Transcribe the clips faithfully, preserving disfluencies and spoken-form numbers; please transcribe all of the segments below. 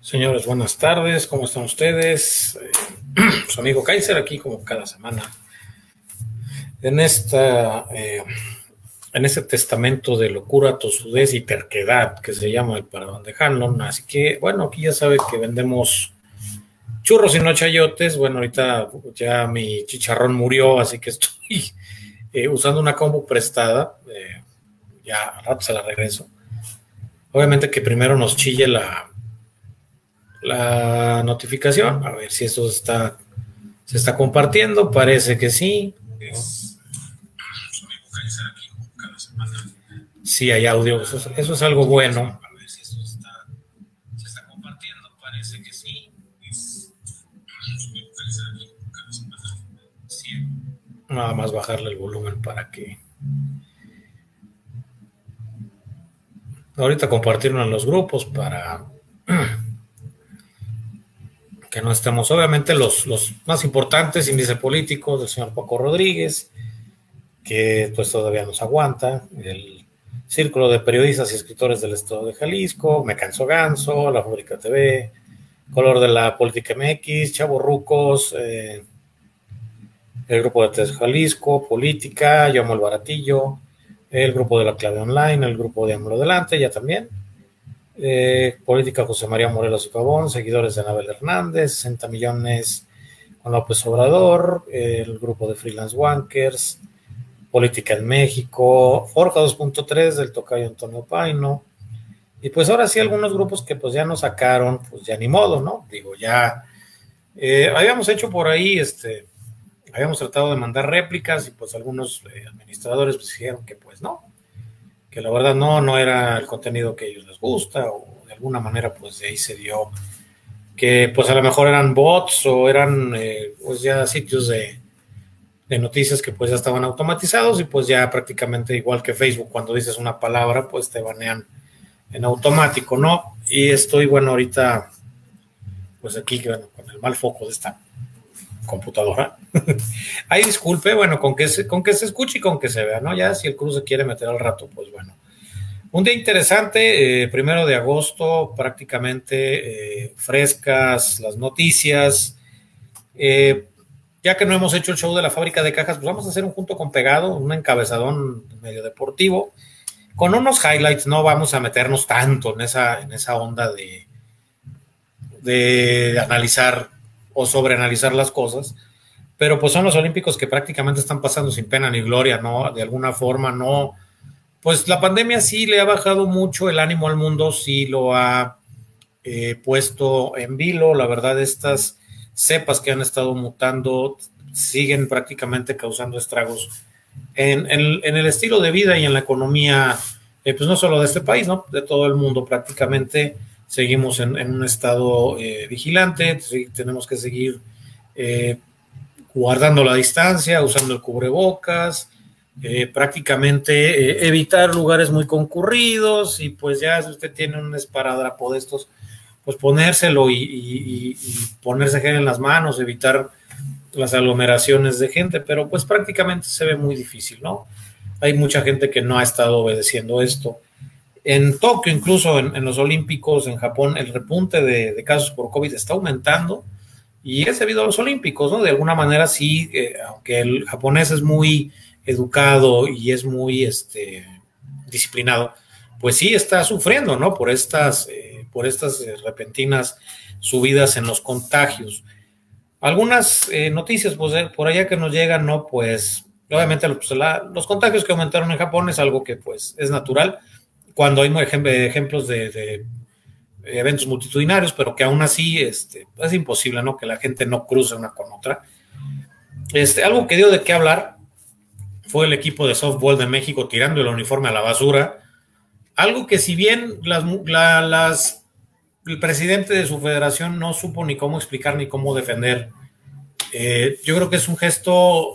Señores, buenas tardes, ¿cómo están ustedes? Eh, su amigo Kaiser aquí como cada semana en esta eh, en este testamento de locura, tosudez y terquedad que se llama el Paradón de Hanlon. Así que, bueno, aquí ya sabe que vendemos churros y no chayotes. Bueno, ahorita ya mi chicharrón murió, así que estoy eh, usando una combo prestada. Eh, ya al rato se la regreso. Obviamente que primero nos chille la la notificación, a ver si eso está, se está compartiendo, parece que sí. Sí, hay audio, eso es, eso es algo bueno. A ver si eso está, se está compartiendo, parece que sí. Nada más bajarle el volumen para que ahorita compartirlo en los grupos para que no estemos, obviamente los, los más importantes, índice político del señor Paco Rodríguez, que pues todavía nos aguanta, el Círculo de Periodistas y Escritores del Estado de Jalisco, Me Canso Ganso, La Fábrica T V, Color de la Política M X, Chavorrucos, eh, el Grupo de Tres Jalisco, Política, Yo Amo el Baratillo, el Grupo de la Clave Online, el Grupo de AMLO Delante, ya también, eh, Política José María Morelos y Pavón, seguidores de Anabel Hernández, sesenta millones con López Obrador, eh, el Grupo de Freelance Wankers, Política en México, Forja dos punto tres del tocayo Antonio Paino, y pues ahora sí algunos grupos que pues ya nos sacaron, pues ya ni modo, ¿no? Digo, ya eh, habíamos hecho por ahí, este, habíamos tratado de mandar réplicas y pues algunos eh, administradores pues dijeron que pues no, que la verdad no, no era el contenido que a ellos les gusta, o de alguna manera pues de ahí se dio que pues a lo mejor eran bots o eran eh, pues ya sitios de de noticias que pues ya estaban automatizados y pues ya prácticamente igual que Facebook, cuando dices una palabra pues te banean en automático, ¿no? Y estoy, bueno, ahorita pues aquí bueno, con el mal foco de esta computadora. Ay, disculpe, bueno, con que, se, con que se escuche y con que se vea, ¿no? Ya si el cruz se quiere meter al rato, pues bueno. Un día interesante, eh, primero de agosto, prácticamente eh, frescas las noticias, eh, ya que no hemos hecho el show de la fábrica de cajas, pues vamos a hacer un junto con pegado, un encabezadón medio deportivo, con unos highlights. No vamos a meternos tanto en esa, en esa onda de, de analizar o sobreanalizar las cosas, pero pues son los olímpicos que prácticamente están pasando sin pena ni gloria, ¿no? De alguna forma, no. Pues la pandemia sí le ha bajado mucho el ánimo al mundo, sí lo ha eh, puesto en vilo. La verdad, estas cepas que han estado mutando siguen prácticamente causando estragos en, en, en el estilo de vida y en la economía, eh, pues no solo de este país, ¿no? De todo el mundo prácticamente. Seguimos en, en un estado eh, vigilante, tenemos que seguir eh, guardando la distancia, usando el cubrebocas, eh, prácticamente eh, evitar lugares muy concurridos, y pues ya si usted tiene un esparadrapo de estos, pues ponérselo y, y, y ponerse gel en las manos, evitar las aglomeraciones de gente, pero pues prácticamente se ve muy difícil, ¿no? Hay mucha gente que no ha estado obedeciendo esto. En Tokio, incluso en, en los Olímpicos, en Japón, el repunte de, de casos por COVID está aumentando, y es debido a los Olímpicos, ¿no? De alguna manera sí, eh, aunque el japonés es muy educado y es muy este, disciplinado, pues sí está sufriendo, ¿no? Por estas, eh, por estas eh, repentinas subidas en los contagios. Algunas eh, noticias pues, eh, por allá que nos llegan, ¿no? Pues obviamente pues, la, los contagios que aumentaron en Japón es algo que pues es natural cuando hay ejemplos de, de eventos multitudinarios, pero que aún así este, es imposible, ¿no? Que la gente no cruce una con otra. Este, algo que dio de qué hablar fue el equipo de softball de México tirando el uniforme a la basura. Algo que si bien las, la, las, el presidente de su federación no supo ni cómo explicar ni cómo defender, eh, yo creo que es un gesto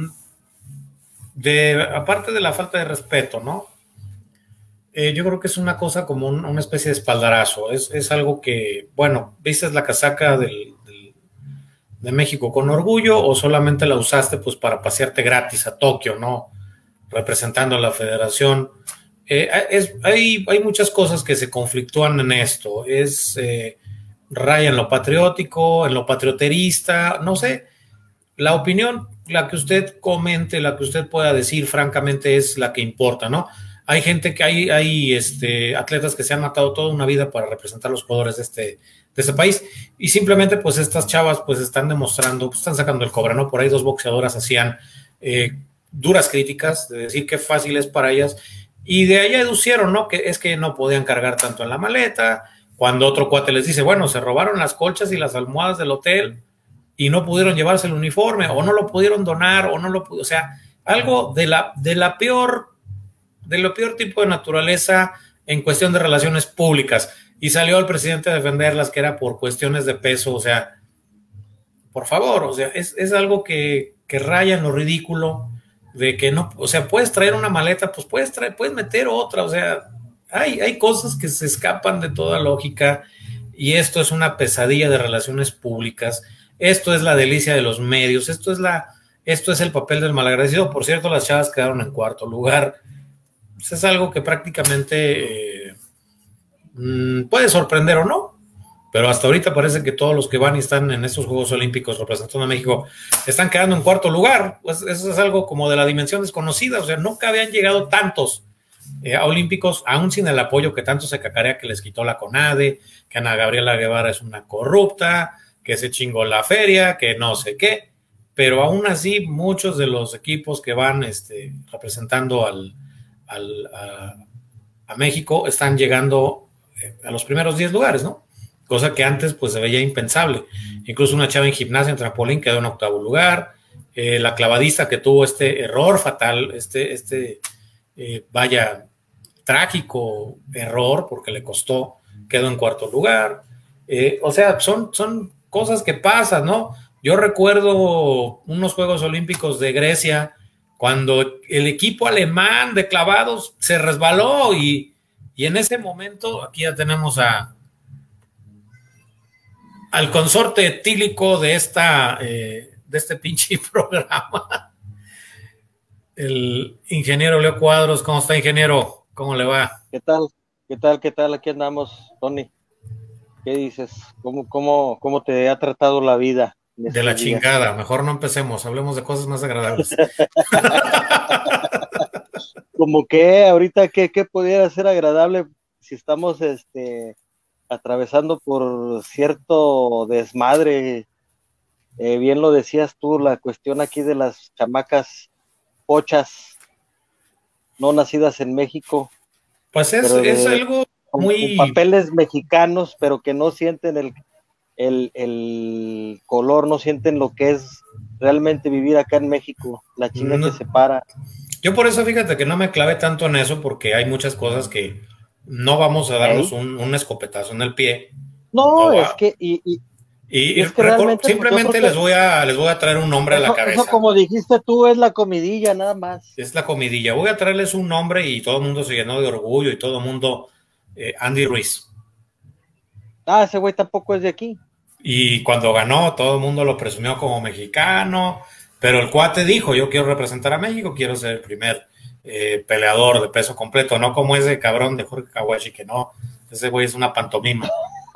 de, aparte de la falta de respeto, ¿no? Eh, yo creo que es una cosa como un, una especie de espaldarazo. Es, es algo que, bueno, ¿viste la casaca del, del, de México con orgullo o solamente la usaste pues para pasearte gratis a Tokio, ¿no? Representando a la federación. Eh, es, hay, hay muchas cosas que se conflictúan en esto. Es, eh, raya en lo patriótico, en lo patrioterista, no sé. La opinión, la que usted comente, la que usted pueda decir, francamente, es la que importa, ¿no? Hay gente que hay, hay este, atletas que se han matado toda una vida para representar los colores de este, de este país, y simplemente, pues, estas chavas, pues, están demostrando, pues, están sacando el cobre, ¿no? Por ahí dos boxeadoras hacían eh, duras críticas, de decir qué fácil es para ellas, y de ahí deducieron, ¿no? Que es que no podían cargar tanto en la maleta, cuando otro cuate les dice, bueno, se robaron las colchas y las almohadas del hotel, y no pudieron llevarse el uniforme, o no lo pudieron donar, o no lo pudieron, o sea, algo de la, de la peor, de lo peor tipo de naturaleza en cuestión de relaciones públicas, y salió el presidente a defenderlas, que era por cuestiones de peso, o sea, por favor, o sea, es, es algo que, que raya en lo ridículo, de que no, o sea, puedes traer una maleta, pues puedes traer, puedes meter otra, o sea, hay, hay cosas que se escapan de toda lógica, y esto es una pesadilla de relaciones públicas. Esto es la delicia de los medios, esto es la, esto es el papel del malagradecido. Por cierto, las chavas quedaron en cuarto lugar. Pues es algo que prácticamente eh, puede sorprender o no, pero hasta ahorita parece que todos los que van y están en estos Juegos Olímpicos representando a México están quedando en cuarto lugar. Pues eso es algo como de la dimensión desconocida, o sea, nunca habían llegado tantos eh, a olímpicos, aún sin el apoyo que tanto se cacarea que les quitó la CONADE, que Ana Gabriela Guevara es una corrupta, que se chingó la feria, que no sé qué, pero aún así muchos de los equipos que van este, representando al, al, a, a México están llegando a los primeros diez lugares, ¿no? Cosa que antes pues se veía impensable. Incluso una chava en gimnasia, en trampolín, quedó en octavo lugar, eh, la clavadista que tuvo este error fatal, este, este eh, vaya, trágico error, porque le costó, quedó en cuarto lugar. Eh, o sea, son, son cosas que pasan, ¿no? Yo recuerdo unos Juegos Olímpicos de Grecia, cuando el equipo alemán de clavados se resbaló, y, y en ese momento, aquí ya tenemos a al consorte etílico de esta eh, de este pinche programa, el ingeniero Leo Cuadros. ¿Cómo está, ingeniero? ¿Cómo le va? ¿Qué tal? ¿Qué tal? ¿Qué tal? Aquí andamos, Tony. ¿Qué dices? ¿Cómo, cómo, cómo te ha tratado la vida en De la estos días? chingada. Mejor no empecemos, hablemos de cosas más agradables. Como que ahorita, ¿qué, qué pudiera ser agradable si estamos este, atravesando por cierto desmadre? Eh, bien lo decías tú, la cuestión aquí de las chamacas pochas, no nacidas en México, Pues es, pero es de, algo con, con muy... papeles mexicanos, pero que no sienten el, el, el color, no sienten lo que es realmente vivir acá en México, la chinga que No, se para. yo por eso, fíjate que no me clavé tanto en eso, porque hay muchas cosas que no vamos a darnos ¿Eh? un, un escopetazo en el pie. No No, es va. que, y, y, Y, y y es que record, realmente, pues yo creo simplemente les que voy, a, les voy a traer un nombre a la eso, eso cabeza. como dijiste tú, es la comidilla nada más. Es la comidilla. Voy a traerles un nombre y todo el mundo se llenó de orgullo, y todo el mundo, eh, Andy Ruiz. Ah, ese güey tampoco es de aquí. Y cuando ganó, todo el mundo lo presumió como mexicano, pero el cuate dijo, yo quiero representar a México, quiero ser el primer eh, peleador de peso completo, no como ese cabrón de Jorge Kawashi, que no, ese güey es una pantomima.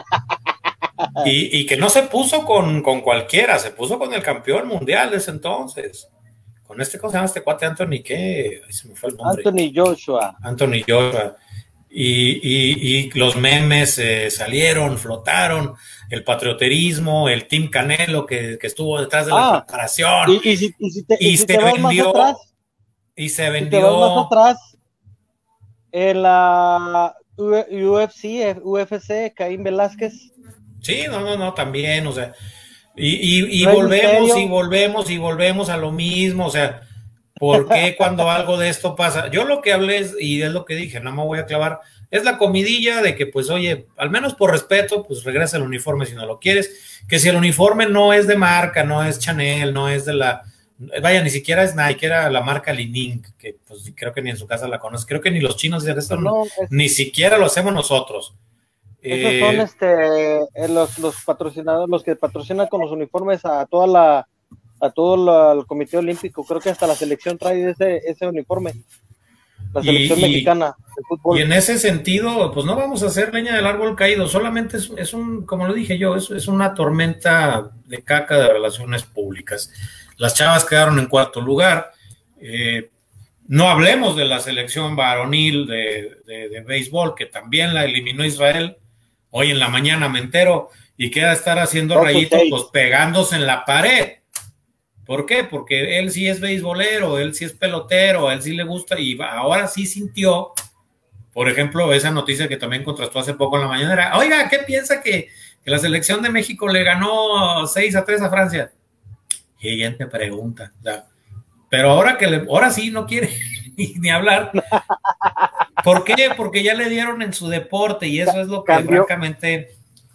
Y, y que no se puso con, con cualquiera, se puso con el campeón mundial de ese entonces. Con este, ¿cómo se llama este cuate? Anthony, ¿qué? Ay, se me fue el nombre. Anthony Joshua. Anthony Joshua. Y, y, y los memes eh, salieron, flotaron, el patrioterismo, el Team Canelo que, que estuvo detrás de la Ah, preparación, y, y, si, y, si te, y y si se te vas más vendió, atrás, y se si te vas más vendió. atrás, en la U F C, U F C, Caín Velázquez, Sí, no, no, no, también, o sea, y, y, y Rey volvemos y Misterio. volvemos y volvemos a lo mismo, o sea, ¿por qué cuando algo de esto pasa? Yo lo que hablé es, y es lo que dije, no me voy a clavar, es la comidilla de que, pues, oye, al menos por respeto, pues regresa el uniforme si no lo quieres, que si el uniforme no es de marca, no es Chanel, no es de la, vaya, ni siquiera es Nike, era la marca Li-Ning, que pues creo que ni en su casa la conoce, creo que ni los chinos de esto, No, es, ni siquiera lo hacemos nosotros. esos son Eh, este eh, los, los patrocinadores, los que patrocinan con los uniformes a toda la, a todo la, el Comité Olímpico. Creo que hasta la selección trae ese, ese uniforme. la selección y, y, mexicana de fútbol. Y en ese sentido, pues no vamos a hacer leña del árbol caído, solamente es, es un, como lo dije yo, es, es una tormenta de caca de relaciones públicas. Las chavas quedaron en cuarto lugar. Eh, no hablemos de la selección varonil de, de, de béisbol, que también la eliminó Israel. Hoy en la mañana me entero y queda estar haciendo no, rayitos, pues, pues pegándose en la pared. ¿Por qué? Porque él sí es beisbolero, él sí es pelotero, él sí le gusta y ahora sí sintió, por ejemplo, esa noticia que también contrastó hace poco en la mañana era, oiga, ¿qué piensa que, que la selección de México le ganó seis a tres a Francia? Y ella te pregunta, o sea, pero ahora que le, ahora sí no quiere ni, ni hablar. ¿Por qué? Porque ya le dieron en su deporte y eso es lo que Cambió. francamente,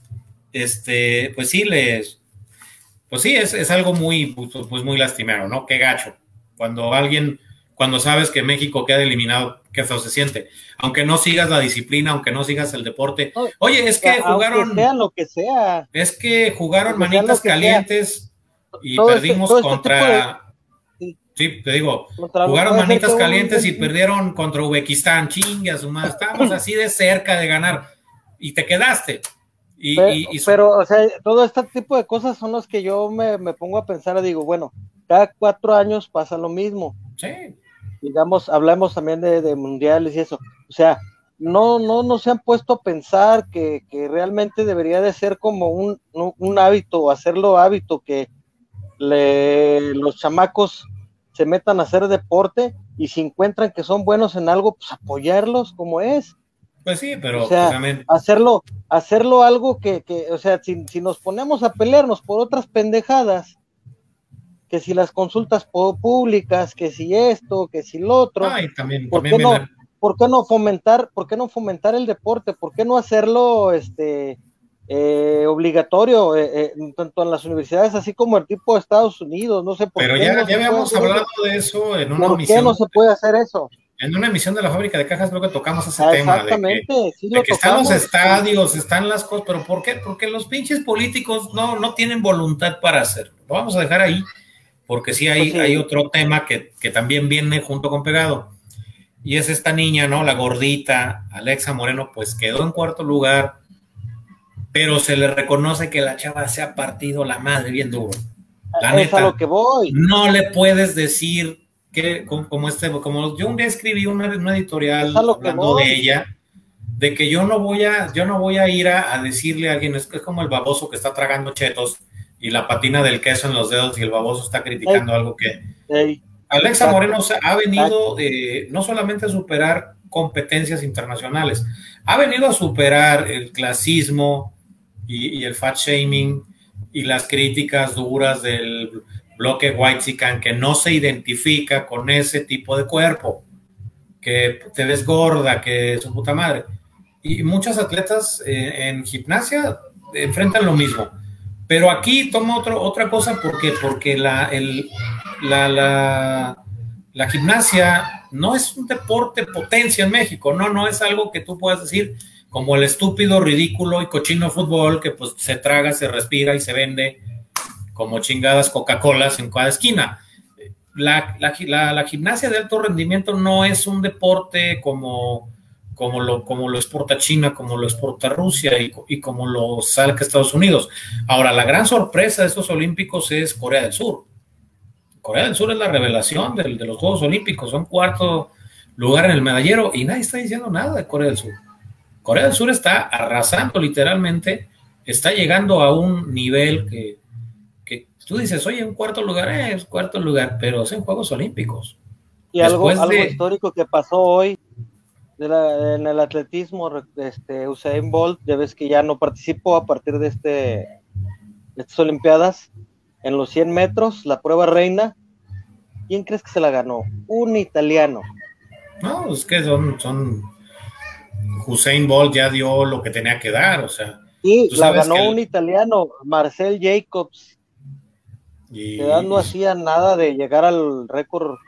este, pues sí les, pues sí es, es algo muy, pues muy lastimero, ¿no? Qué gacho. Cuando alguien, cuando sabes que México queda eliminado, qué feo se siente. Aunque no sigas la disciplina, aunque no sigas el deporte. Oye, es que jugaron, sea lo que sea. Es que jugaron manitas calientes sea. y todo perdimos este, contra. Este de... Sí, te digo, contra jugaron manitas calientes un... y perdieron contra Uzbekistán, chingas, más. Estábamos así de cerca de ganar y te quedaste. Y, pero, y, y... pero, o sea, todo este tipo de cosas son los que yo me, me pongo a pensar, digo, bueno, cada cuatro años pasa lo mismo. Sí. Digamos, hablamos también de, de mundiales y eso. O sea, no, no, no se han puesto a pensar que, que realmente debería de ser como un, un, un hábito, hacerlo hábito, que le, los chamacos se metan a hacer deporte y si encuentran que son buenos en algo, pues apoyarlos como es. Pues sí, pero o sea, también... hacerlo, hacerlo algo que, que o sea, si, si nos ponemos a pelearnos por otras pendejadas, que si las consultas públicas, que si esto, que si lo otro, Ay, también, ¿por, también qué no, viene... ¿por qué no fomentar, por qué no fomentar el deporte? ¿Por qué no hacerlo este eh, obligatorio eh, eh, tanto en las universidades así como el tipo de Estados Unidos? No sé por Pero qué ya, no ya habíamos hablado eso? de eso en una ¿Por emisión. qué no se puede hacer eso? En una emisión de la fábrica de cajas creo que tocamos ese ah, tema exactamente, de que, sí de que están los estadios, están las cosas, pero ¿por qué? Porque los pinches políticos no, no tienen voluntad para hacerlo. Lo vamos a dejar ahí, porque sí hay, pues sí. hay otro tema que, que también viene junto con pegado. Y es esta niña, ¿no? La gordita, Alexa Moreno, pues quedó en cuarto lugar, pero se le reconoce que la chava se ha partido la madre bien duro. La es neta, a lo que voy. No le puedes decir que, como, como este, como yo un día escribí una, una editorial hablando de ella, de que yo no voy a, yo no voy a ir a, a decirle a alguien, es que es como el baboso que está tragando chetos y la patina del queso en los dedos y el baboso está criticando hey. algo que... Hey. Alexa Exacto. Moreno ha venido eh, no solamente a superar competencias internacionales, ha venido a superar el clasismo y, y el fat shaming y las críticas duras del bloque whitexican que no se identifica con ese tipo de cuerpo, que te ves gorda, que su puta madre. Y muchos atletas eh, en gimnasia enfrentan lo mismo. Pero aquí toma otro, otra cosa porque, porque la, el, la, la, la gimnasia no es un deporte potencia en México, no, no es algo que tú puedas decir como el estúpido, ridículo y cochino fútbol que pues se traga, se respira y se vende como chingadas Coca-Colas en cada esquina. La, la, la, la gimnasia de alto rendimiento no es un deporte como, como, lo, como lo exporta China, como lo exporta Rusia y, y como lo saca Estados Unidos. Ahora, la gran sorpresa de estos olímpicos es Corea del Sur. Corea del Sur es la revelación de, de los Juegos Olímpicos, son cuarto lugar en el medallero y nadie está diciendo nada de Corea del Sur. Corea del Sur está arrasando literalmente, está llegando a un nivel que, que tú dices, oye, un cuarto lugar, eh, es cuarto lugar, pero es en Juegos Olímpicos. Y algo, algo de... histórico que pasó hoy de la, en el atletismo, este, Usain Bolt, ya ves que ya no participó a partir de, este, de estas Olimpiadas, en los cien metros, la prueba reina. ¿Quién crees que se la ganó? Un italiano. No, es que son, son Usain Bolt ya dio lo que tenía que dar, o sea. Sí, la ganó el... un italiano, Marcel Jacobs. Y... que no hacía nada de llegar al récord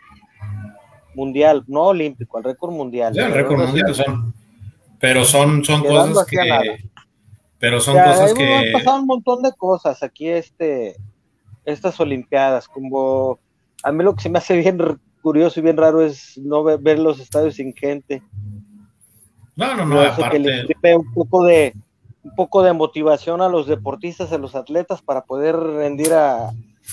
mundial, no olímpico, al récord mundial. Sí, el récord mundial son, pero son, son cosas que, nada. pero son o sea, cosas que. Han pasado un montón de cosas aquí, este, estas Olimpiadas, como a mí lo que se me hace bien curioso y bien raro es no ver, ver los estadios sin gente. No, no, no, no aparte... que le imprime un poco de un poco de motivación a los deportistas, a los atletas para poder rendir a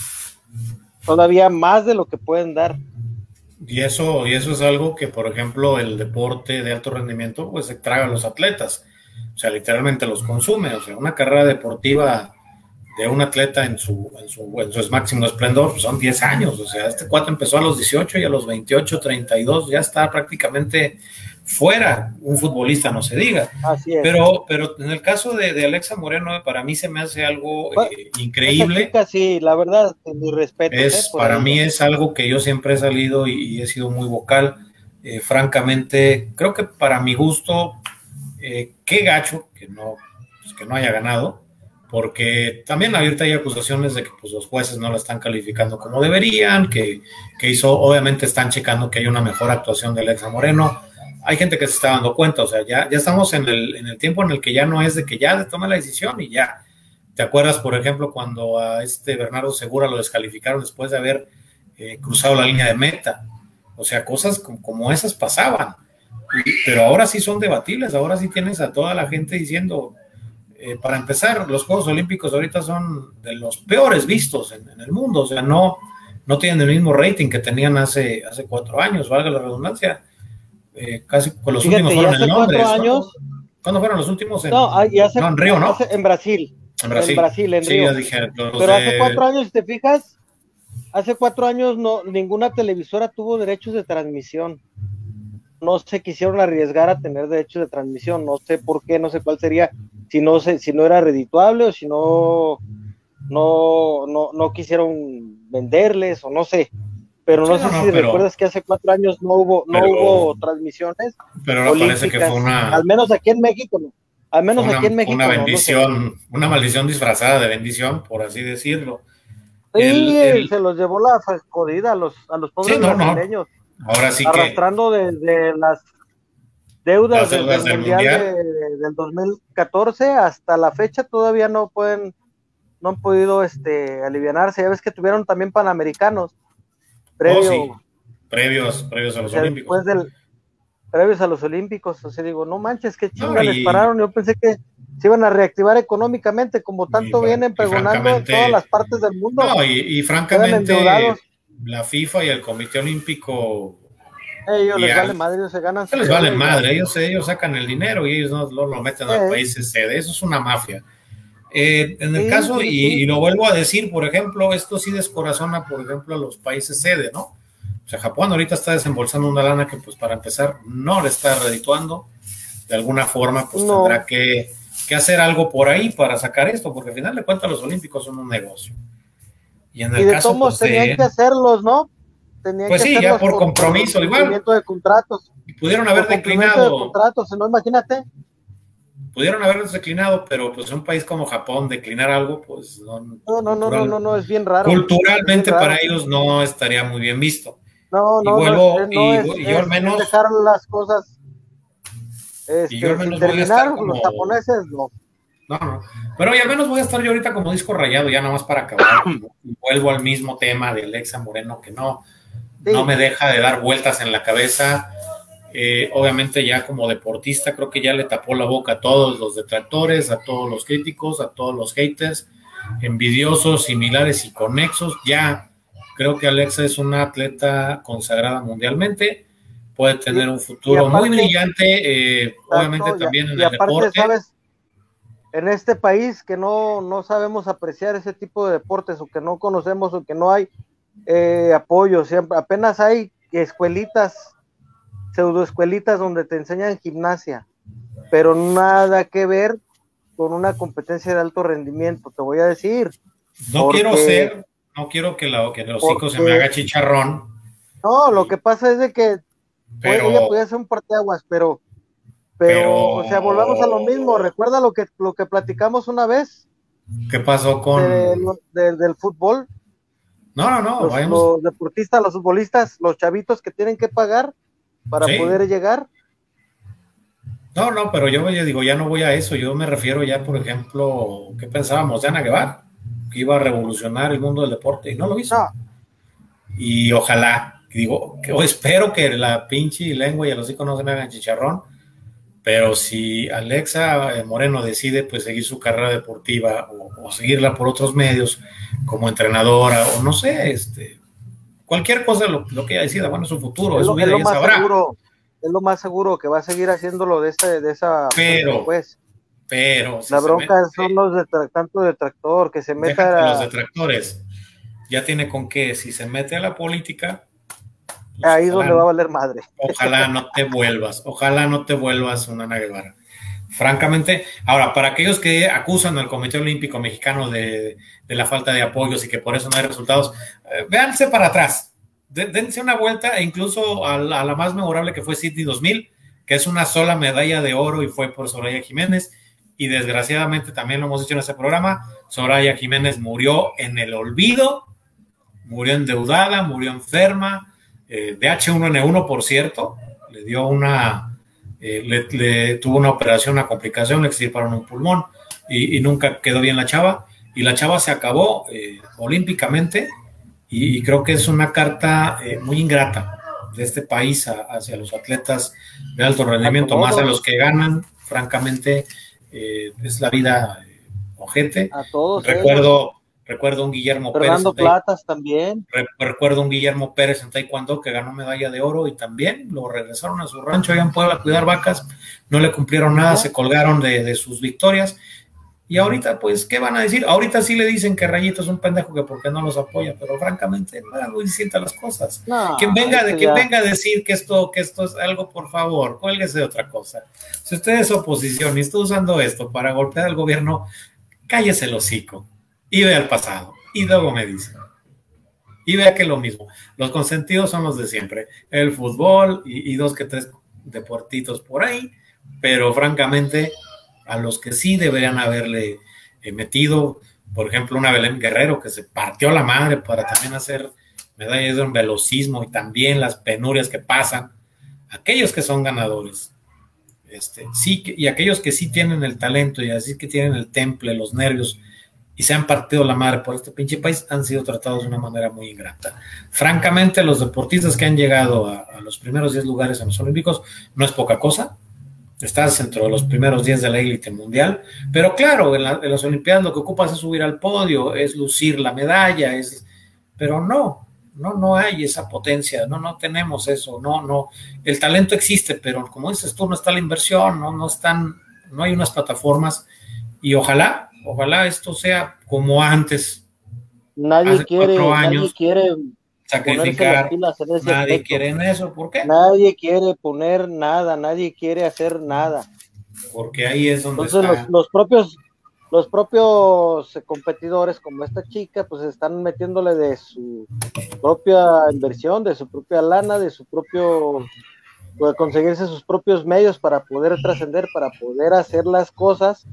todavía más de lo que pueden dar. Y eso, y eso es algo que, por ejemplo, el deporte de alto rendimiento, pues se traga a los atletas. O sea, literalmente los consume. O sea, una carrera deportiva de un atleta en su, en su, en su máximo esplendor, pues son diez años. O sea, este cuate empezó a los dieciocho y a los veintiocho, treinta y dos ya está prácticamente fuera. Un futbolista, no se diga. Así es. Pero, pero en el caso de, de Alexa Moreno, para mí se me hace algo eh, increíble. Esa chica, sí, la verdad, mi respeto. Es, ¿eh? Para mí es algo que yo siempre he salido y, y he sido muy vocal. Eh, francamente, creo que para mi gusto, eh, qué gacho que no, pues que no haya ganado, porque también ahorita hay acusaciones de que pues, los jueces no la están calificando como deberían, que, que hizo, obviamente están checando que hay una mejor actuación de Alexa Moreno. Hay gente que se está dando cuenta, o sea, ya, ya estamos en el, en el tiempo en el que ya no es de que ya tome la decisión y ya. ¿Te acuerdas, por ejemplo, cuando a este Bernardo Segura lo descalificaron después de haber eh, cruzado la línea de meta? O sea, cosas como, como esas pasaban. Y, pero ahora sí son debatibles, ahora sí tienes a toda la gente diciendo, eh, para empezar, los Juegos Olímpicos ahorita son de los peores vistos en, en el mundo, o sea, no, no tienen el mismo rating que tenían hace, hace cuatro años, valga la redundancia. Eh, casi con los Fíjate, últimos fueron en Londres. Años, ¿no? ¿Cuándo fueron los últimos? En, no, hace, no, en Río, ¿no? Hace, en Brasil. En Brasil. En Brasil, en sí, Río. Ya dije, Pero de... hace cuatro años, si te fijas, hace cuatro años no, ninguna televisora tuvo derechos de transmisión. No se quisieron arriesgar a tener derechos de transmisión. No sé por qué, no sé cuál sería, si no, se, si no era redituable o si no, no, no, no quisieron venderles o no sé. Pero no sí, sé no, si no, pero, recuerdas que hace cuatro años no hubo, no pero, hubo transmisiones. Pero no parece que fue una. Al menos aquí en México, no. Al menos una, aquí en México. Una bendición, no, no sé. Una maldición disfrazada de bendición, por así decirlo. Sí, el, el, se los llevó la jodida a los, a los pobres sí, no, brasileños. No. Ahora sí arrastrando que. desde las deudas, las deudas del, del mundial, mundial. De, del dos mil catorce hasta la fecha todavía no pueden, no han podido este, alivianarse. Ya ves que tuvieron también panamericanos. Previo, oh, sí. previos, previos a los o sea, Olímpicos. Después del, previos a los Olímpicos, o sea, digo, no manches, qué chinga no, y, les pararon. Yo pensé que se iban a reactivar económicamente, como tanto y, vienen pregonando en todas las partes del mundo. No, y, y francamente, la FIFA y el Comité Olímpico. Ellos les vale madre, ellos se ganan. Les vale madre, ellos, ellos sacan el dinero y ellos no lo, lo meten al país sede. Eso es una mafia. Eh, en el sí, caso, sí, y, sí. y lo vuelvo a decir, por ejemplo, esto sí descorazona, por ejemplo, a los países sede, ¿no? O sea, Japón ahorita está desembolsando una lana que, pues, para empezar, no le está redituando. De alguna forma, pues, no. tendrá que, que hacer algo por ahí para sacar esto, porque al final de cuentas los olímpicos son un negocio. Y en el y de caso, todos pues, tenían eh, que hacerlos, ¿no? Tenían pues que sí, ya por compromiso, igual. De contratos. Y pudieron haber declinado. De contratos, ¿no? Imagínate. Pudieron haberlos declinado, pero pues un país como Japón declinar algo, pues no. No, no, no, no, no, no, es bien raro. Culturalmente bien raro. Para ellos no estaría muy bien visto. No, no, y vuelvo, no, es, no y, es, y yo es, al menos. Es dejar las cosas. Este, y yo al menos sin voy a estar como... los japoneses, no. No, no. Pero y al menos voy a estar yo ahorita como disco rayado, ya nada más para acabar. Y vuelvo al mismo tema de Alexa Moreno, que no, sí. no me deja de dar vueltas en la cabeza. Eh, obviamente ya como deportista creo que ya le tapó la boca a todos los detractores, a todos los críticos, a todos los haters, envidiosos, similares y conexos. Ya creo que Alexa es una atleta consagrada mundialmente, puede tener sí. un futuro aparte, muy brillante, eh, obviamente y, también en y el aparte, deporte. ¿sabes? En este país que no, no sabemos apreciar ese tipo de deportes o que no conocemos o que no hay eh, apoyo, siempre, apenas hay escuelitas pseudoescuelitas donde te enseñan gimnasia, pero nada que ver con una competencia de alto rendimiento, te voy a decir. No porque, quiero ser, no quiero que, la, que los hijos se me haga chicharrón. No, lo que pasa es de que pero, ella podía ser un parteaguas, pero, pero, pero, o sea, volvamos a lo mismo. Recuerda lo que, lo que platicamos una vez. ¿Qué pasó con de, de, del fútbol? No, no, no. Los, los deportistas, los futbolistas, los chavitos que tienen que pagar para sí. poder llegar. No, no, pero yo, yo digo, ya no voy a eso, yo me refiero ya, por ejemplo, ¿qué pensábamos de Ana Guevara? Que iba a revolucionar el mundo del deporte, y no lo hizo. No. Y ojalá y digo, que, o espero que la pinche lengua y el hocico no se me hagan chicharrón, pero si Alexa Moreno decide pues seguir su carrera deportiva o, o seguirla por otros medios como entrenadora o no sé, este, cualquier cosa lo, lo que ella decida, bueno, es su futuro, es, es lo, su vida, es lo ella más sabrá. seguro, es lo más seguro que va a seguir haciéndolo de, esta, de esa pero, pues. pero si la se bronca mete, son los detractores, tanto detractor que se déjate los meta a, detractores, ya tiene con qué, si se mete a la política, pues ahí es ojalá, donde va a valer madre. ojalá no te vuelvas, ojalá no te vuelvas una Ana Guevara. Francamente, ahora, para aquellos que acusan al Comité Olímpico Mexicano de, de la falta de apoyos y que por eso no hay resultados, eh, véanse para atrás, de, dense una vuelta e incluso a la, a la más memorable que fue Sydney dos mil, que es una sola medalla de oro y fue por Soraya Jiménez, y desgraciadamente también lo hemos dicho en este programa, Soraya Jiménez murió en el olvido, murió endeudada, murió enferma, eh, de H uno N uno, por cierto, le dio una... Eh, le, le tuvo una operación, una complicación, le extirparon un pulmón y, y nunca quedó bien la chava, y la chava se acabó eh, olímpicamente, y, y creo que es una carta eh, muy ingrata de este país a, hacia los atletas de alto rendimiento, más a los que ganan, francamente, eh, es la vida eh, ojete. A todos Recuerdo, ellos. recuerdo un Guillermo Fernando Pérez. Platas también. Recuerdo un Guillermo Pérez en Taekwondo que ganó medalla de oro y también lo regresaron a su rancho allá en Puebla a cuidar vacas, no le cumplieron nada, ¿no? Se colgaron de, de sus victorias. Y ahorita, pues, ¿qué van a decir? Ahorita sí le dicen que Rayito es un pendejo que porque no los apoya, pero francamente no eran muy distintas las cosas. No, quien venga, de, quien venga a decir que esto, que esto es algo, por favor, cuélguese de otra cosa. Si usted es oposición y está usando esto para golpear al gobierno, cállese el hocico y ve al pasado. Y luego me dice. Y vea que lo mismo. Los consentidos son los de siempre. El fútbol y, y dos que tres deportitos por ahí, pero francamente a los que sí deberían haberle eh, metido, por ejemplo, una Belén Guerrero que se partió la madre para también hacer medallas de un velocismo y también las penurias que pasan, aquellos que son ganadores, este, sí, y aquellos que sí tienen el talento y así que tienen el temple, los nervios y se han partido la madre por este pinche país, han sido tratados de una manera muy ingrata. Francamente, los deportistas que han llegado a, a los primeros diez lugares en los Olímpicos no es poca cosa. Estás dentro de los primeros diez de la élite mundial, pero claro, en, la, en las Olimpiadas lo que ocupas es subir al podio, es lucir la medalla, es, pero no, no, no hay esa potencia, no, no tenemos eso, no, no, el talento existe, pero como dices tú, no está la inversión, no, no están, no hay unas plataformas, y ojalá, ojalá esto sea como antes. Nadie hace quiere, cuatro años, nadie quiere sacrificar, nadie aspecto. quiere en eso, ¿por qué? Nadie quiere poner nada, nadie quiere hacer nada. Porque ahí es donde Entonces está. Los, los propios los propios competidores como esta chica pues están metiéndole de su propia inversión, de su propia lana, de su propio, de conseguirse sus propios medios para poder trascender, para poder hacer las cosas.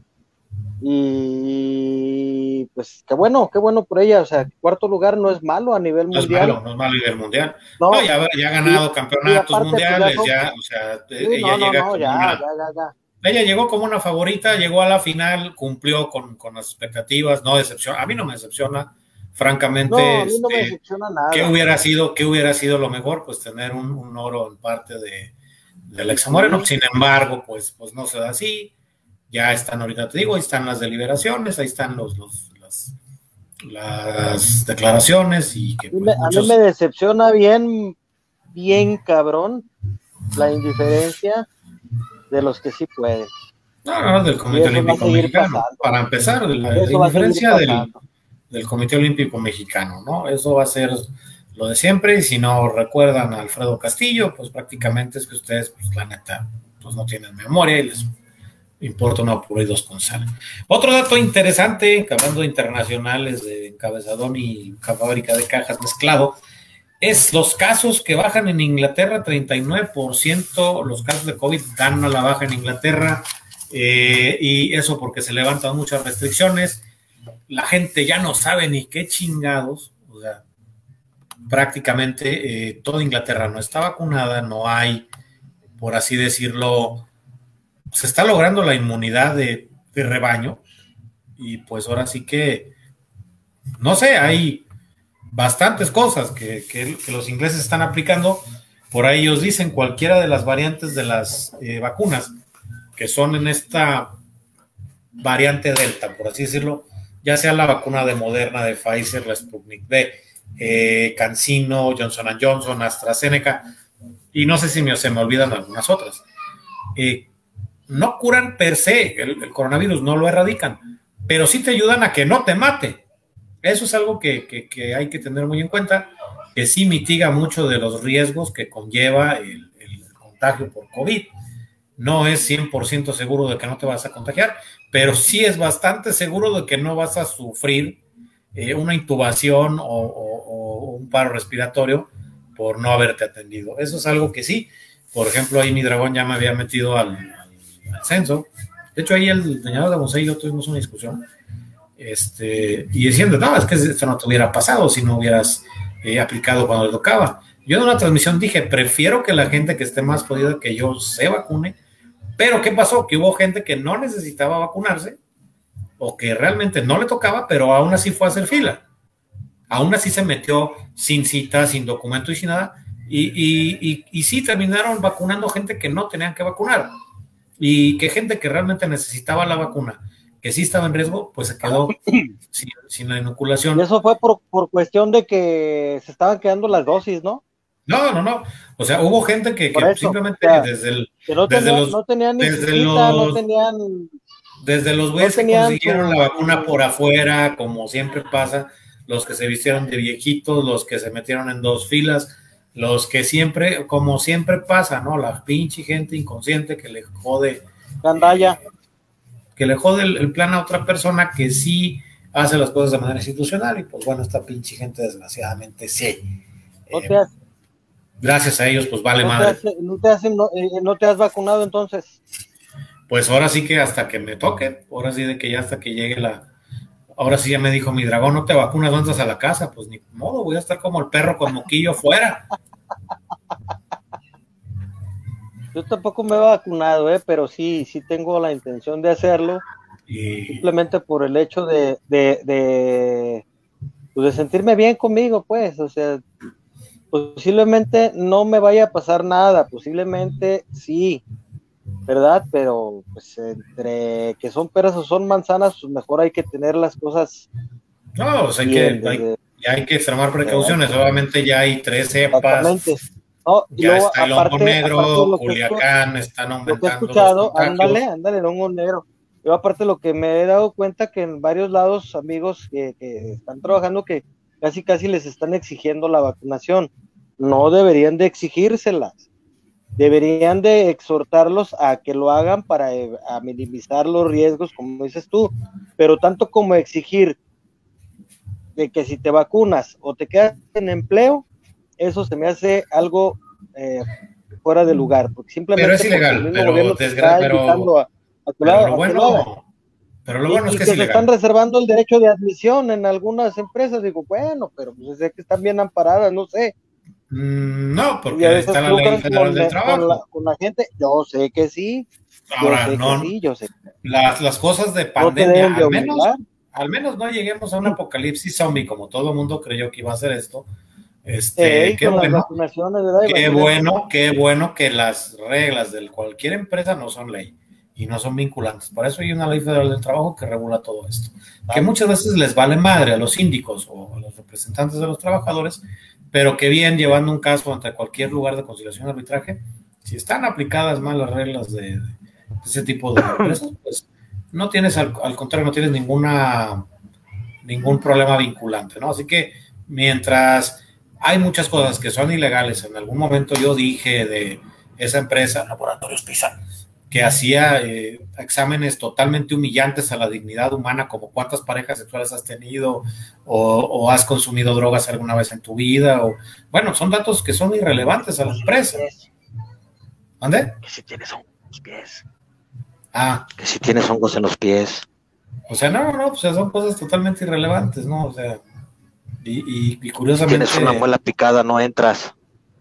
Y pues qué bueno, qué bueno por ella, o sea, cuarto lugar no es malo a nivel no mundial. No es malo, no es malo a nivel mundial. No, no ya, ya ha ganado y, campeonatos y aparte, mundiales, pues ya, son, ya, o sea, sí, ella no, no, llega no, como ya, una, ya, ya, ya. Ella llegó como una favorita, llegó a la final, cumplió con, con las expectativas, no decepciona, a mí no me decepciona, francamente. No, a mí no este, me decepciona nada. ¿Qué hubiera sido, qué hubiera sido lo mejor? Pues tener un, un oro en parte de, de Alexa Moreno, sí. Sin embargo, pues, pues no se da así. Ya están, ahorita te digo, ahí están las deliberaciones, ahí están los, los las, las declaraciones y que pues, a, mí, muchos... a mí me decepciona bien, bien cabrón la indiferencia de los que sí pueden. No, no, del Comité Olímpico Mexicano, pasando. Para empezar, de la, la indiferencia del, del Comité Olímpico Mexicano, ¿no? Eso va a ser lo de siempre, y si no recuerdan a Alfredo Castillo, pues prácticamente es que ustedes, pues la neta, pues no tienen memoria y les importa una pura y dos con sal. Otro dato interesante, hablando de internacionales, de encabezadón y fábrica de cajas mezclado, es los casos que bajan en Inglaterra, treinta y nueve por ciento los casos de COVID dan a la baja en Inglaterra, eh, y eso porque se levantan muchas restricciones, la gente ya no sabe ni qué chingados, o sea, prácticamente eh, toda Inglaterra no está vacunada, no hay, por así decirlo, se está logrando la inmunidad de, de rebaño, y pues ahora sí que, no sé, hay bastantes cosas que, que, que los ingleses están aplicando. Por ahí ellos dicen cualquiera de las variantes de las eh, vacunas que son en esta variante Delta, por así decirlo, ya sea la vacuna de Moderna, de Pfizer, la Sputnik V, eh, CanSino, Johnson and Johnson, AstraZeneca, y no sé si me, se me olvidan algunas otras. Eh, no curan per se el, el coronavirus, no lo erradican, pero sí te ayudan a que no te mate. Eso es algo que, que, que hay que tener muy en cuenta, que sí mitiga mucho de los riesgos que conlleva el, el contagio por COVID. No es cien por ciento seguro de que no te vas a contagiar, pero sí es bastante seguro de que no vas a sufrir eh, una intubación o, o, o un paro respiratorio por no haberte atendido. Eso es algo que sí. Por ejemplo, ahí mi dragón ya me había metido al, al, al censo. De hecho, ahí el leñador de Monse y yo tuvimos una discusión. Este, y diciendo, no, es que esto no te hubiera pasado si no hubieras eh, aplicado cuando le tocaba. Yo en una transmisión dije, prefiero que la gente que esté más jodida que yo se vacune, pero ¿qué pasó? Que hubo gente que no necesitaba vacunarse o que realmente no le tocaba, pero aún así fue a hacer fila. Aún así se metió sin cita, sin documento y sin nada, y, y, y, y sí terminaron vacunando gente que no tenían que vacunar, y que gente que realmente necesitaba la vacuna, que sí estaba en riesgo, pues se quedó sin, sin la inoculación. Y eso fue por, por cuestión de que se estaban quedando las dosis, ¿no? No, no, no. O sea, hubo gente que, que eso, simplemente o sea, desde el... que no, desde tenía, los, no tenían ni desde cita, los, no tenían... Desde los güeyes no que consiguieron su... la vacuna por afuera, como siempre pasa, los que se vistieron de viejitos, los que se metieron en dos filas, los que siempre, como siempre pasa, ¿no? La pinche gente inconsciente que le jode... Gandaya. Eh, que le jode el, el plan a otra persona que sí hace las cosas de manera institucional, y pues bueno, esta pinche gente desgraciadamente sí. No Eh, te has, gracias a ellos, pues vale no madre. Te has, no, te has, no, eh, no te has vacunado entonces. Pues ahora sí que hasta que me toque, ahora sí de que ya hasta que llegue la... Ahora sí ya me dijo mi dragón, no te vacunas, no entras a la casa. Pues ni modo, voy a estar como el perro con moquillo afuera. Yo tampoco me he vacunado, eh, pero sí, sí tengo la intención de hacerlo. Y... simplemente por el hecho de, de, de, pues de sentirme bien conmigo, pues, o sea, posiblemente no me vaya a pasar nada, posiblemente sí, ¿verdad? Pero pues entre que son peras o son manzanas, pues mejor hay que tener las cosas. No, o sea, bien, que, hay, ya hay que extremar precauciones. ¿verdad? Obviamente ya hay tres cepas. No, ya luego, está el aparte, hongo negro, Culiacán, que, están aumentando lo que he escuchado, ándale, ándale, el hongo negro. Yo aparte lo que me he dado cuenta que en varios lados, amigos que, que están trabajando, que casi casi les están exigiendo la vacunación. No deberían de exigírselas. Deberían de exhortarlos a que lo hagan para a minimizar los riesgos, como dices tú. Pero tanto como exigir de que si te vacunas o te quedas en empleo, eso se me hace algo eh, fuera de lugar, porque simplemente pero es ilegal, el pero, gobierno te está invitando a, a tu lado, pero lo bueno, pero lo bueno y, es que, y que es se ilegal. están reservando el derecho de admisión en algunas empresas. Digo, bueno, pero pues es que están bien amparadas, no sé. Mm, no, porque está la ley federal del trabajo. Con la, con la gente, yo sé que sí. Ahora, yo sé no, que sí, yo sé. Las, las cosas de pandemia, no al, menos, al menos no lleguemos a un apocalipsis zombie, como todo el mundo creyó que iba a ser esto. Este, Ey, qué bueno, ¿verdad? qué bueno, qué bueno que las reglas de cualquier empresa no son ley y no son vinculantes. Por eso hay una ley federal del trabajo que regula todo esto. Que muchas veces les vale madre a los síndicos o a los representantes de los trabajadores, pero que bien llevando un caso ante cualquier lugar de conciliación y arbitraje, si están aplicadas mal las reglas de, de ese tipo de empresas, pues no tienes, al, al contrario, no tienes ninguna ningún problema vinculante, ¿no? Así que mientras hay muchas cosas que son ilegales, en algún momento yo dije de esa empresa, Laboratorios Pisa, que hacía eh, exámenes totalmente humillantes a la dignidad humana, como cuántas parejas sexuales has tenido o, o has consumido drogas alguna vez en tu vida, o bueno, son datos que son irrelevantes a la empresa. ¿Dónde? Que si tienes hongos en los pies. Ah. Que si tienes hongos en los pies. O sea, no, no, pues son cosas totalmente irrelevantes, ¿no? O sea, y, y, y curiosamente... Si tienes una muela picada, no entras.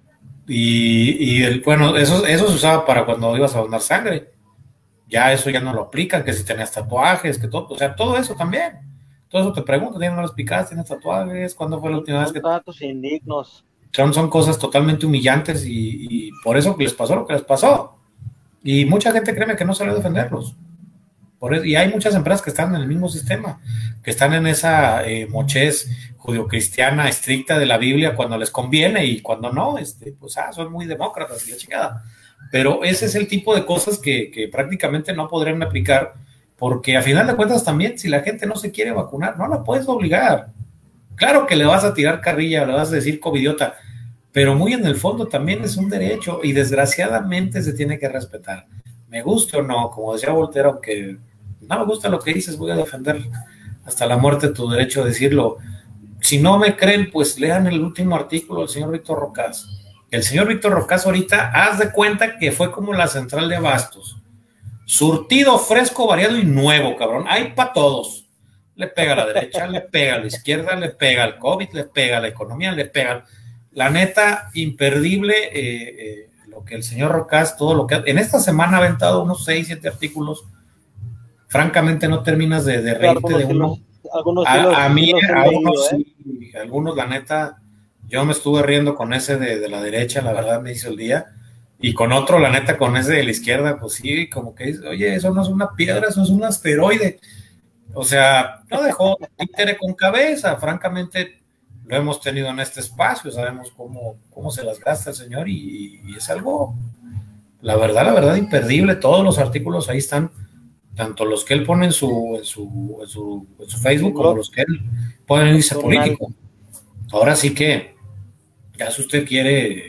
Y, y el, bueno, eso, eso se usaba para cuando ibas a donar sangre. Ya eso ya no lo aplican, que si tenías tatuajes, que todo, o sea, todo eso también. todo eso te pregunto, ¿tienes malas picadas? ¿Tienes tatuajes? ¿Cuándo fue la última vez que...? Son datos indignos. Son, son cosas totalmente humillantes y, y por eso les pasó lo que les pasó. Y mucha gente créeme que no salió a defenderlos. Por eso, y hay muchas empresas que están en el mismo sistema, que están en esa eh, mochez judio-cristiana estricta de la Biblia cuando les conviene y cuando no, este, pues ah, son muy demócratas y la chingada. Pero ese es el tipo de cosas que, que prácticamente no podrían aplicar, porque a final de cuentas también, si la gente no se quiere vacunar, no la puedes obligar. Claro que le vas a tirar carrilla, le vas a decir covidiota, pero muy en el fondo también es un derecho y desgraciadamente se tiene que respetar. Me guste o no, como decía Voltaire, aunque no me gusta lo que dices, voy a defender hasta la muerte tu derecho a decirlo. Si no me creen, pues lean el último artículo del señor Víctor Rocaz. El señor Víctor Rocaz ahorita, haz de cuenta que fue como la central de abastos. Surtido, fresco, variado y nuevo, cabrón. Hay para todos. Le pega a la derecha, le pega a la izquierda, le pega al COVID, le pega a la economía, le pega. La neta, imperdible eh, eh, lo que el señor Rocaz, todo lo que... Ha, en esta semana ha aventado unos seis, siete artículos. Francamente no terminas de, de reírte de uno. Algunos a, sí los, a mí, sí los a leído, unos ¿eh? sí, algunos la neta, yo me estuve riendo con ese de, de la derecha, la verdad me hizo el día, y con otro, la neta, con ese de la izquierda, pues sí, como que, oye, eso no es una piedra, eso es un asteroide. O sea, no dejó títere con cabeza, francamente, lo hemos tenido en este espacio, sabemos cómo, cómo se las gasta el señor, y, y es algo, la verdad, la verdad, imperdible. Todos los artículos ahí están, tanto los que él pone en su, en su, en su, en su Facebook, como los que él pone en el índice político. Ahora sí que, ya si usted quiere,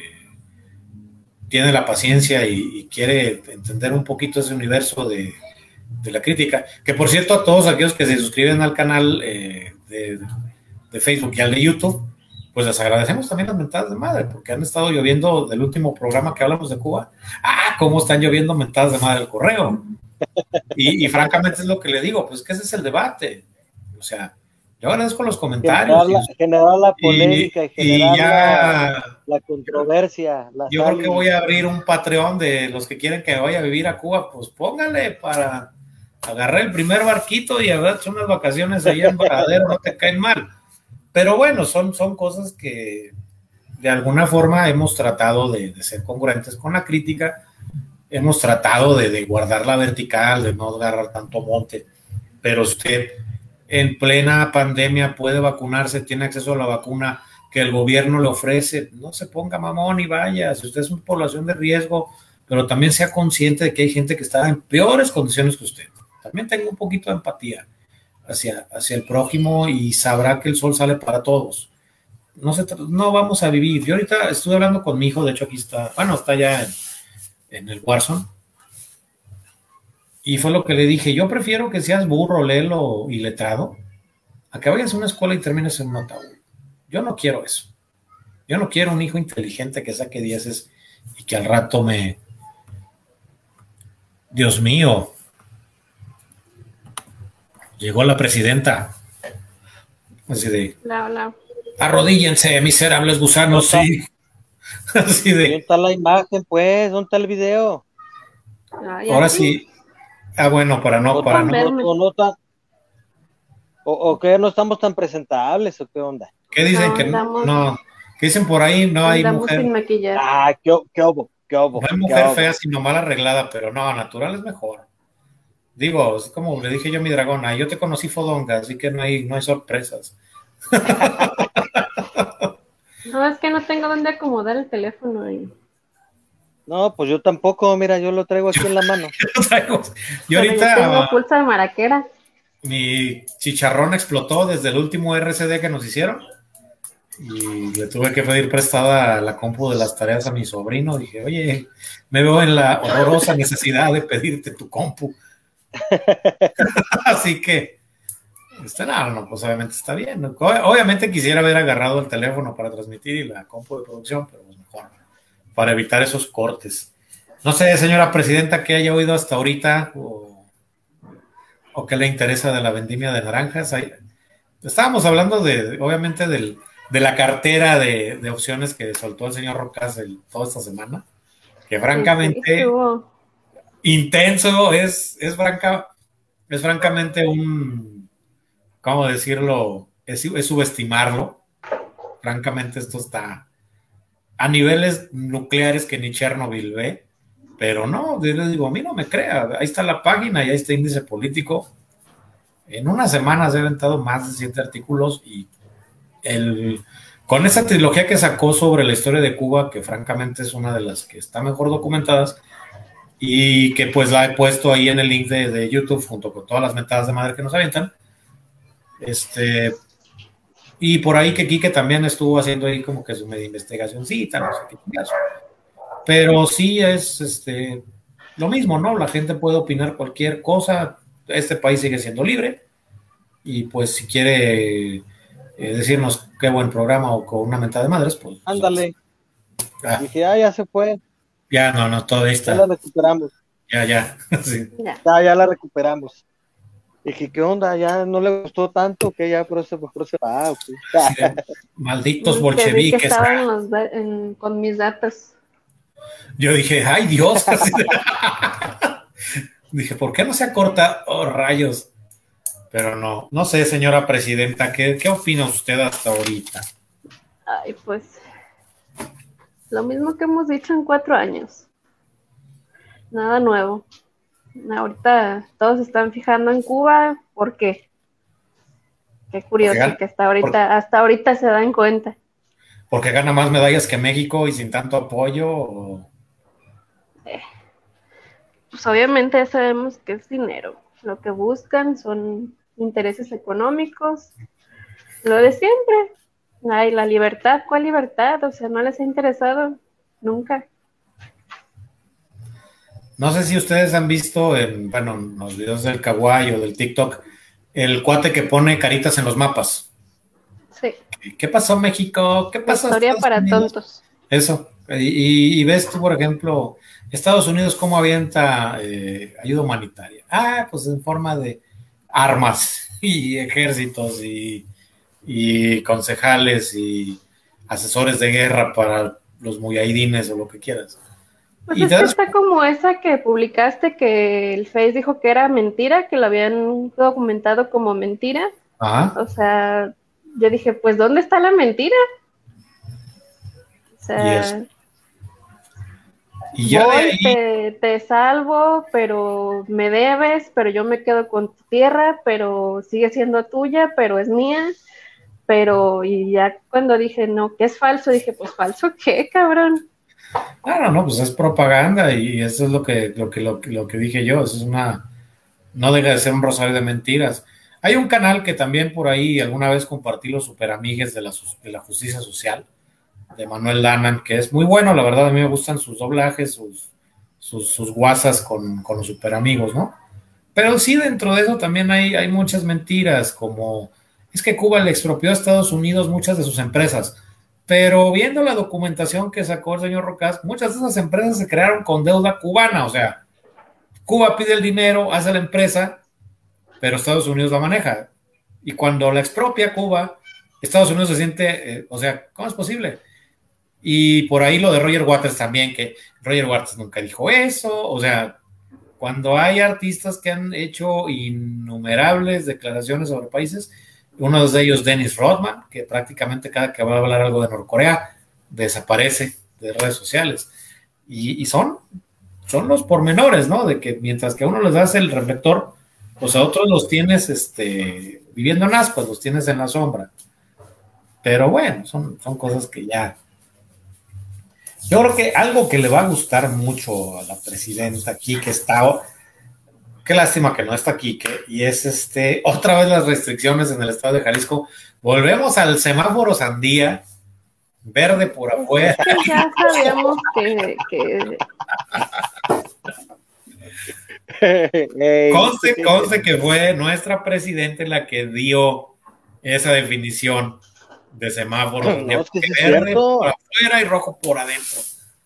tiene la paciencia y, y quiere entender un poquito ese universo de, de la crítica, que por cierto, a todos aquellos que se suscriben al canal eh, de, de Facebook y al de YouTube, pues les agradecemos también las mentadas de madre, porque han estado lloviendo del último programa que hablamos de Cuba. Ah, cómo están lloviendo mentadas de madre el correo. Y, y francamente es lo que le digo, pues que ese es el debate. O sea, yo agradezco los comentarios. Generar la, generar la polémica y, y generar y ya, la, la controversia. La yo creo que voy a abrir un Patreon de los que quieren que vaya a vivir a Cuba, pues póngale para agarrar el primer barquito y a ver, son unas vacaciones allá en Varadero, no te caen mal. Pero bueno, son, son cosas que de alguna forma hemos tratado de, de ser congruentes con la crítica, hemos tratado de, de guardar la vertical, de no agarrar tanto monte, pero usted en plena pandemia puede vacunarse, tiene acceso a la vacuna que el gobierno le ofrece, no se ponga mamón y vaya, si usted es una población de riesgo, pero también sea consciente de que hay gente que está en peores condiciones que usted. También tenga un poquito de empatía hacia, hacia el prójimo y sabrá que el sol sale para todos. No, se, no vamos a vivir. Yo ahorita estuve hablando con mi hijo, de hecho aquí está, bueno, está ya en, en el Warzone, y fue lo que le dije, yo prefiero que seas burro, lelo y letrado, a que vayas a una escuela y termines en un ataúd. Yo no quiero eso. Yo no quiero un hijo inteligente que saque dieces y que al rato me... Dios mío, llegó la presidenta. Así de... Hola, hola. Arrodíllense, miserables gusanos, sí. Así de... ¿Dónde está la imagen, pues? ¿Dónde está el video? Ay, Ahora aquí. sí. Ah, bueno, para no... ¿O, para no, o, no tan, o, ¿O qué? ¿No estamos tan presentables o qué onda? ¿Qué dicen? No, que andamos, no? ¿Qué dicen por ahí? No hay andamos mujer. sin maquillar. Ah, qué, qué obo, qué obo. No hay mujer fea, sino mal arreglada, pero no, natural es mejor. Digo, es como le dije yo a mi dragona, yo te conocí fodonga, así que no hay, no hay sorpresas. No, es que no tengo dónde acomodar el teléfono. Y... No, pues yo tampoco, mira, yo lo traigo aquí en la mano. Yo ahorita... Yo tengo pulso de maraquera. Mi chicharrón explotó desde el último R C D que nos hicieron y le tuve que pedir prestada la compu de las tareas a mi sobrino. Dije, oye, me veo en la horrorosa necesidad de pedirte tu compu. Así que, este, no, no, pues obviamente está bien. Obviamente quisiera haber agarrado el teléfono para transmitir y la compu de producción, pero pues mejor, para evitar esos cortes. No sé, señora presidenta, que haya oído hasta ahorita o, o qué le interesa de la vendimia de naranjas. Ahí, estábamos hablando de, obviamente, del, de la cartera de, de opciones que soltó el señor Rocaz el, toda esta semana, que francamente Estuvo... intenso, es, es, franca, es francamente un, ¿cómo decirlo? Es, es subestimarlo. Francamente, esto está a niveles nucleares que ni Chernobyl ve, pero no, yo les digo, a mí no me crea, ahí está la página y ahí está índice político. En unas semanas he aventado más de siete artículos y el, con esa trilogía que sacó sobre la historia de Cuba, que francamente es una de las que está mejor documentadas y que pues la he puesto ahí en el link de, de YouTube junto con todas las mentadas de madre que nos avientan. Este, y por ahí que Quique también estuvo haciendo ahí como que su media investigacióncita, no sé qué. Pero sí es este, lo mismo, ¿no? La gente puede opinar cualquier cosa, este país sigue siendo libre y pues si quiere eh, decirnos qué buen programa o con una mentada de madres, pues... Ándale. Ah, dije, ah, ya se fue. Ya, no, no, todo ahí está. Ya la recuperamos. Ya, ya. Sí. Ya. Ya, ya la recuperamos. Dije, ¿qué onda? ¿Ya no le gustó tanto? Que ya por eso mejor se va. Okay. Sí, malditos Que vi bolcheviques. que estaban los da- en- con mis datos. Yo dije, ay Dios. Dije, ¿por qué no se acorta? Oh, rayos. Pero no, no sé, señora presidenta, ¿qué, qué opina usted hasta ahorita? Ay, pues lo mismo que hemos dicho en cuatro años. Nada nuevo. Ahorita todos se están fijando en Cuba. ¿Por qué? Qué curioso Porque, que hasta ahorita, porque, hasta ahorita se dan cuenta. porque gana más medallas que México y sin tanto apoyo. O... Eh, pues obviamente ya sabemos que es dinero. Lo que buscan son intereses económicos. Lo de siempre. Ay, la libertad, ¿cuál libertad? O sea, no les ha interesado nunca. No sé si ustedes han visto en, bueno, en los videos del Kawaii o del TikTok, el cuate que pone caritas en los mapas. Sí. ¿Qué pasó, México? ¿Qué pasó? Historia para Unidos? tontos. Eso. Y, y ves tú, por ejemplo, Estados Unidos cómo avienta eh, ayuda humanitaria. Ah, pues en forma de armas y ejércitos y, y concejales y asesores de guerra para los mujahidines o lo que quieras. Pues y es te que das... está como esa que publicaste que el Face dijo que era mentira, que lo habían documentado como mentira. Ajá. O sea, yo dije, pues ¿dónde está la mentira? O sea, Y, y ya voy, de ahí... te, te salvo, pero me debes, pero yo me quedo con tu tierra, pero sigue siendo tuya, pero es mía. Pero, y ya cuando dije, no, que es falso, dije, pues falso, ¿qué, cabrón? Claro, no, pues es propaganda y eso es lo que, lo que, lo, que- lo que dije yo, eso es una, no deja de ser un rosario de mentiras. Hay un canal que también por ahí alguna vez compartí los superamigues de la, sus- de la justicia social, de Manuel Lanan, que es muy bueno, la verdad, a mí me gustan sus doblajes, sus, sus, sus guasas con, con los superamigos, ¿no? Pero sí, dentro de eso también hay, hay muchas mentiras, como es que Cuba le expropió a Estados Unidos muchas de sus empresas. Pero viendo la documentación que sacó el señor Rocas, muchas de esas empresas se crearon con deuda cubana, o sea, Cuba pide el dinero, hace la empresa, pero Estados Unidos la maneja. Y cuando la expropia Cuba, Estados Unidos se siente, eh, o sea, ¿cómo es posible? Y por ahí lo de Roger Waters también, que Roger Waters nunca dijo eso, o sea, cuando hay artistas que han hecho innumerables declaraciones sobre países, uno de ellos, Dennis Rodman, que prácticamente cada que va a hablar algo de Norcorea, desaparece de redes sociales. Y, y son, son los pormenores, ¿no? De que mientras que a uno les das el reflector, pues a otros los tienes este, viviendo en ascuas, los tienes en la sombra. Pero bueno, son, son cosas que ya... Yo creo que algo que le va a gustar mucho a la presidenta aquí, que está... Qué lástima que no está aquí, que, y es este, otra vez las restricciones en el estado de Jalisco. Volvemos al semáforo sandía, verde por afuera. Es que ya sabíamos que, que... Hey, Conste, conste que fue nuestra presidenta la que dio esa definición de semáforo. No, es que sí es verde cierto. por afuera y rojo por adentro.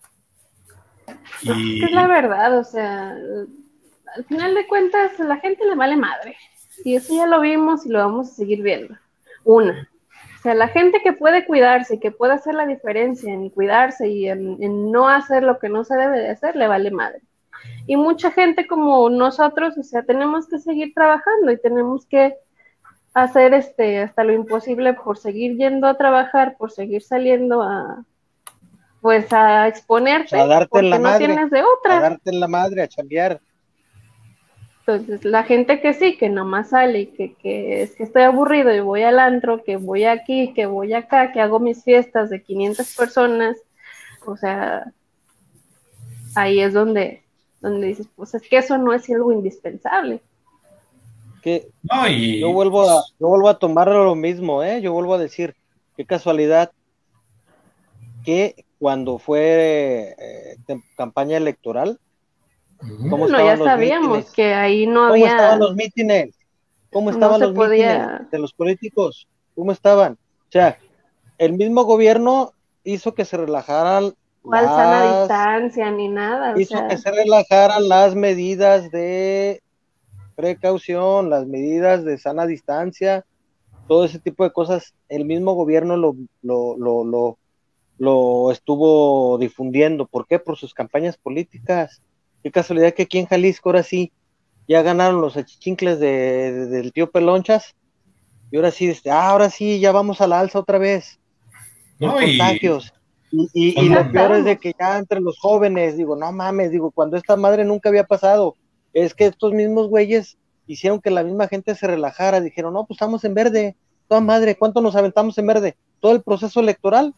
Y... Es la verdad, o sea, al final de cuentas la gente le vale madre. Y eso ya lo vimos y lo vamos a seguir viendo. Una, o sea, la gente que puede cuidarse, que puede hacer la diferencia en cuidarse y en, en no hacer lo que no se debe de hacer, le vale madre. Y mucha gente como nosotros, o sea, tenemos que seguir trabajando y tenemos que hacer este hasta lo imposible por seguir yendo a trabajar, por seguir saliendo a pues a exponerte, a darte porque en la no madre, tienes de a otra. darte en la madre, a chambear. Entonces, la gente que sí, que nomás sale y que, que es que estoy aburrido y voy al antro, que voy aquí, que voy acá, que hago mis fiestas de quinientas personas, o sea, ahí es donde, donde dices, pues es que eso no es algo indispensable. Que No, y yo vuelvo a, yo vuelvo a tomar lo mismo, ¿eh? Yo vuelvo a decir, qué casualidad que cuando fue eh, campaña electoral, ¿cómo Bueno, ya estaban los sabíamos mítines? que ahí no ¿Cómo estaban había, los mítines? ¿Cómo no estaban se los mítines podía, de los políticos? ¿Cómo estaban? O sea, el mismo gobierno hizo que se relajaran cuál sana las, distancia ni nada, o hizo que sea, se relajaran las medidas de precaución, las medidas de sana distancia, todo ese tipo de cosas. El mismo gobierno lo, lo, lo, lo, lo estuvo difundiendo. ¿Por qué? Por sus campañas políticas. Qué casualidad que aquí en Jalisco ahora sí ya ganaron los achichincles de, de, del tío Pelonchas, y ahora sí, este, ah, ahora sí, ya vamos a la alza otra vez, en no, y contagios. Y, y, y ya lo son, peor es de estábamos. que ya entre los jóvenes, digo, no mames, digo, cuando esta madre nunca había pasado, es que estos mismos güeyes hicieron que la misma gente se relajara, dijeron, no, pues estamos en verde, toda madre, ¿cuánto nos aventamos en verde? Todo el proceso electoral,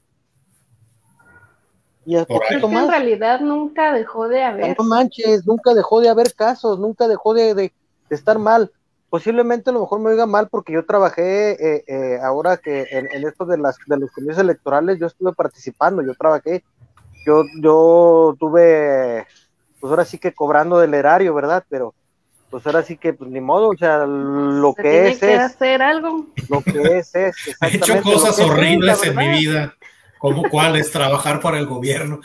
y a por Es poquito ahí. que en más. realidad nunca dejó de O sea, haber. no manches, nunca dejó de haber casos, nunca dejó de, de, de estar mal. Posiblemente a lo mejor me oiga mal porque yo trabajé eh, eh, ahora que en, en esto de las de los comicios electorales yo estuve participando, yo trabajé, yo yo tuve, pues ahora sí que cobrando del erario, ¿verdad? Pero pues ahora sí que pues ni modo, o sea, lo Se que tiene es que es, hacer algo. lo que es es, He hecho exactamente lo cosas que es es, la horribles en mi verdad. vida, como cuál es trabajar para el gobierno,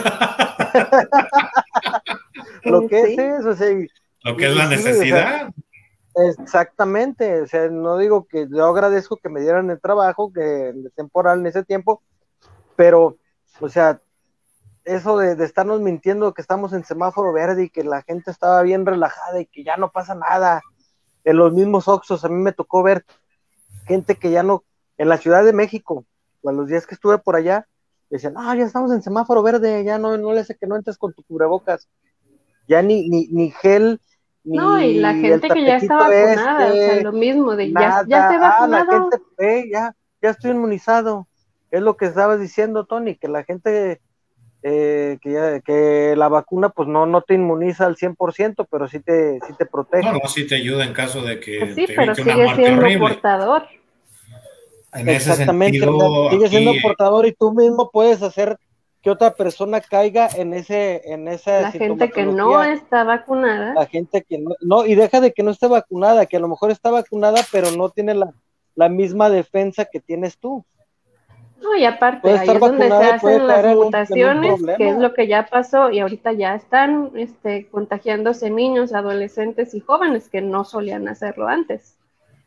Lo Y que es sí, es, o sea, y, lo que es y, y la sí, o sea, necesidad. exactamente, o sea, no digo que yo agradezco que me dieran el trabajo, que de temporal en ese tiempo, pero, o sea, eso de, de estarnos mintiendo que estamos en semáforo verde y que la gente estaba bien relajada y que ya no pasa nada, en los mismos Oxxos, a mí me tocó ver gente que ya no, en la Ciudad de México, a los días que estuve por allá, decían, ah, ya estamos en semáforo verde, ya no, no le hace que no entres con tu cubrebocas, ya ni, ni, ni gel, no, y la ni el gente que ya está tapetito vacunada, o sea, este, lo mismo de ya, ya nada, estoy ah, la vacunado. gente, eh, ya, ya estoy inmunizado. Es lo que estabas diciendo, Tony, que la gente, eh, que, ya, que la vacuna pues no, no te inmuniza al cien por ciento, pero sí te, sí te No, protege. no, sí te ayuda en caso de Pues que sí, te pero evite una sigue muerte siendo horrible. portador. En ese Exactamente, o sea, sentido, sigue siendo aquí, portador y tú mismo puedes hacer que otra persona caiga en ese, en esa La gente que no sintomatología. está vacunada, La gente que no, no, y deja de que no esté vacunada, que a lo mejor está vacunada, pero no tiene la, la misma defensa que tienes tú. no, y aparte, Puede ahí estar es donde se vacunada y puede hacen las caer en un, en un mutaciones, que es problema. lo que ya pasó, y ahorita ya están este, contagiándose niños, adolescentes y jóvenes que no solían hacerlo antes.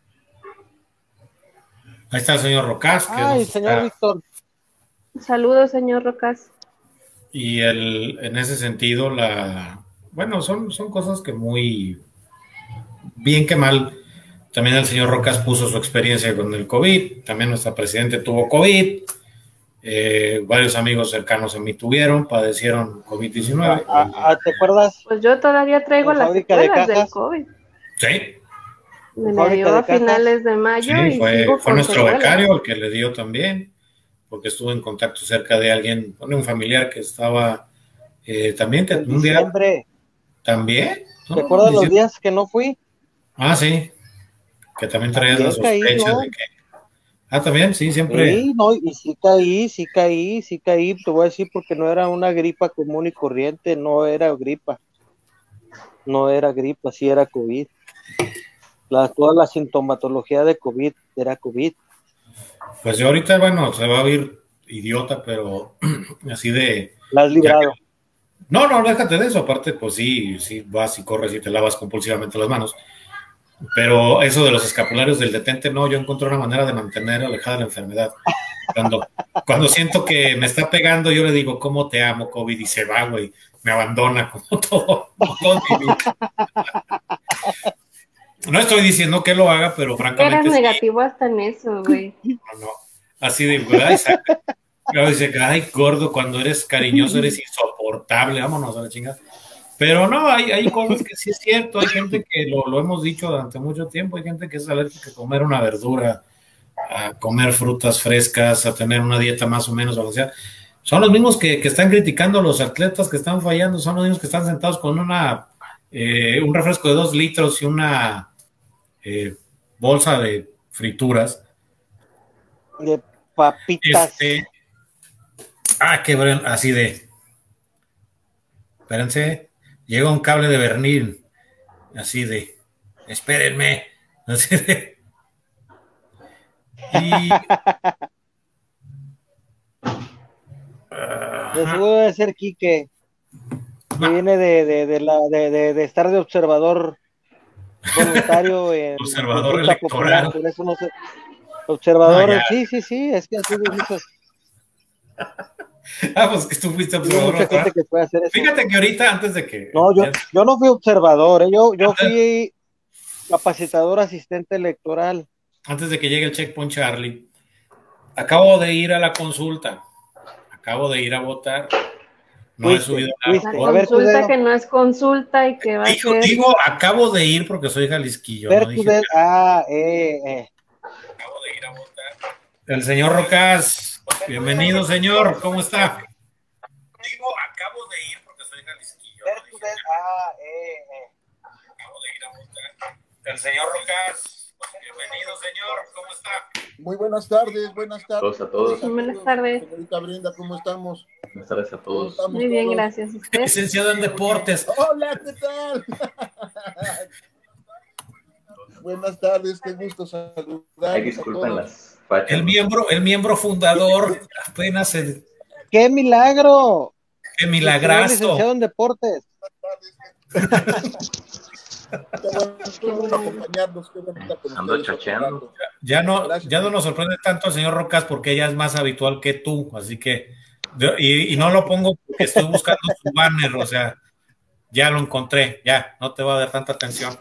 ahí está el señor Rocas, que Ay, nos señor está, Víctor, Saludos, señor Rocas. y el, en ese sentido, la, bueno, son, son cosas que muy bien que mal. También el señor Rocas puso su experiencia con el COVID, también nuestra presidente tuvo COVID, eh, varios amigos cercanos a mí tuvieron, padecieron COVID a, diecinueve. a, a, ¿te acuerdas Pues yo todavía traigo en las fábrica de secuelas del cajas? COVID. Sí, En Me fábrica dio a de cajas, finales de mayo sí, y fue, sigo fue con nuestro secuelas. becario el que le dio también, porque estuvo en contacto cerca de alguien, bueno, un familiar que estaba eh, también, que en un día diciembre. también, ¿Te ¿no? acuerdas los Diciembre. días que no fui? Ah, sí, que también traías la También caí, sospecha ¿no? de que, ah, también, sí, siempre, Sí, no, y sí caí, sí caí, sí caí, te voy a decir porque no era una gripa común y corriente, no era gripa, no era gripa, sí era COVID. La, toda la sintomatología de COVID era COVID. pues yo ahorita, bueno, se va a oír idiota, pero así de, La has ya que, librado. no, no, déjate de eso, aparte, pues sí, sí, vas y corres y te lavas compulsivamente las manos, pero eso de los escapularios del detente, no, yo encontré una manera de mantener alejada la enfermedad. Cuando, cuando siento que me está pegando, yo le digo, ¿cómo te amo, COVID? Y se va, güey, me abandona como todo, como todo mi vida. No estoy diciendo que lo haga, pero francamente. Eras negativo hasta en eso, güey. No, no. Así de, ¿verdad? Claro, dice, ay, gordo, cuando eres cariñoso eres insoportable, vámonos a la chingada. Pero no, hay, hay cosas que sí es cierto, hay gente que lo, lo hemos dicho durante mucho tiempo, hay gente que es alérgica a comer una verdura, a comer frutas frescas, a tener una dieta más o menos balanceada. Son los mismos que, que están criticando a los atletas que están fallando, son los mismos que están sentados con una eh, un refresco de dos litros y una eh, bolsa de frituras. De papitas. Este, ah, qué bueno, así de. Espérense. Llega un cable de Bernil, así de, espérenme, así de. Y. De seguro debe ser Quique, que No. viene de, de, de, la, de, de, de estar de observador voluntario en Observador consulta electoral. popular, por eso no sé. Observador, No, sí, sí, sí, es que así de muchos. Ah, pues que tú fuiste Hubo observador. mucha gente que puede hacer eso. Fíjate que ahorita, antes de que. No, yo, ya- yo no fui observador, ¿eh? yo, yo fui capacitador asistente electoral. antes de que llegue el checkpoint Charlie, acabo de ir a la consulta, acabo de ir a votar, no he Fuiste, subido fuiste. La nada. A ver, tu consulta dedo. que no es consulta y que va a Digo, ser. digo, acabo de ir porque soy jalisquillo, Ver no tu dije dedo. Ah, eh, eh. acabo de ir a votar. El señor Rocas, bienvenido señor, ¿cómo está? Digo, acabo de ir porque soy jalisquillo, Ver no tu dije dedo. Ah, eh, eh. acabo de ir a votar. El señor Rocas, bienvenido señor, ¿cómo está? Muy buenas tardes, buenas tardes. Todos a todos. Buenas tardes. Señorita Brenda, ¿cómo estamos? Buenas tardes a ¿Cómo todos. estamos Muy bien, todos? gracias. ¿Usted? Licenciado en deportes. Hola, ¿qué tal? Buenas tardes, qué gusto saludar. Ay, disculpen las fachas. El miembro, el miembro fundador, apenas el, ¡Qué milagro! qué Señor milagrazo. licenciado en deportes. Qué bueno, qué bueno acompañarnos, qué bueno estar con Ando ustedes otro chacheando. rato. Ya no, Gracias. ya no nos sorprende tanto el señor Rocas porque ella es más habitual que tú, así que, de- y, y no lo pongo porque estoy buscando su banner, o sea, ya lo encontré, ya, no te va a dar tanta atención.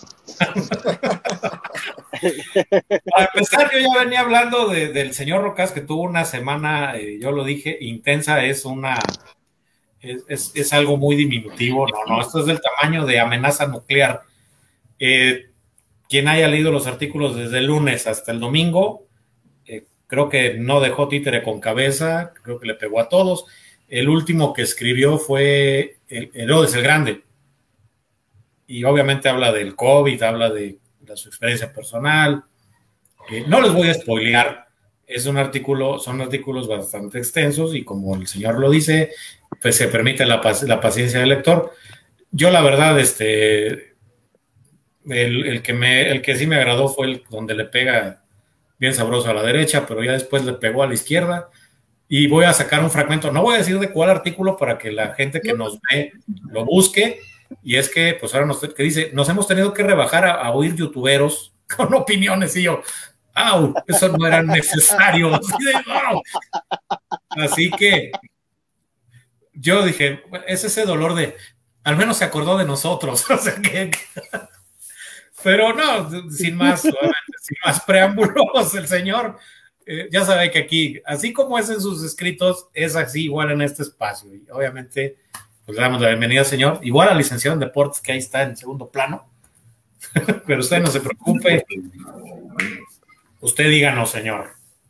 Para empezar, yo ya venía hablando de- del señor Rocas que tuvo una semana, eh, yo lo dije, intensa, es una, es, es- es algo muy diminutivo, no, no, esto es del tamaño de amenaza nuclear. Eh, quien haya leído los artículos desde el lunes hasta el domingo, eh, creo que no dejó títere con cabeza, creo que le pegó a todos. El último que escribió fue el, Herodes el Grande. Y obviamente habla del COVID, habla de, de su experiencia personal. Eh, no les voy a spoilear, es un artículo, son artículos bastante extensos y como el señor lo dice, pues se permite la, la paciencia del lector. Yo la verdad, este... El, el, que me, el que sí me agradó fue el donde le pega bien sabroso a la derecha, pero ya después le pegó a la izquierda. Y voy a sacar un fragmento, no voy a decir de cuál artículo para que la gente que nos ve lo busque. Y es que, pues ahora nos que dice, nos hemos tenido que rebajar a, a oír youtuberos con opiniones. Y yo, ¡au! Eso no era necesario. Así, de, wow. Así que yo dije, es ese dolor de, al menos se acordó de nosotros. O sea que. Pero no, sin más, sin más preámbulos, el señor eh, ya sabe que aquí, así como es en sus escritos, es así igual en este espacio. Y obviamente, pues le damos la bienvenida, señor. Igual al licenciado en deportes que ahí está en segundo plano. Pero usted no se preocupe. Usted díganos, señor.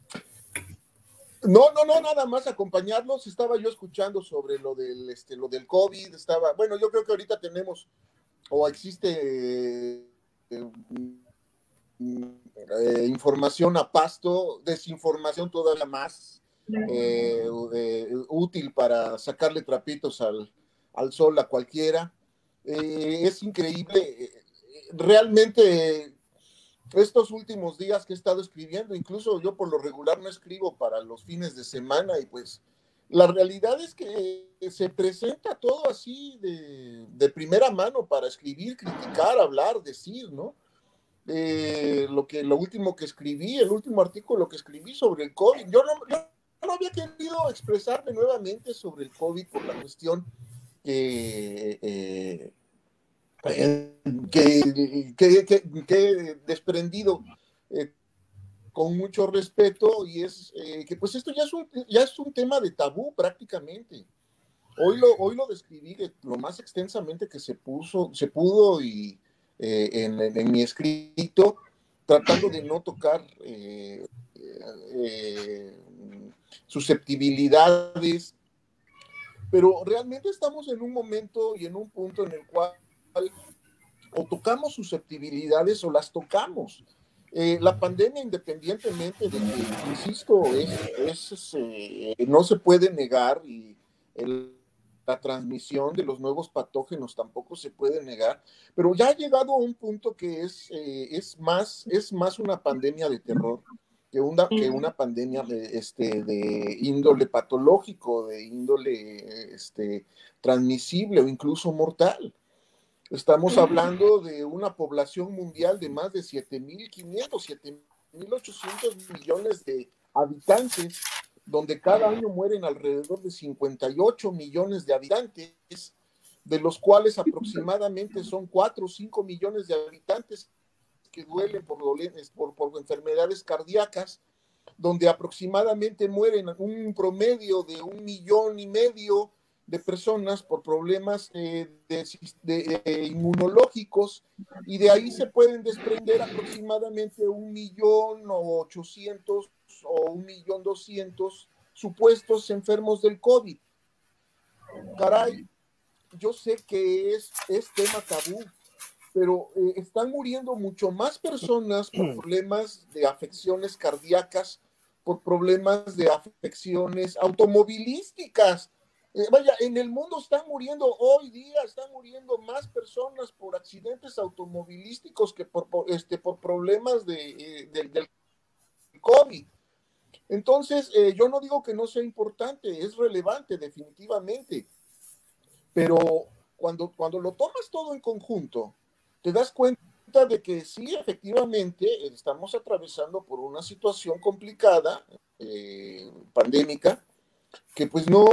No, no, no, nada más acompañarlos. Estaba yo escuchando sobre lo del, este, lo del COVID. Estaba, bueno, yo creo que ahorita tenemos o existe eh, eh, información a pasto, desinformación todavía más eh, eh, útil para sacarle trapitos al, al sol a cualquiera. Eh, es increíble. Realmente estos últimos días que he estado escribiendo, incluso yo por lo regular no escribo para los fines de semana y pues la realidad es que se presenta todo así de, de primera mano para escribir, criticar, hablar, decir, ¿no? Eh, lo, que, lo último que escribí, el último artículo que escribí sobre el COVID, yo no, yo no había querido expresarme nuevamente sobre el COVID por la cuestión que... Eh, eh, que, que, que, que desprendido, eh, con mucho respeto, y es eh, que pues esto ya es, un, ya es un tema de tabú prácticamente. Hoy lo, hoy lo describí lo más extensamente que se, puso, se pudo y eh, en, en mi escrito, tratando de no tocar eh, eh, susceptibilidades, pero realmente estamos en un momento y en un punto en el cual o tocamos susceptibilidades o las tocamos. Eh, la pandemia, independientemente de que, insisto, es, es, es eh, no se puede negar, y el, la transmisión de los nuevos patógenos tampoco se puede negar, pero ya ha llegado a un punto que es, eh, es, más, es más una pandemia de terror que una, que una pandemia de, este, de índole patológico, de índole este, transmisible o incluso mortal. Estamos hablando de una población mundial de más de siete mil quinientos, siete mil ochocientos millones de habitantes, donde cada año mueren alrededor de cincuenta y ocho millones de habitantes, de los cuales aproximadamente son cuatro o cinco millones de habitantes que duelen por, por, por enfermedades cardíacas, donde aproximadamente mueren un promedio de un millón y medio de personas por problemas eh, de, de, de inmunológicos, y de ahí se pueden desprender aproximadamente un millón o ochocientos o un millón doscientos supuestos enfermos del COVID. Caray, yo sé que es, es tema tabú, pero eh, están muriendo mucho más personas por problemas de afecciones cardíacas, por problemas de afecciones automovilísticas. Eh, vaya, en el mundo están muriendo, hoy día están muriendo más personas por accidentes automovilísticos que por, por, este, por problemas de, eh, de, del COVID. Entonces, eh, yo no digo que no sea importante, es relevante definitivamente, pero cuando, cuando lo tomas todo en conjunto, te das cuenta de que sí, efectivamente, estamos atravesando por una situación complicada, eh, pandémica, que pues no,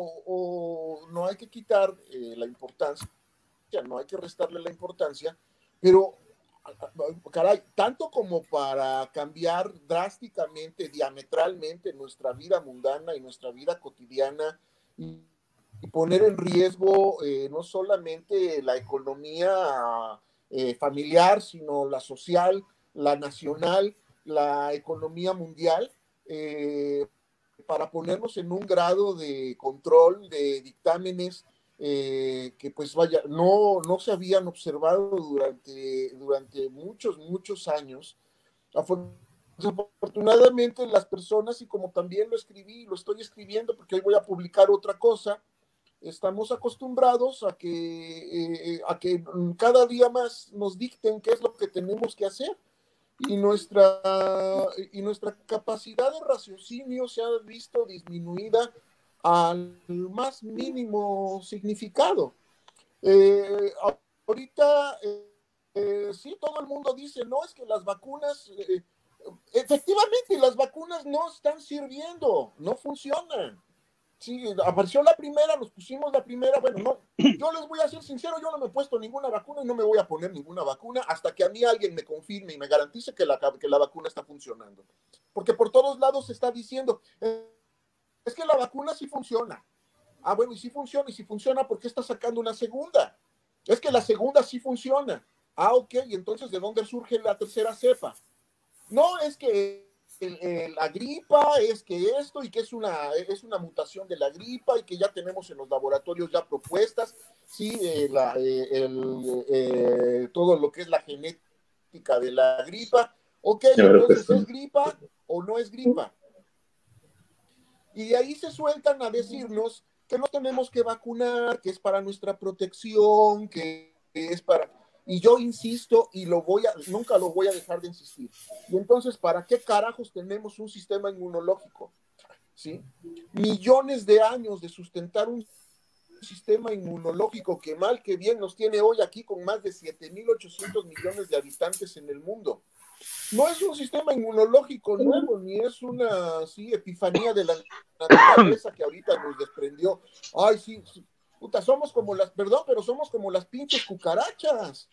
o, no hay que quitar eh, la importancia, no hay que restarle la importancia, pero caray, tanto como para cambiar drásticamente, diametralmente nuestra vida mundana y nuestra vida cotidiana, y, y poner en riesgo eh, no solamente la economía eh, familiar, sino la social, la nacional, la economía mundial, eh, para ponernos en un grado de control de dictámenes eh, que pues vaya, no, no se habían observado durante, durante muchos, muchos años. Afortunadamente las personas, y como también lo escribí, lo estoy escribiendo porque hoy voy a publicar otra cosa, estamos acostumbrados a que, eh, a que cada día más nos dicten qué es lo que tenemos que hacer. Y nuestra, y nuestra capacidad de raciocinio se ha visto disminuida al más mínimo significado. Eh, ahorita, eh, eh, sí, todo el mundo dice, no, es que las vacunas, eh, efectivamente, las vacunas no están sirviendo, no funcionan. Sí, apareció la primera, nos pusimos la primera, bueno, no, yo les voy a ser sincero, yo no me he puesto ninguna vacuna y no me voy a poner ninguna vacuna hasta que a mí alguien me confirme y me garantice que la, que la vacuna está funcionando. Porque por todos lados se está diciendo, eh, es que la vacuna sí funciona. Ah, bueno, y sí funciona, y si funciona, ¿por qué está sacando una segunda? Es que la segunda sí funciona. Ah, ok, y entonces, ¿de dónde surge la tercera cepa? No, es que El, el, la gripa, es que esto, y que es una, es una mutación de la gripa, y que ya tenemos en los laboratorios ya propuestas, sí, eh, la, eh, el, eh, todo lo que es la genética de la gripa. Ok, entonces, ¿es gripa o no es gripa? Y de ahí se sueltan a decirnos que no tenemos que vacunar, que es para nuestra protección, que es para... Y yo insisto, y lo voy a, nunca lo voy a dejar de insistir. Y entonces, ¿para qué carajos tenemos un sistema inmunológico? ¿Sí? Millones de años de sustentar un sistema inmunológico que mal que bien nos tiene hoy aquí con más de siete mil ochocientos millones de habitantes en el mundo. No es un sistema inmunológico nuevo, ni es una sí, epifanía de la naturaleza que ahorita nos desprendió. Ay, sí, sí. Puta, somos como las, perdón, pero somos como las pinches cucarachas.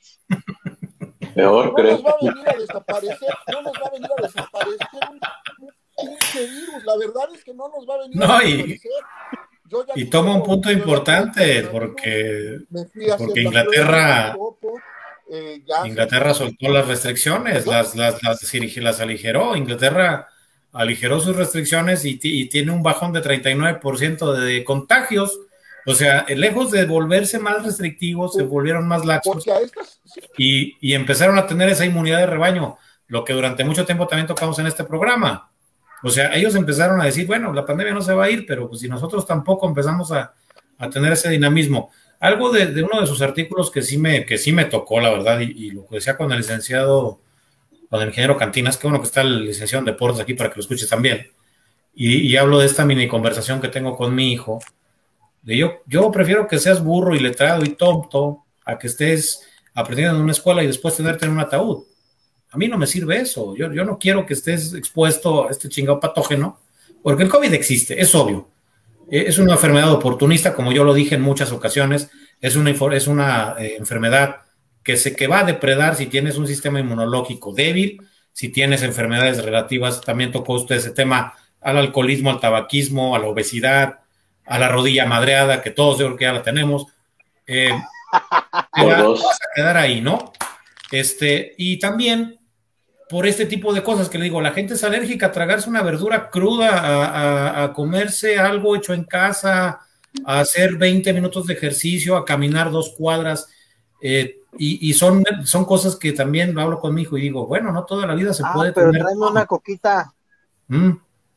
Peor, no creo. nos va a venir a desaparecer, no nos va a venir a desaparecer un, un pinche virus. La verdad es que no nos va a venir no, a y, desaparecer. Yo ya y toma un punto yo importante, ya porque, me fui a porque hacer la Inglaterra, prueba, topo, eh, ya Inglaterra se- soltó las restricciones, las, las, las, las aligeró. Inglaterra aligeró sus restricciones y, y tiene un bajón de treinta y nueve por ciento de contagios. O sea, lejos de volverse más restrictivos, se volvieron más laxos porque a estas sí, y, y empezaron a tener esa inmunidad de rebaño, lo que durante mucho tiempo también tocamos en este programa. O sea, ellos empezaron a decir, bueno, la pandemia no se va a ir, pero pues si nosotros tampoco empezamos a, a tener ese dinamismo. Algo de, de uno de sus artículos que sí me, que sí me tocó, la verdad, y, y lo que decía con el licenciado, con el ingeniero Cantinas, que bueno que está el licenciado en deportes aquí para que lo escuches también, y, y hablo de esta mini conversación que tengo con mi hijo, de yo, yo prefiero que seas burro y letrado y tonto a que estés aprendiendo en una escuela y después tenerte en un ataúd. A mí no me sirve eso. Yo, yo no quiero que estés expuesto a este chingado patógeno, porque el COVID existe, es obvio. Es una enfermedad oportunista, como yo lo dije en muchas ocasiones. Es una, es una eh, enfermedad que, se, que va a depredar si tienes un sistema inmunológico débil, si tienes enfermedades relativas. También tocó usted ese tema al alcoholismo, al tabaquismo, a la obesidad, a la rodilla madreada, que todos yo creo que ya la tenemos. Eh, te va, vas a quedar ahí, ¿no? Este, y también por este tipo de cosas que le digo, la gente es alérgica a tragarse una verdura cruda, a, a, a comerse algo hecho en casa, a hacer veinte minutos de ejercicio, a caminar dos cuadras, eh, y, y son, son cosas que también lo hablo con mi hijo y digo, bueno, no toda la vida se ah, puede pero tener. tráeme una coquita. Mm.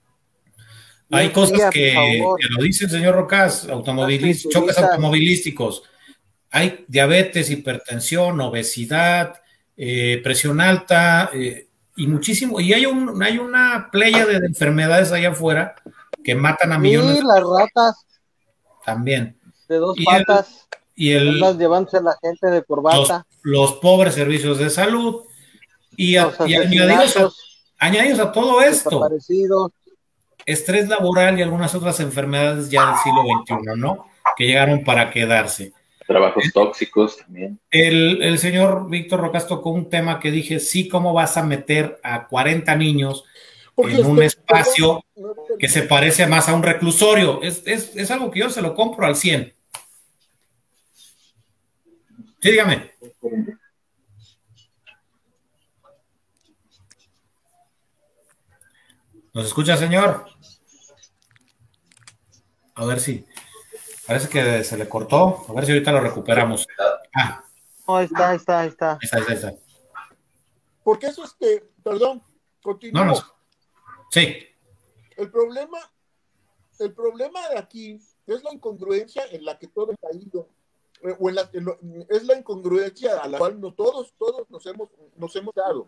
Hay Bien cosas fría, que, que lo dice el señor Rocas, automovilísticos, choques automovilísticos. Hay diabetes, hipertensión, obesidad, eh, presión alta, eh, y muchísimo. Y hay, un, hay una playa de enfermedades allá afuera que matan a Sí, millones. las ratas. También. De dos y patas. El, y el, andan llevándose la gente de corbata. Los, los pobres servicios de salud. Y, a, y añadidos, a, añadidos a todo esto, estrés laboral y algunas otras enfermedades ya del siglo veintiuno, ¿no? Que llegaron para quedarse. Trabajos tóxicos también. El, el señor Víctor Rocas tocó un tema que dije, sí, ¿cómo vas a meter a cuarenta niños Porque en un espacio que se parece más a un reclusorio? Es, es, es algo que yo se lo compro al cien. Sí, dígame. ¿Nos escucha, señor? A ver si... Parece que se le cortó. A ver si ahorita lo recuperamos. Ah. No, ahí está, ahí está, ahí está. Ahí está, ahí está. Porque eso es que, perdón, continúo. No, no. Sí. El problema, el problema de aquí es la incongruencia en la que todo está ido. O en la, en lo, es la incongruencia a la cual no, todos, todos nos hemos, nos hemos dado.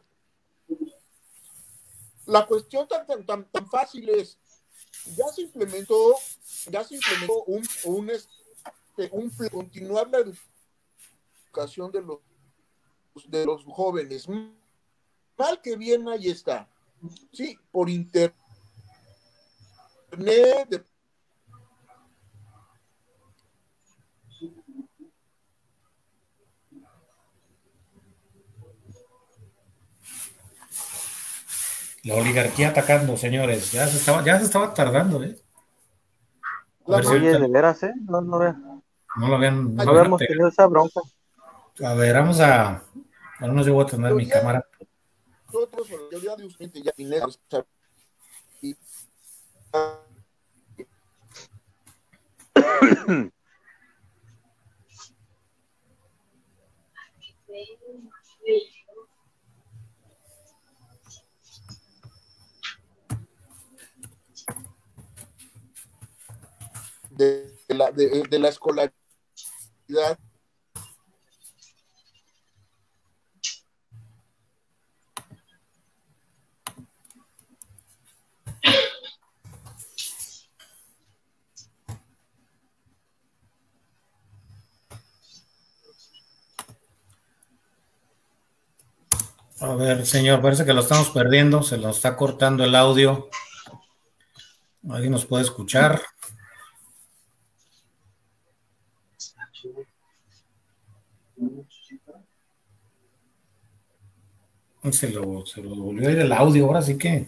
La cuestión tan, tan, tan, tan fácil es, ya se implementó, ya se implementó un, un, este, un continuar la educación de los, de los jóvenes. Mal que bien, ahí está. Sí, por internet, de, la oligarquía atacando, señores. Ya se estaba, ya se estaba tardando, ¿eh? A ver, oye, de veras, ¿eh? No, no, no lo habían. No, no habíamos tenido esa bronca. A ver, vamos a. Ahora no llevo a tener mi cámara. Nosotros, la mayoría de ustedes ya tienen. Y, de, de, la, de, de la escolaridad. A ver, señor, parece que lo estamos perdiendo, se nos está cortando el audio. ¿Alguien nos puede escuchar? Se lo, se lo volvió a ir el audio, ahora sí que.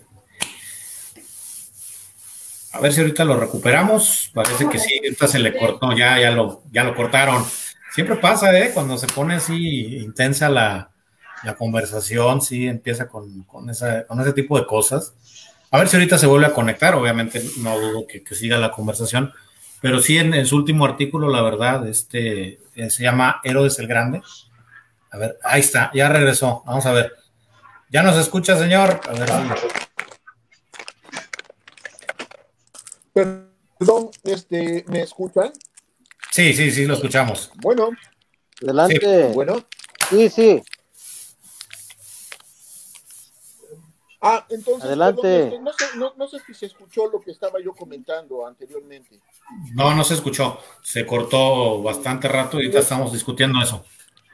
A ver si ahorita lo recuperamos. Parece que sí, ahorita se le cortó, ya, ya lo, ya lo cortaron. Siempre pasa, ¿eh? Cuando se pone así intensa la, la conversación, sí empieza con, con, esa, con ese tipo de cosas. A ver si ahorita se vuelve a conectar, obviamente no dudo que, que siga la conversación, pero sí en, en su último artículo, la verdad, este eh, se llama Herodes el Grande. A ver, ahí está, ya regresó. Vamos a ver. ¿Ya nos escucha, señor? A ver si... Perdón, este, ¿me escuchan? Sí, sí, sí, lo escuchamos. Bueno. Adelante. Sí, bueno. Sí, sí. Ah, entonces, adelante. Perdón, este, no, sé, no, no sé si se escuchó lo que estaba yo comentando anteriormente. No, no se escuchó. Se cortó bastante rato y ya estamos discutiendo eso.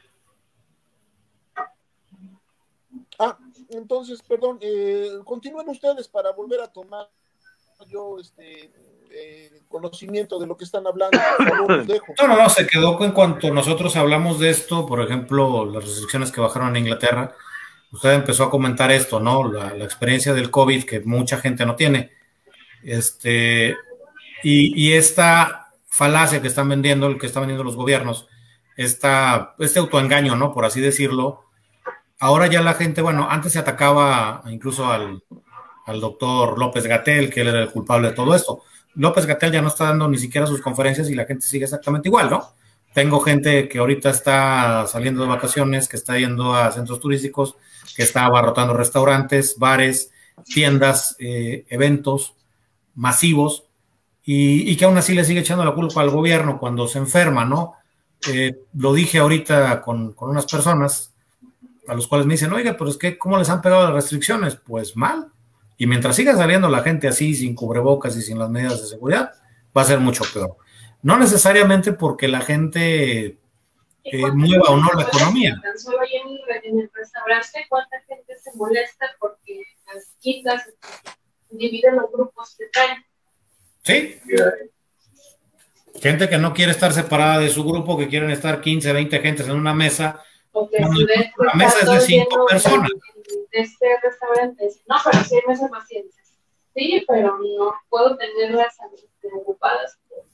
Ah, entonces, perdón, eh, continúen ustedes para volver a tomar yo este eh, conocimiento de lo que están hablando. Por favor, los dejo. No, no, no, se quedó en cuanto nosotros hablamos de esto, por ejemplo, las restricciones que bajaron en Inglaterra. Usted empezó a comentar esto, ¿no? La, la experiencia del COVID que mucha gente no tiene. Este, y, y esta falacia que están vendiendo, el que están vendiendo los gobiernos, esta, este autoengaño, ¿no? Por así decirlo. Ahora ya la gente, bueno, antes se atacaba incluso al, al doctor López-Gatell, que él era el culpable de todo esto. López-Gatell ya no está dando ni siquiera sus conferencias y la gente sigue exactamente igual, ¿no? Tengo gente que ahorita está saliendo de vacaciones, que está yendo a centros turísticos, que está abarrotando restaurantes, bares, tiendas, eh, eventos masivos, y, y que aún así le sigue echando la culpa al gobierno cuando se enferma, ¿no? Eh, lo dije ahorita con, con unas personas a los cuales me dicen, oiga, pero es que ¿cómo les han pegado las restricciones? Pues mal. Y mientras siga saliendo la gente así, sin cubrebocas y sin las medidas de seguridad, va a ser mucho peor. No necesariamente porque la gente eh, mueva o no la economía. Tan solo ahí en el, en el restaurante, ¿cuánta gente se molesta porque las quitas dividen los grupos que traen? Sí. Gente que no quiere estar separada de su grupo, que quieren estar quince, veinte gentes en una mesa. Porque No, si ves la mesa es de cinco personas. De este restaurante, no, pero sí hay mesas vacías. Sí, pero no puedo tenerlas ocupadas.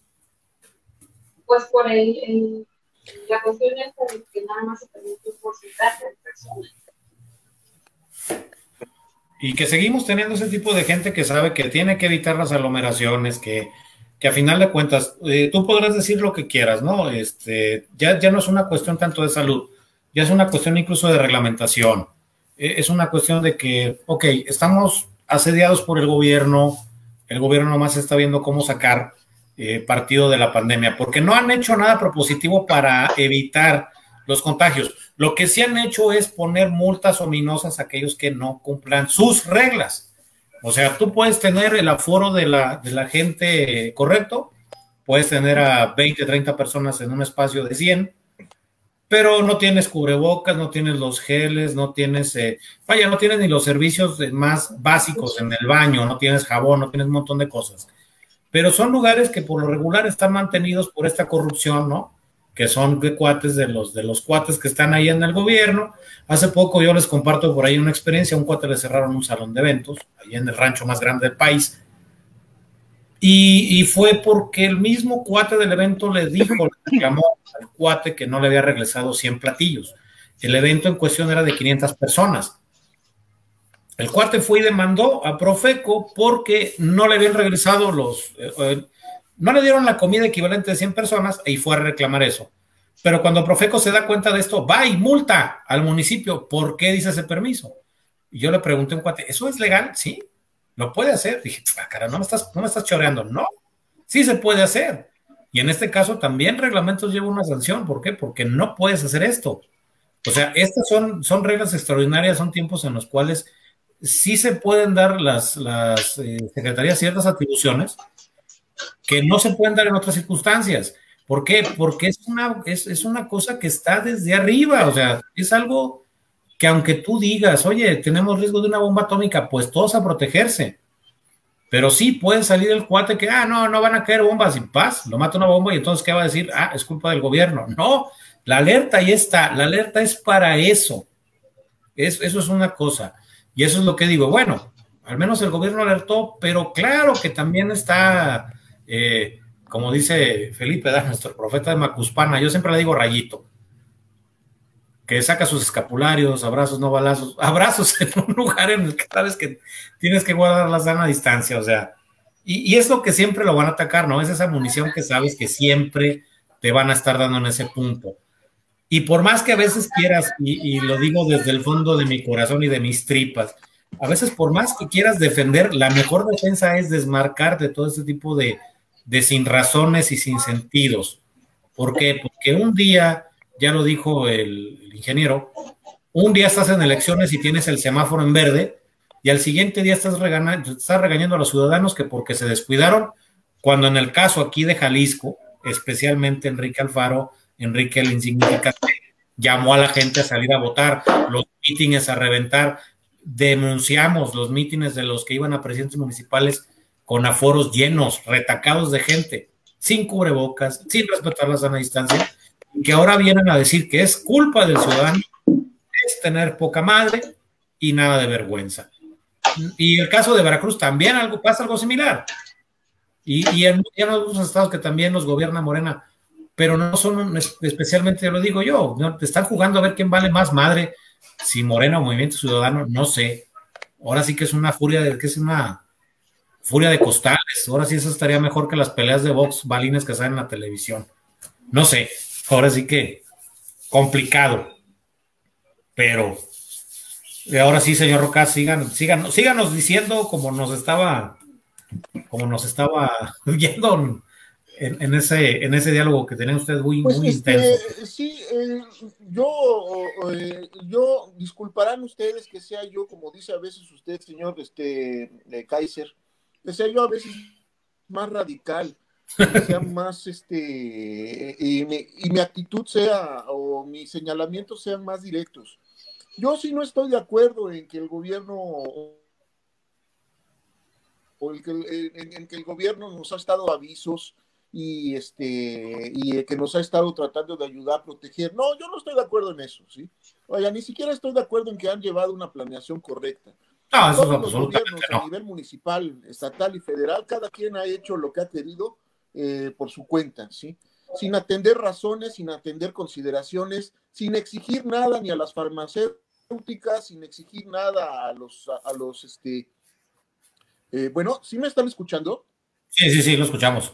Pues por el, el, la cuestión es que nada más se permite un porcentaje de personas. Y que seguimos teniendo ese tipo de gente que sabe que tiene que evitar las aglomeraciones, que, que a final de cuentas, eh, tú podrás decir lo que quieras, ¿no? Este, ya, ya no es una cuestión tanto de salud, ya es una cuestión incluso de reglamentación. Eh, es una cuestión de que, ok, estamos asediados por el gobierno, el gobierno nomás está viendo cómo sacar eh, partido de la pandemia, porque no han hecho nada propositivo para evitar los contagios. Lo que sí han hecho es poner multas ominosas a aquellos que no cumplan sus reglas. O sea, tú puedes tener el aforo de la, de la gente correcto, puedes tener a veinte, treinta personas en un espacio de cien, pero no tienes cubrebocas, no tienes los geles, no tienes, eh, vaya, no tienes ni los servicios más básicos en el baño, no tienes jabón, no tienes un montón de cosas. Pero son lugares que por lo regular están mantenidos por esta corrupción, ¿no? Que son de cuates de los, de los cuates que están ahí en el gobierno. Hace poco yo les comparto por ahí una experiencia, a un cuate le cerraron un salón de eventos, ahí en el rancho más grande del país, y, y fue porque el mismo cuate del evento le dijo, le reclamó al cuate que no le había regresado cien platillos. El evento en cuestión era de quinientas personas. El cuate fue y demandó a Profeco porque no le habían regresado los... Eh, eh, no le dieron la comida equivalente de cien personas y fue a reclamar eso. Pero cuando Profeco se da cuenta de esto, va y multa al municipio. ¿Por qué dice ese permiso? Y yo le pregunté a un cuate, ¿eso es legal? Sí, lo puede hacer. Dije, ah, cara, no me estás, no me estás choreando. No, sí se puede hacer. Y en este caso también reglamentos lleva una sanción. ¿Por qué? Porque no puedes hacer esto. O sea, estas son, son reglas extraordinarias, son tiempos en los cuales sí se pueden dar las, las eh, secretarías ciertas atribuciones que no se pueden dar en otras circunstancias. ¿Por qué? Porque es una, es, es una cosa que está desde arriba, o sea, es algo que aunque tú digas, oye, tenemos riesgo de una bomba atómica, pues todos a protegerse. Pero sí puede salir el cuate que, ah, no, no van a caer bombas y paz, lo mata una bomba y entonces ¿qué va a decir? Ah, es culpa del gobierno. No, la alerta ahí está, la alerta es para eso. Es, eso es una cosa. Y eso es lo que digo, bueno, al menos el gobierno alertó, pero claro que también está, eh, como dice Felipe, ¿verdad? Nuestro profeta de Macuspana, yo siempre le digo Rayito, que saca sus escapularios, abrazos, no balazos, abrazos en un lugar en el que sabes que tienes que guardar la sana distancia, o sea, y, y es lo que siempre lo van a atacar, ¿no? Es esa munición que sabes que siempre te van a estar dando en ese punto. Y por más que a veces quieras, y, y lo digo desde el fondo de mi corazón y de mis tripas, a veces por más que quieras defender, la mejor defensa es desmarcarte de todo este tipo de, de sin razones y sin sentidos. ¿Por qué? Porque un día, ya lo dijo el, el ingeniero, un día estás en elecciones y tienes el semáforo en verde, y al siguiente día estás regañando, estás regañando a los ciudadanos que porque se descuidaron, cuando en el caso aquí de Jalisco, especialmente Enrique Alfaro, Enrique el Insignificante, llamó a la gente a salir a votar, los mítines a reventar, denunciamos los mítines de los que iban a presidentes municipales con aforos llenos, retacados de gente, sin cubrebocas, sin respetar la sana distancia, y que ahora vienen a decir que es culpa del ciudadano, es tener poca madre y nada de vergüenza. Y el caso de Veracruz también algo, pasa algo similar. Y, y en, en otros estados que también los gobierna Morena, pero no son especialmente, lo digo yo, ¿no? Te están jugando a ver quién vale más madre, si Morena o Movimiento Ciudadano, no sé. Ahora sí que es una furia de, que es una furia de costales. Ahora sí eso estaría mejor que las peleas de box balines que salen en la televisión. No sé, ahora sí que complicado. Pero ahora sí, señor Roca, sigan, sigan, síganos diciendo como nos estaba, como nos estaba yendo En, en, ese, en ese diálogo que tenía usted muy, pues muy este, intenso. Sí, eh, yo, eh, yo, disculparán ustedes que sea yo, como dice a veces usted, señor este, eh, Kaiser, que sea yo a veces más radical, que sea más, este, y mi, y mi actitud sea, o mis señalamientos sean más directos. Yo sí no estoy de acuerdo en que el gobierno, o el que, en, en que el gobierno nos ha estado avisos, y este y que nos ha estado tratando de ayudar a proteger. No, yo no estoy de acuerdo en eso, ¿sí? Oiga, ni siquiera estoy de acuerdo en que han llevado una planeación correcta. No, eso Todos es los gobiernos no. a nivel municipal, estatal y federal, cada quien ha hecho lo que ha querido eh, por su cuenta, ¿sí? Sin atender razones, sin atender consideraciones, sin exigir nada ni a las farmacéuticas, sin exigir nada a los, a, a los, este... Eh, bueno, ¿sí me están escuchando? Sí, sí, sí, lo escuchamos.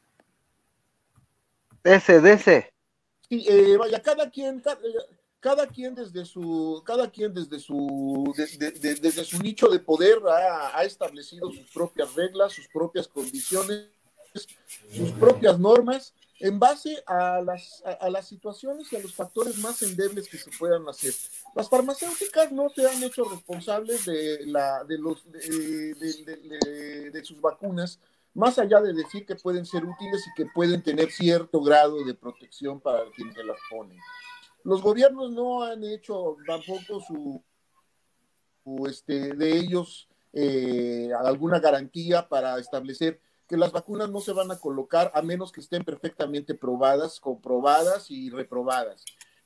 Dese, dese. Sí, eh, vaya, cada quien, cada, cada, quien desde su, cada quien desde su, de, de, de, desde su nicho de poder ha, ha establecido sus propias reglas, sus propias condiciones, sus propias normas, en base a las, a, a las situaciones y a los factores más endebles que se puedan hacer. Las farmacéuticas no se han hecho responsables de, la, de, los, de, de, de, de, de sus vacunas, más allá de decir que pueden ser útiles y que pueden tener cierto grado de protección para quienes se las ponen. Los gobiernos no han hecho tampoco su, su este, de ellos eh, alguna garantía para establecer que las vacunas no se van a colocar a menos que estén perfectamente probadas, comprobadas y reprobadas.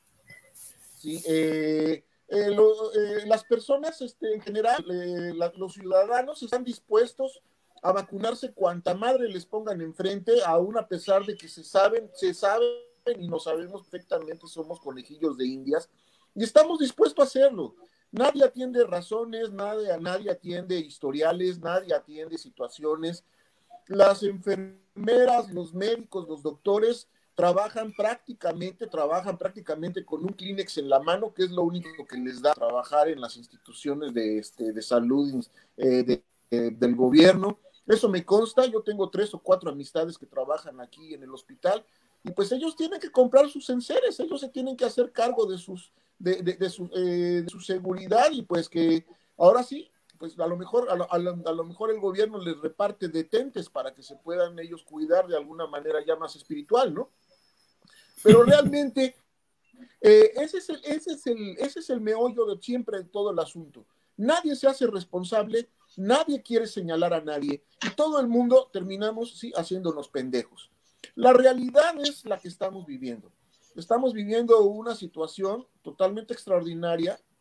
Sí, eh, eh, lo, eh, las personas este, en general, eh, la, los ciudadanos están dispuestos a vacunarse cuanta madre les pongan enfrente, aún a pesar de que se saben, se saben y no sabemos perfectamente, somos conejillos de indias, y estamos dispuestos a hacerlo. Nadie atiende razones, nadie, nadie atiende historiales, nadie atiende situaciones. Las enfermeras, los médicos, los doctores trabajan prácticamente, trabajan prácticamente con un Kleenex en la mano, que es lo único que les da trabajar en las instituciones de, este, de salud eh, de, de, del gobierno. Eso me consta, yo tengo tres o cuatro amistades que trabajan aquí en el hospital, y pues ellos tienen que comprar sus enseres, ellos se tienen que hacer cargo de, sus, de, de, de, su, eh, de su seguridad, y pues que ahora sí, pues a lo mejor a lo, a lo, a lo mejor el gobierno les reparte detentes para que se puedan ellos cuidar de alguna manera ya más espiritual, ¿no? Pero realmente eh, ese, es el, ese, es el, ese es el meollo de siempre de todo el asunto. Nadie se hace responsable, nadie quiere señalar a nadie, y todo el mundo terminamos, sí, haciéndonos pendejos. La realidad es la que estamos viviendo. Estamos viviendo una situación totalmente extraordinaria,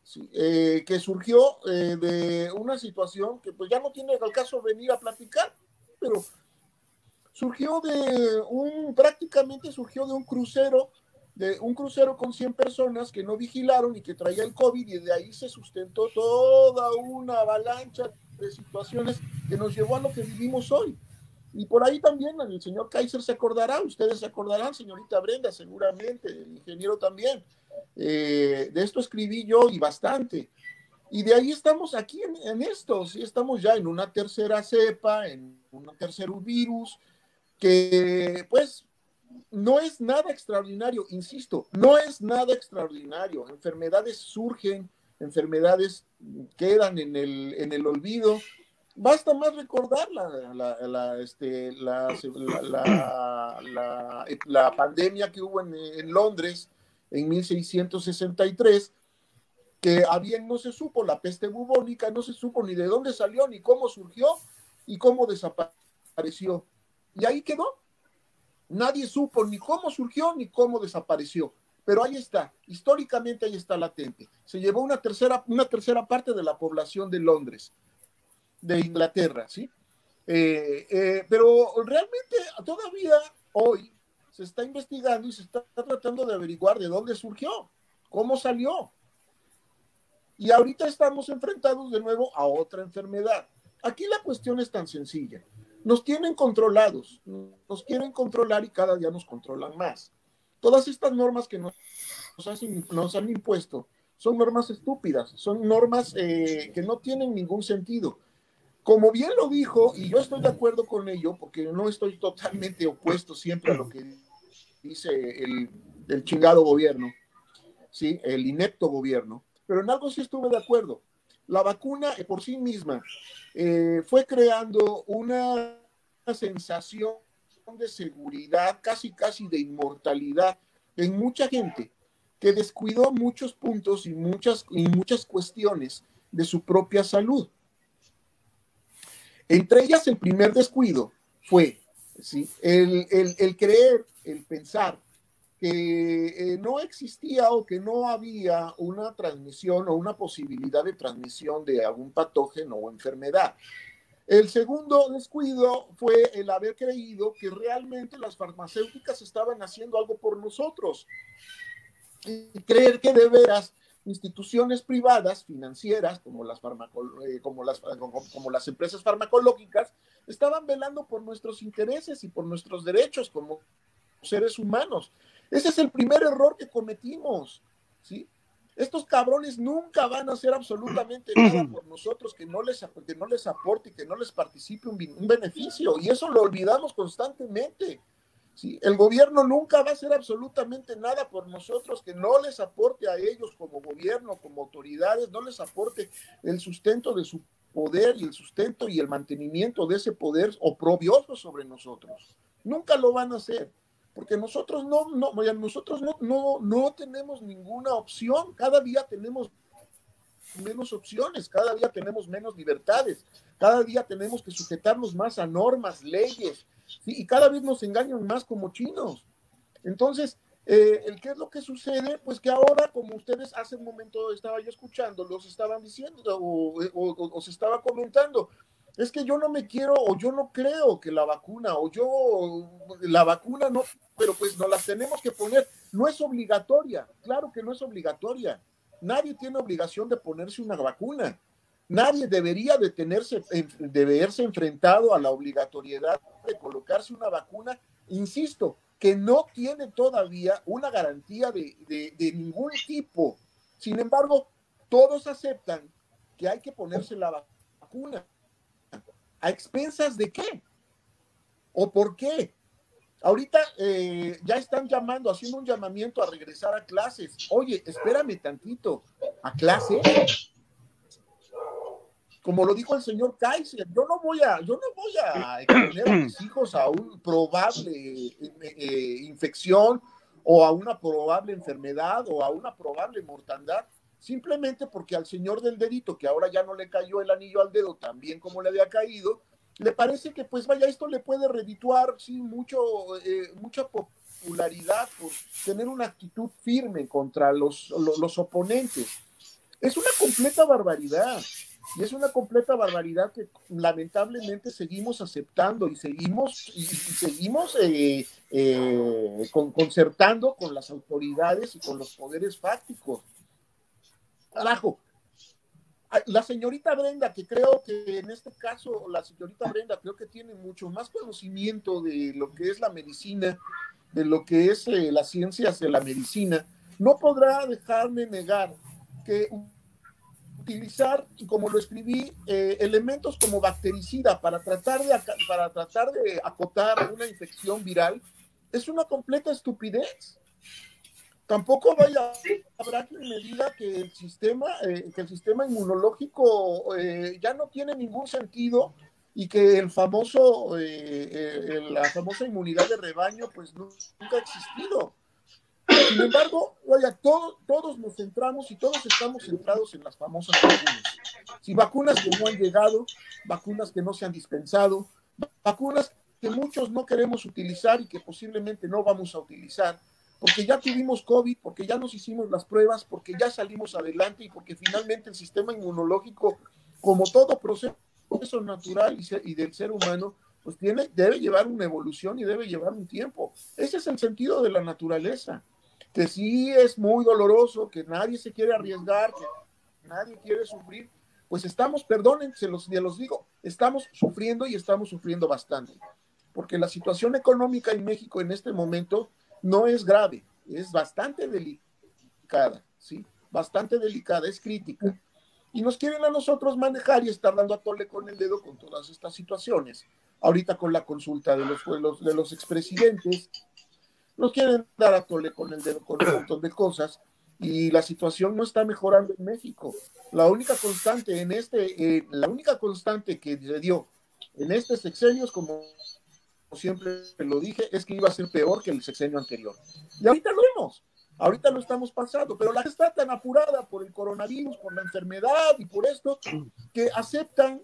¿sí? eh, que surgió eh, de una situación que pues ya no tiene al caso venir a platicar, pero surgió de un, prácticamente surgió de un crucero, de un crucero con cien personas que no vigilaron y que traía el COVID, y de ahí se sustentó toda una avalancha de situaciones que nos llevó a lo que vivimos hoy. Y por ahí también el señor Kaiser se acordará, ustedes se acordarán, señorita Brenda, seguramente, el ingeniero también. Eh, de esto escribí yo y bastante. Y de ahí estamos aquí en, en esto, ¿sí? Estamos ya en una tercera cepa, en un tercer virus, que pues no es nada extraordinario, insisto, no es nada extraordinario. Enfermedades surgen, enfermedades quedan en el, en el olvido. Basta más recordar la, la, la, este, la, la, la, la pandemia que hubo en, en Londres en mil seiscientos sesenta y tres, que a bien no se supo, la peste bubónica, no se supo ni de dónde salió, ni cómo surgió, y cómo desapareció. Y ahí quedó. Nadie supo ni cómo surgió, ni cómo desapareció. Pero ahí está, históricamente ahí está latente. Se llevó una tercera, una tercera parte de la población de Londres, de Inglaterra, ¿sí? Eh, eh, pero realmente todavía hoy se está investigando y se está tratando de averiguar de dónde surgió, cómo salió. Y ahorita estamos enfrentados de nuevo a otra enfermedad. Aquí la cuestión es tan sencilla. Nos tienen controlados, nos quieren controlar y cada día nos controlan más. Todas estas normas que nos, nos han impuesto son normas estúpidas, son normas eh, que no tienen ningún sentido. Como bien lo dijo, y yo estoy de acuerdo con ello, porque no estoy totalmente opuesto siempre a lo que dice el, el chingado gobierno, ¿sí? El inepto gobierno, pero en algo sí estuve de acuerdo. La vacuna por sí misma eh, fue creando una sensación de seguridad, casi casi de inmortalidad en mucha gente que descuidó muchos puntos y muchas, y muchas cuestiones de su propia salud. Entre ellas, el primer descuido fue, ¿sí? el, el, el creer, el pensar que eh, no existía o que no había una transmisión o una posibilidad de transmisión de algún patógeno o enfermedad. El segundo descuido fue el haber creído que realmente las farmacéuticas estaban haciendo algo por nosotros. Y creer que de veras instituciones privadas, financieras, como las, eh, como, las, como, como las empresas farmacológicas, estaban velando por nuestros intereses y por nuestros derechos como seres humanos. Ese es el primer error que cometimos, ¿sí? Estos cabrones nunca van a hacer absolutamente nada por nosotros que no les, que no les aporte y que no les participe un, un beneficio, y eso lo olvidamos constantemente, ¿sí? El gobierno nunca va a hacer absolutamente nada por nosotros que no les aporte a ellos como gobierno, como autoridades, no les aporte el sustento de su poder y el sustento y el mantenimiento de ese poder oprobioso sobre nosotros. Nunca lo van a hacer. Porque nosotros no, no, nosotros no, no, no tenemos ninguna opción, cada día tenemos menos opciones, cada día tenemos menos libertades, cada día tenemos que sujetarnos más a normas, leyes, ¿sí? Y cada vez nos engañan más como chinos. Entonces, eh, ¿el qué es lo que sucede? Pues que ahora, como ustedes hace un momento estaba yo escuchando, los estaban diciendo o, o, o, o se estaba comentando, es que yo no me quiero o yo no creo que la vacuna o yo, la vacuna no, pero pues nos las tenemos que poner. No es obligatoria, claro que no es obligatoria. Nadie tiene obligación de ponerse una vacuna. Nadie debería de, tenerse, de verse enfrentado a la obligatoriedad de colocarse una vacuna, insisto, que no tiene todavía una garantía de, de, de ningún tipo. Sin embargo, todos aceptan que hay que ponerse la vacuna. ¿A expensas de qué? ¿O por qué? Ahorita eh, ya están llamando, haciendo un llamamiento a regresar a clases. Oye, espérame tantito, ¿a clase? Como lo dijo el señor Kaiser, yo no voy a, yo no voy a exponer a mis hijos a una probable eh, eh, infección o a una probable enfermedad o a una probable mortandad, simplemente porque al señor del dedito, que ahora ya no le cayó el anillo al dedo tan bien como le había caído, le parece que pues vaya, esto le puede redituar, sí, mucho, eh, mucha popularidad por tener una actitud firme contra los, los, los oponentes. Es una completa barbaridad. Y es una completa barbaridad que lamentablemente seguimos aceptando y seguimos, y, y seguimos eh, eh, con, concertando con las autoridades y con los poderes fácticos. Carajo. La señorita Brenda, que creo que en este caso, la señorita Brenda creo que tiene mucho más conocimiento de lo que es la medicina, de lo que es eh, las ciencias de la medicina, no podrá dejarme negar que utilizar, como lo escribí, eh, elementos como bactericida para tratar, de, para tratar de acotar una infección viral es una completa estupidez. Tampoco vaya, habrá quien me diga que el sistema, eh, que el sistema inmunológico eh, ya no tiene ningún sentido y que el famoso, eh, eh, la famosa inmunidad de rebaño pues nunca ha existido. Sin embargo, vaya, todo, todos nos centramos y todos estamos centrados en las famosas vacunas. Si vacunas que no han llegado, vacunas que no se han dispensado, vacunas que muchos no queremos utilizar y que posiblemente no vamos a utilizar, porque ya tuvimos COVID, porque ya nos hicimos las pruebas, porque ya salimos adelante y porque finalmente el sistema inmunológico, como todo proceso natural y, se, y del ser humano, pues tiene, debe llevar una evolución y debe llevar un tiempo. Ese es el sentido de la naturaleza, que sí es muy doloroso, que nadie se quiere arriesgar, que nadie quiere sufrir, pues estamos, perdonen, se los, se los digo, estamos sufriendo y estamos sufriendo bastante, porque la situación económica en México en este momento no es grave, es bastante delicada, ¿sí? Bastante delicada, es crítica. Y nos quieren a nosotros manejar y estar dando a tole con el dedo con todas estas situaciones. Ahorita con la consulta de los, de los, de los expresidentes, nos quieren dar a tole con el dedo con un montón de cosas y la situación no está mejorando en México. La única constante en este, eh, la única constante que se dio en este sexenio es como siempre lo dije, es que iba a ser peor que el sexenio anterior. Y ahorita lo vemos, ahorita lo estamos pasando, pero la gente está tan apurada por el coronavirus, por la enfermedad y por esto, que aceptan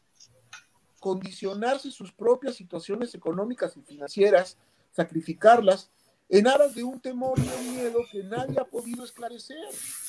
condicionarse sus propias situaciones económicas y financieras, sacrificarlas, en aras de un temor y un miedo que nadie ha podido esclarecer.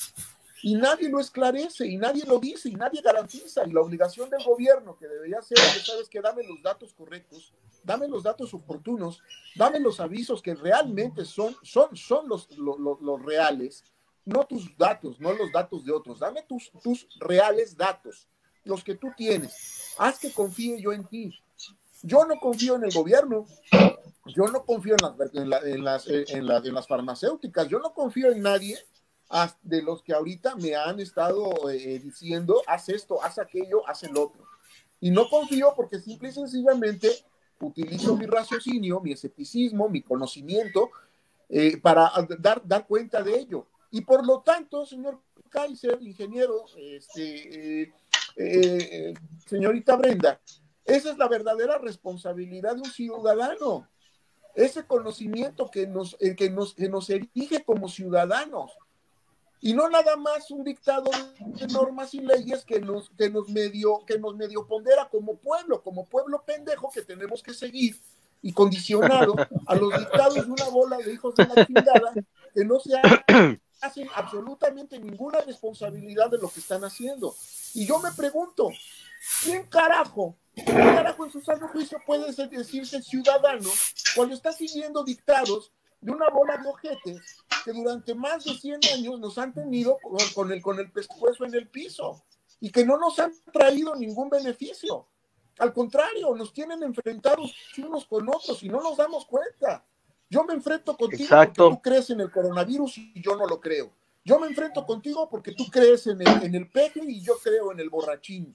Y nadie lo esclarece, y nadie lo dice, y nadie garantiza. Y la obligación del gobierno, que debería ser, que sabes que dame los datos correctos, dame los datos oportunos, dame los avisos que realmente son, son, son los, los, los, los reales, no tus datos, no los datos de otros, dame tus, tus reales datos, los que tú tienes. Haz que confíe yo en ti. Yo no confío en el gobierno, yo no confío en las, en, la, en, las, en, la, en las farmacéuticas, yo no confío en nadie de los que ahorita me han estado eh, diciendo, haz esto, haz aquello, haz el otro. Y no confío porque simple y sencillamente utilizo mi raciocinio, mi escepticismo, mi conocimiento eh, para dar, dar cuenta de ello. Y por lo tanto, señor Kaiser, ingeniero, este, eh, eh, señorita Brenda, esa es la verdadera responsabilidad de un ciudadano. Ese conocimiento que nos, eh, que nos, que nos erige como ciudadanos. Y no nada más un dictado de normas y leyes que nos, que nos medio, que nos medio pondera como pueblo, como pueblo pendejo que tenemos que seguir y condicionado a los dictados de una bola de hijos de la chingada que no se hacen absolutamente ninguna responsabilidad de lo que están haciendo. Y yo me pregunto, ¿quién carajo, quién carajo en su sano juicio puede decirse ciudadano cuando está siguiendo dictados de una bola de ojetes que durante más de cien años nos han tenido con, con, el, con el pescuezo en el piso y que no nos han traído ningún beneficio? Al contrario, nos tienen enfrentados unos con otros y no nos damos cuenta. Yo me enfrento contigo Exacto. porque tú crees en el coronavirus y yo no lo creo. Yo me enfrento contigo porque tú crees en el, en el peje y yo creo en el borrachín.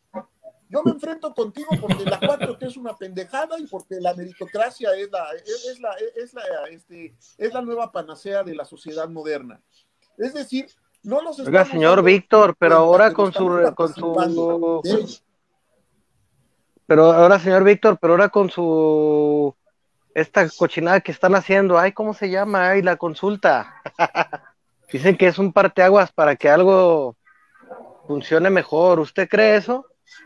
Yo me enfrento contigo porque la cuatro T es una pendejada y porque la meritocracia es la, es, es la, es la, este, es la nueva panacea de la sociedad moderna. Es decir, no los Oiga, señor Víctor, pero ahora con su, con su, pero ahora, señor Víctor, pero ahora con su, esta cochinada que están haciendo, ay, ¿cómo se llama? Ay, la consulta. Dicen que es un parteaguas para que algo funcione mejor. ¿Usted cree eso?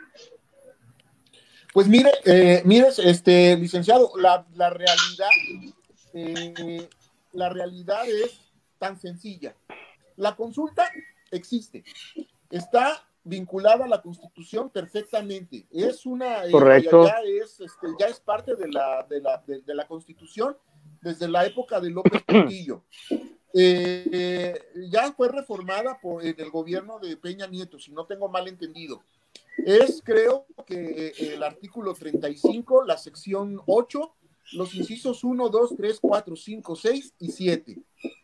Pues mire, eh, mire, este, licenciado, la, la realidad, eh, la realidad es tan sencilla. La consulta existe. Está vinculada a la Constitución perfectamente. Es una, correcto. Eh, ya, es, este, ya es parte de la, de, la, de, de la Constitución desde la época de López Portillo. Eh, eh, ya fue reformada por en el gobierno de Peña Nieto, si no tengo mal entendido. Es, creo que eh, el artículo treinta y cinco, la sección ocho, los incisos uno, dos, tres, cuatro, cinco, seis y siete.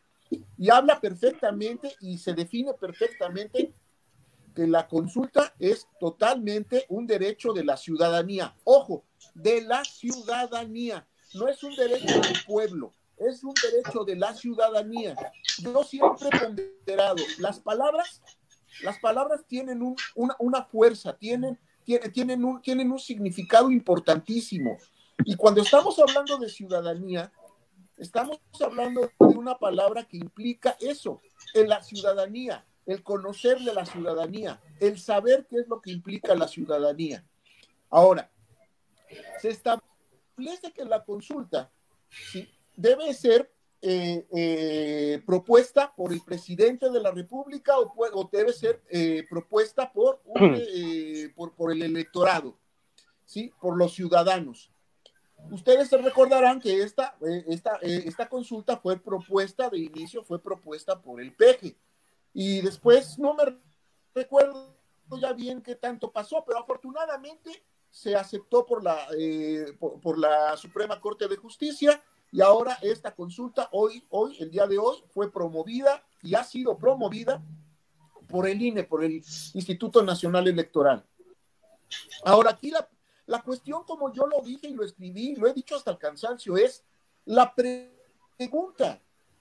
Y habla perfectamente y se define perfectamente que la consulta es totalmente un derecho de la ciudadanía. Ojo, de la ciudadanía. No es un derecho del pueblo, es un derecho de la ciudadanía. Yo siempre he ponderado, las palabras, las palabras tienen un, una, una fuerza, tienen, tienen, tienen, un, tienen un significado importantísimo. Y cuando estamos hablando de ciudadanía, estamos hablando de una palabra que implica eso, en la ciudadanía, el conocer de la ciudadanía, el saber qué es lo que implica la ciudadanía. Ahora, se establece que la consulta, ¿sí?, debe ser eh, eh, propuesta por el presidente de la República o, o debe ser eh, propuesta por, un, eh, por, por el electorado, ¿sí?, por los ciudadanos. Ustedes se recordarán que esta, eh, esta, eh, esta consulta fue propuesta, de inicio fue propuesta por el P G, y después no me recuerdo ya bien qué tanto pasó, pero afortunadamente se aceptó por la, eh, por, por la Suprema Corte de Justicia, y ahora esta consulta, hoy, hoy, el día de hoy, fue promovida y ha sido promovida por el I N E, por el Instituto Nacional Electoral. Ahora, aquí la, la cuestión, como yo lo dije y lo escribí, lo he dicho hasta el cansancio, es la pre pregunta.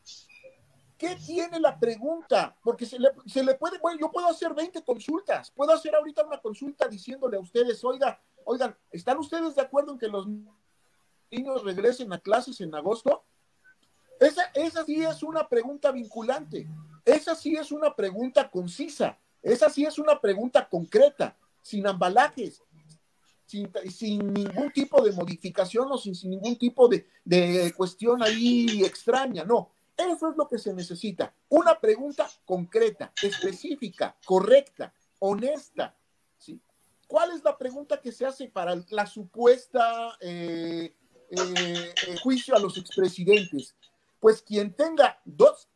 ¿Qué tiene la pregunta? Porque se le, se le puede, bueno, yo puedo hacer veinte consultas, puedo hacer ahorita una consulta diciéndole a ustedes, oiga, oigan, ¿están ustedes de acuerdo en que los niños regresen a clases en agosto? Esa, esa sí es una pregunta vinculante, esa sí es una pregunta concisa, esa sí es una pregunta concreta, sin ambalajes, sin, sin ningún tipo de modificación o sin, sin ningún tipo de, de cuestión ahí extraña, no. Eso es lo que se necesita, una pregunta concreta, específica, correcta, honesta, ¿sí? ¿Cuál es la pregunta que se hace para la supuesta eh, eh, eh, juicio a los expresidentes? Pues quien tenga dos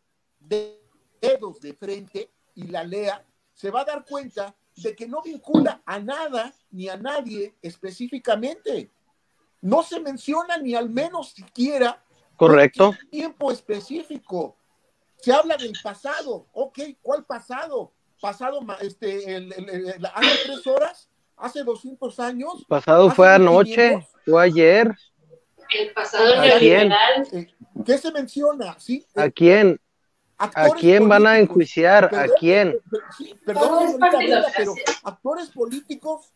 dedos de frente y la lea, se va a dar cuenta de que no vincula a nada ni a nadie específicamente. No se menciona ni al menos siquiera correcto un tiempo específico. Se habla del pasado. Ok, ¿cuál pasado? Pasado, este, el, el, el, hace tres horas, hace doscientos años. Pasado fue anoche, fue ayer. El pasado ¿A quién? Eh, ¿Qué se menciona? ¿Sí? ¿A quién? ¿A quién van a enjuiciar? ¿A Perdón, quién? Sí, perdón, señorita Brenda, pero actores políticos,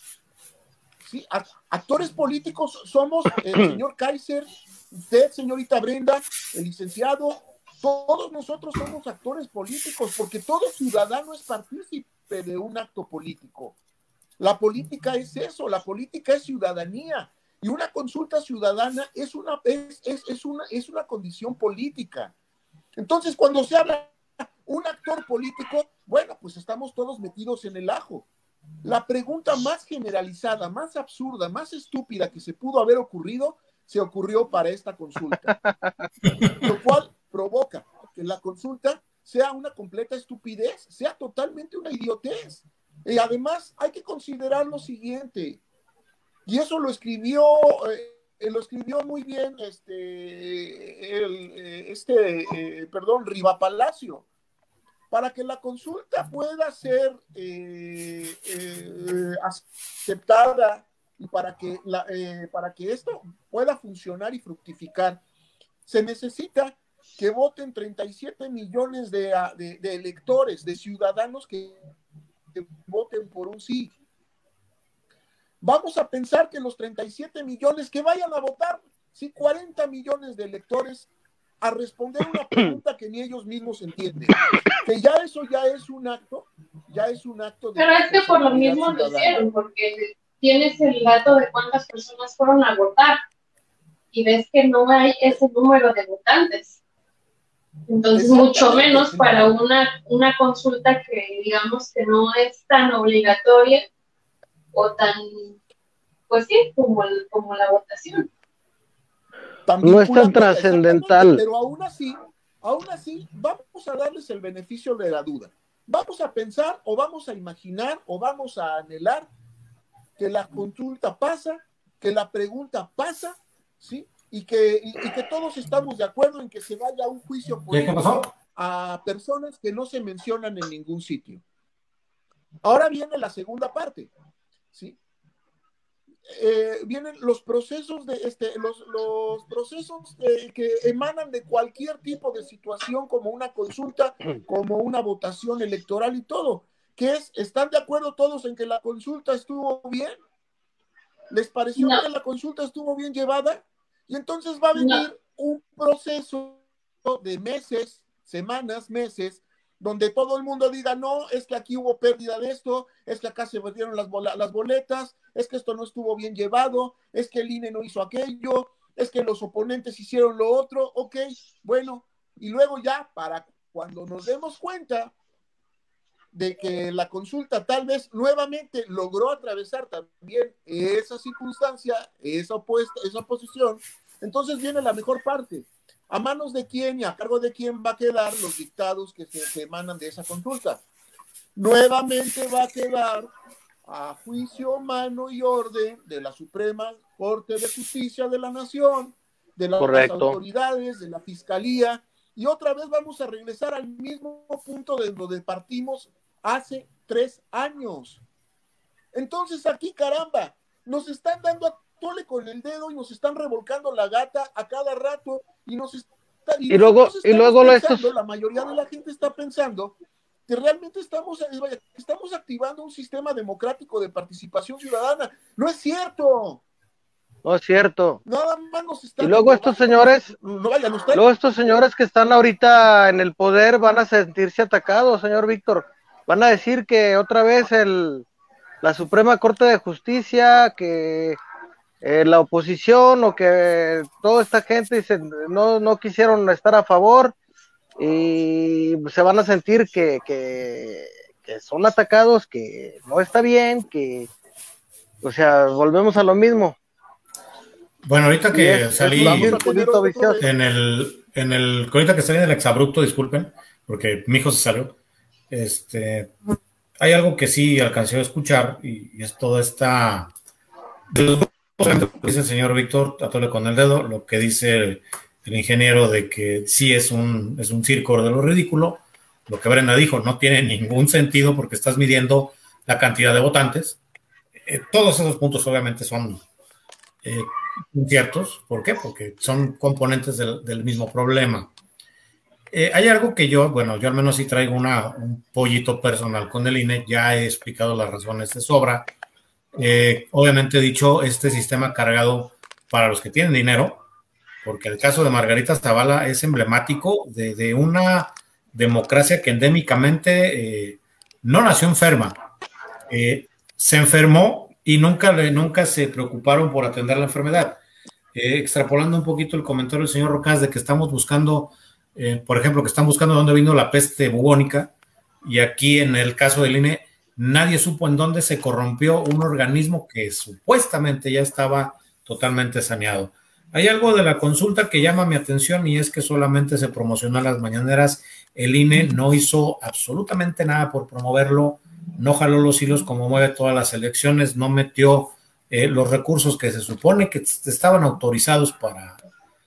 sí, actores políticos somos el señor Kaiser, usted, señorita Brenda, el licenciado, todos nosotros somos actores políticos, porque todo ciudadano es partícipe de un acto político. La política es eso, la política es ciudadanía, y una consulta ciudadana es una, es, es, es una, es una condición política. Entonces, cuando se habla un actor político, bueno, pues estamos todos metidos en el ajo. La pregunta más generalizada, más absurda, más estúpida que se pudo haber ocurrido, se ocurrió para esta consulta, lo cual provoca que la consulta sea una completa estupidez, sea totalmente una idiotez. Y además hay que considerar lo siguiente, y eso lo escribió, eh, lo escribió muy bien este, el, este eh, perdón, Riva Palacio. Para que la consulta pueda ser eh, eh, aceptada y para que, la, eh, para que esto pueda funcionar y fructificar, se necesita que voten treinta y siete millones de, de, de electores, de ciudadanos que, que voten por un sí. Vamos a pensar que los treinta y siete millones que vayan a votar, sí, cuarenta millones de electores a responder una pregunta que ni ellos mismos entienden. Que ya eso ya es un acto, ya es un acto de... Pero es que por lo mismo lo hicieron, porque tienes el dato de cuántas personas fueron a votar y ves que no hay ese número de votantes. Entonces, mucho menos para una, una consulta que digamos que no es tan obligatoria o tan, pues sí, como, el, como la votación. También no es tan trascendental. Pero aún así, aún así, vamos a darles el beneficio de la duda. Vamos a pensar o vamos a imaginar o vamos a anhelar que la consulta pasa, que la pregunta pasa, ¿sí? Y que, y, y que todos estamos de acuerdo en que se vaya a un juicio político a personas que no se mencionan en ningún sitio. Ahora viene la segunda parte, ¿sí? Eh, vienen los procesos de este, los, los procesos de, que emanan de cualquier tipo de situación, como una consulta, como una votación electoral y todo, que es, ¿están de acuerdo todos en que la consulta estuvo bien? ¿Les pareció no. que la consulta estuvo bien llevada? Y entonces va a venir no. un proceso de meses, semanas, meses, donde todo el mundo diga, no, es que aquí hubo pérdida de esto, es que acá se perdieron las, bol las boletas, es que esto no estuvo bien llevado, es que el I N E no hizo aquello, es que los oponentes hicieron lo otro, ok, bueno, y luego ya, para cuando nos demos cuenta de que la consulta tal vez nuevamente logró atravesar también esa circunstancia, esa opuesta, esa posición, entonces viene la mejor parte. ¿A manos de quién y a cargo de quién va a quedar los dictados que se, se emanan de esa consulta? Nuevamente va a quedar a juicio, mano y orden de la Suprema Corte de Justicia de la Nación, de las Correcto. autoridades, de la Fiscalía, y otra vez vamos a regresar al mismo punto de donde partimos hace tres años. Entonces aquí, caramba, nos están dando a tole con el dedo y nos están revolcando la gata a cada rato y nos está, y, y luego y luego pensando, estos... la mayoría de la gente está pensando que realmente estamos, estamos activando un sistema democrático de participación ciudadana. No es cierto. No es cierto. Nada más nos están y luego estos señores, no vayan ustedes. Luego estos señores que están ahorita en el poder van a sentirse atacados, señor Víctor. Van a decir que otra vez el la Suprema Corte de Justicia, que eh, la oposición o que toda esta gente dice, no, no quisieron estar a favor y se van a sentir que, que, que son atacados, que no está bien, que, o sea, volvemos a lo mismo. Bueno, ahorita que es, salí es en el, en el, ahorita que salí del exabrupto, disculpen, porque mi hijo se salió, este, hay algo que sí alcancé a escuchar y, y es toda esta, de los dice el señor Víctor, atole con el dedo, lo que dice el, el ingeniero de que sí es un, es un circo de lo ridículo, lo que Brenda dijo, no tiene ningún sentido porque estás midiendo la cantidad de votantes, eh, todos esos puntos obviamente son eh, inciertos, ¿por qué? Porque son componentes del, del mismo problema. Eh, hay algo que yo, bueno, yo al menos sí traigo una, un pollito personal con el I N E, ya he explicado las razones de sobra. Eh, obviamente he dicho, este sistema cargado para los que tienen dinero, porque el caso de Margarita Zavala es emblemático de, de una democracia que endémicamente eh, no nació enferma, eh, se enfermó y nunca, le, nunca se preocuparon por atender la enfermedad. Eh, extrapolando un poquito el comentario del señor Rocas de que estamos buscando, eh, por ejemplo, que están buscando dónde vino la peste bubónica, y aquí en el caso del I N E, nadie supo en dónde se corrompió un organismo que supuestamente ya estaba totalmente saneado. Hay algo de la consulta que llama mi atención y es que solamente se promocionó a las mañaneras. El I N E no hizo absolutamente nada por promoverlo, no jaló los hilos como mueve todas las elecciones, no metió eh, los recursos que se supone que estaban autorizados para,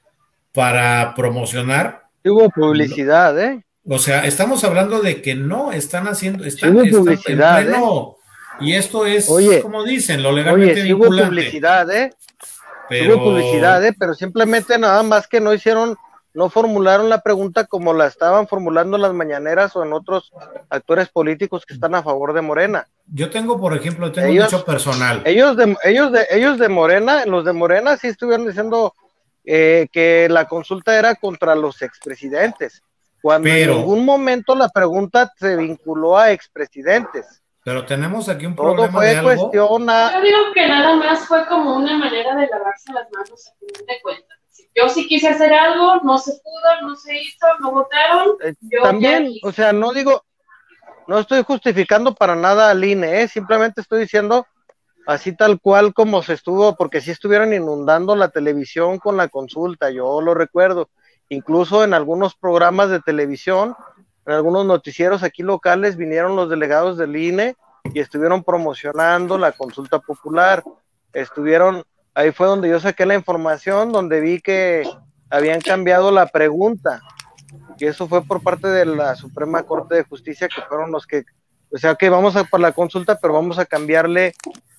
para promocionar. Hubo publicidad, ¿eh? O sea, estamos hablando de que no están haciendo, están, sí hubo publicidad, están en pleno, ¿eh? Y esto es, oye, como dicen, lo legalmente oye, sí hubo publicidad, ¿eh? Pero... hubo publicidad, ¿eh? Pero simplemente nada más que no hicieron, no formularon la pregunta como la estaban formulando en las mañaneras o en otros actores políticos que están a favor de Morena. Yo tengo, por ejemplo, tengo ellos, mucho personal. Ellos de, ellos de, ellos de Morena, los de Morena sí estuvieron diciendo eh, que la consulta era contra los expresidentes, cuando pero, en ningún momento la pregunta se vinculó a expresidentes. Pero tenemos aquí un Todo problema fue de algo. Cuestión a... Yo digo que nada más fue como una manera de lavarse las manos a fin de cuentas. Yo Yo sí quise hacer algo, no se pudo, no se hizo, no votaron. Eh, Yo también, ya o sea, no digo, no estoy justificando para nada al I N E, ¿eh? Simplemente estoy diciendo así tal cual como se estuvo, porque sí estuvieron inundando la televisión con la consulta, yo lo recuerdo, incluso en algunos programas de televisión, en algunos noticieros aquí locales vinieron los delegados del I N E y estuvieron promocionando la consulta popular, estuvieron, ahí fue donde yo saqué la información, donde vi que habían cambiado la pregunta, y eso fue por parte de la Suprema Corte de Justicia, que fueron los que, o sea, que vamos a para la consulta, pero vamos a cambiarle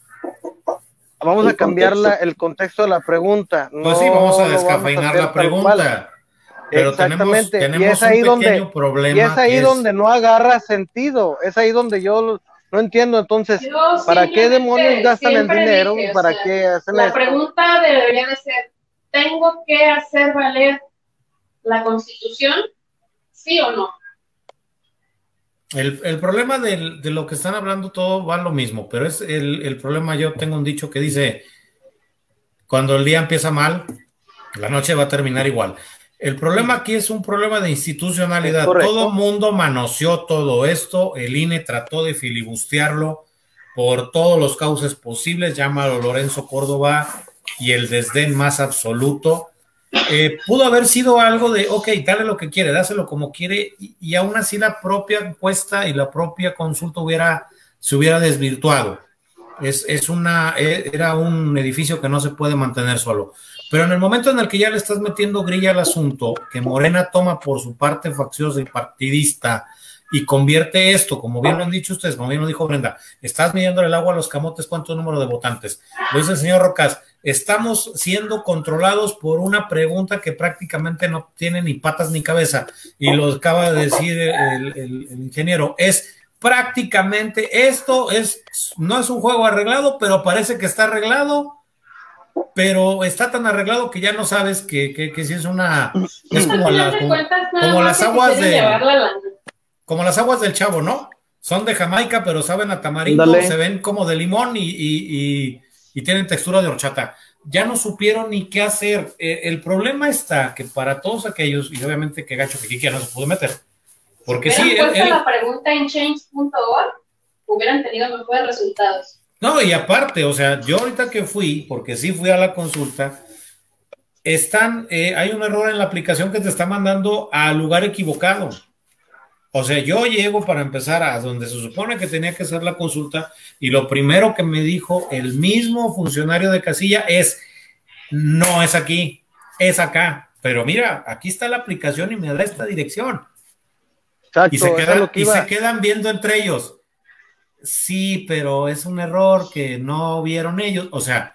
Vamos El a cambiar la, contexto. el contexto de la pregunta. No, Pues sí, vamos a lo vamos a descafeinar hacer la tal cual. pregunta. Pero tenemos, Exactamente. Y tenemos es ahí un donde, pequeño problema. y es ahí que es- donde no agarra sentido. Es ahí donde yo no entiendo. Entonces, Yo ¿para qué simplemente demonios gastan el siempre dinero? dije, o ¿Para sea, qué hacen la esto? pregunta debería de ser, ¿tengo que hacer valer la Constitución? ¿Sí o no? El, el problema del- de lo que están hablando todo va a lo mismo, pero es el, el problema, yo tengo un dicho que dice, cuando el día empieza mal, la noche va a terminar igual. El problema aquí es un problema de institucionalidad. Es correcto. Todo mundo manoseó todo esto, el I N E trató de filibustearlo por todos los cauces posibles, llámalo Lorenzo Córdoba y el desdén más absoluto. Eh, pudo haber sido algo de, ok, dale lo que quiere, dáselo como quiere, y, y aún así la propia encuesta y la propia consulta hubiera, se hubiera desvirtuado. Es, es una, era un edificio que no se puede mantener solo. Pero en el momento en el que ya le estás metiendo grilla al asunto, que Morena toma por su parte facciosa y partidista y convierte esto, como bien lo han dicho ustedes, como bien lo dijo Brenda, estás midiendo el agua a los camotes, ¿cuánto número de votantes? Lo dice el señor Rocas, estamos siendo controlados por una pregunta que prácticamente no tiene ni patas ni cabeza, y lo acaba de decir el, el, el ingeniero, es prácticamente esto, es, no es un juego arreglado, pero parece que está arreglado, pero está tan arreglado que ya no sabes que, que, que si es una, es como, la, como, como las aguas de, como las aguas del Chavo, ¿no? Son de Jamaica, pero saben a tamarindo, Dale. Se ven como de limón y, y, y, y tienen textura de horchata. Ya no supieron ni qué hacer. Eh, el problema está que para todos aquellos, y obviamente que Gacho que ya no se pudo meter, porque si sí. Hubieran puesto la pregunta en change punto org, hubieran tenido mejores resultados. No, y aparte, o sea, yo ahorita que fui, porque sí fui a la consulta, están, eh, hay un error en la aplicación que te está mandando al lugar equivocado. O sea, yo llego para empezar a donde se supone que tenía que hacer la consulta y lo primero que me dijo el mismo funcionario de casilla es, no es aquí, es acá. Pero mira, aquí está la aplicación y me da esta dirección. Exacto, y se quedan, lo que y iba. se quedan viendo entre ellos. Sí, pero es un error que no vieron ellos. O sea,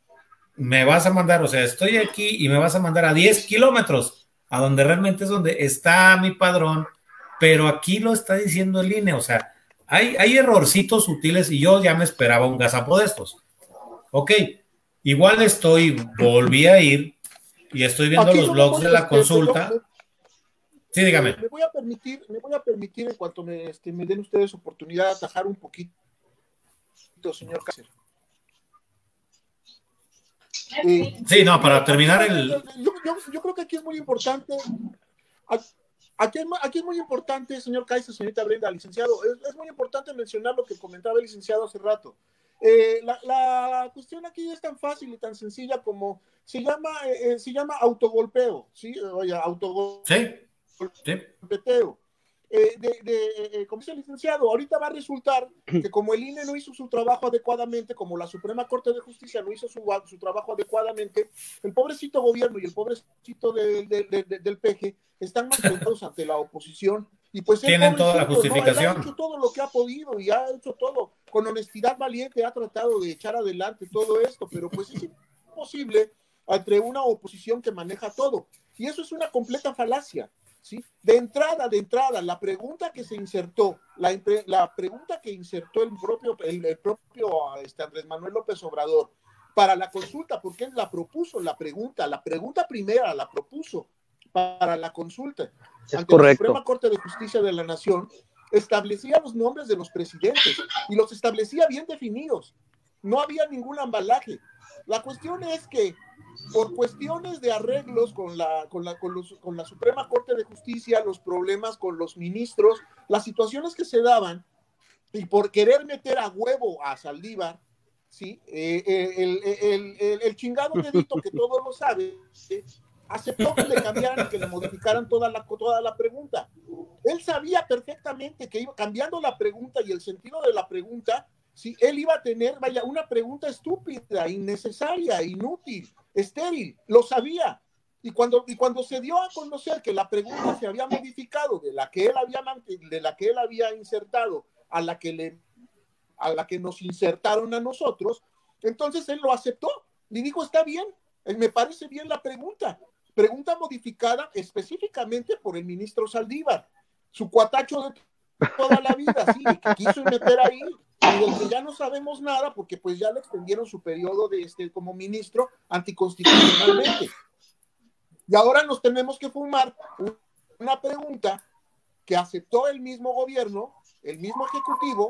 me vas a mandar, o sea, estoy aquí y me vas a mandar a diez kilómetros, a donde realmente es donde está mi padrón, pero aquí lo está diciendo el I N E. O sea, hay, hay errorcitos sutiles y yo ya me esperaba un gazapo de estos. Ok, igual estoy, volví a ir y estoy viendo Aquí los no blogs de la este, consulta. Me, sí, dígame. Me, me voy a permitir, me voy a permitir en cuanto me, este, me den ustedes oportunidad de atajar un poquito, señor Cáceres. Eh, sí, no, para terminar el... Yo, yo, yo creo que aquí es muy importante, aquí, aquí es muy importante, señor Kaiser, señorita Brenda, licenciado, es, es muy importante mencionar lo que comentaba el licenciado hace rato. Eh, la, la cuestión aquí es tan fácil y tan sencilla como se llama, eh, se llama autogolpeo, ¿sí? Oye, autogolpeo. Sí. Sí. Eh, de, de, eh, como dice el licenciado, ahorita va a resultar que como el I N E no hizo su trabajo adecuadamente, como la Suprema Corte de Justicia no hizo su, su trabajo adecuadamente, el pobrecito gobierno y el pobrecito de, de, de, de, del P G están mantenidos ante la oposición y pues tienen toda la justificación. ¿no? Ha hecho todo lo que ha podido y ha hecho todo con honestidad valiente, ha tratado de echar adelante todo esto, pero pues es imposible entre una oposición que maneja todo y eso es una completa falacia. ¿Sí? De entrada, de entrada, la pregunta que se insertó, la, la pregunta que insertó el propio, el, el propio este, Andrés Manuel López Obrador para la consulta, porque él la propuso, la pregunta, la pregunta primera la propuso para la consulta es ante correcto. la Suprema Corte de Justicia de la Nación, establecía los nombres de los presidentes y los establecía bien definidos. no había ningún embalaje. La cuestión es que por cuestiones de arreglos con la, con la, con los, con la Suprema Corte de Justicia, los problemas con los ministros, las situaciones que se daban, y por querer meter a huevo a Saldívar, ¿sí? Eh, eh, el, el, el, el chingado dedito que todos lo saben, ¿sí? Aceptó que le cambiaran y que le modificaran toda la, toda la pregunta. Él sabía perfectamente que iba cambiando la pregunta y el sentido de la pregunta, ¿sí? Él iba a tener, vaya, una pregunta estúpida, innecesaria, inútil, estéril, lo sabía. Y cuando, y cuando se dio a conocer que la pregunta se había modificado de la que él había, de la que él había insertado a la que le, a la que nos insertaron a nosotros, entonces él lo aceptó y dijo, está bien, me parece bien la pregunta. Pregunta modificada específicamente por el ministro Saldívar, su cuatacho de toda la vida, sí, que quiso meter ahí, y del que ya no sabemos nada, porque pues ya le extendieron su periodo de este, como ministro anticonstitucionalmente. Y ahora nos tenemos que fumar una pregunta que aceptó el mismo gobierno, el mismo ejecutivo,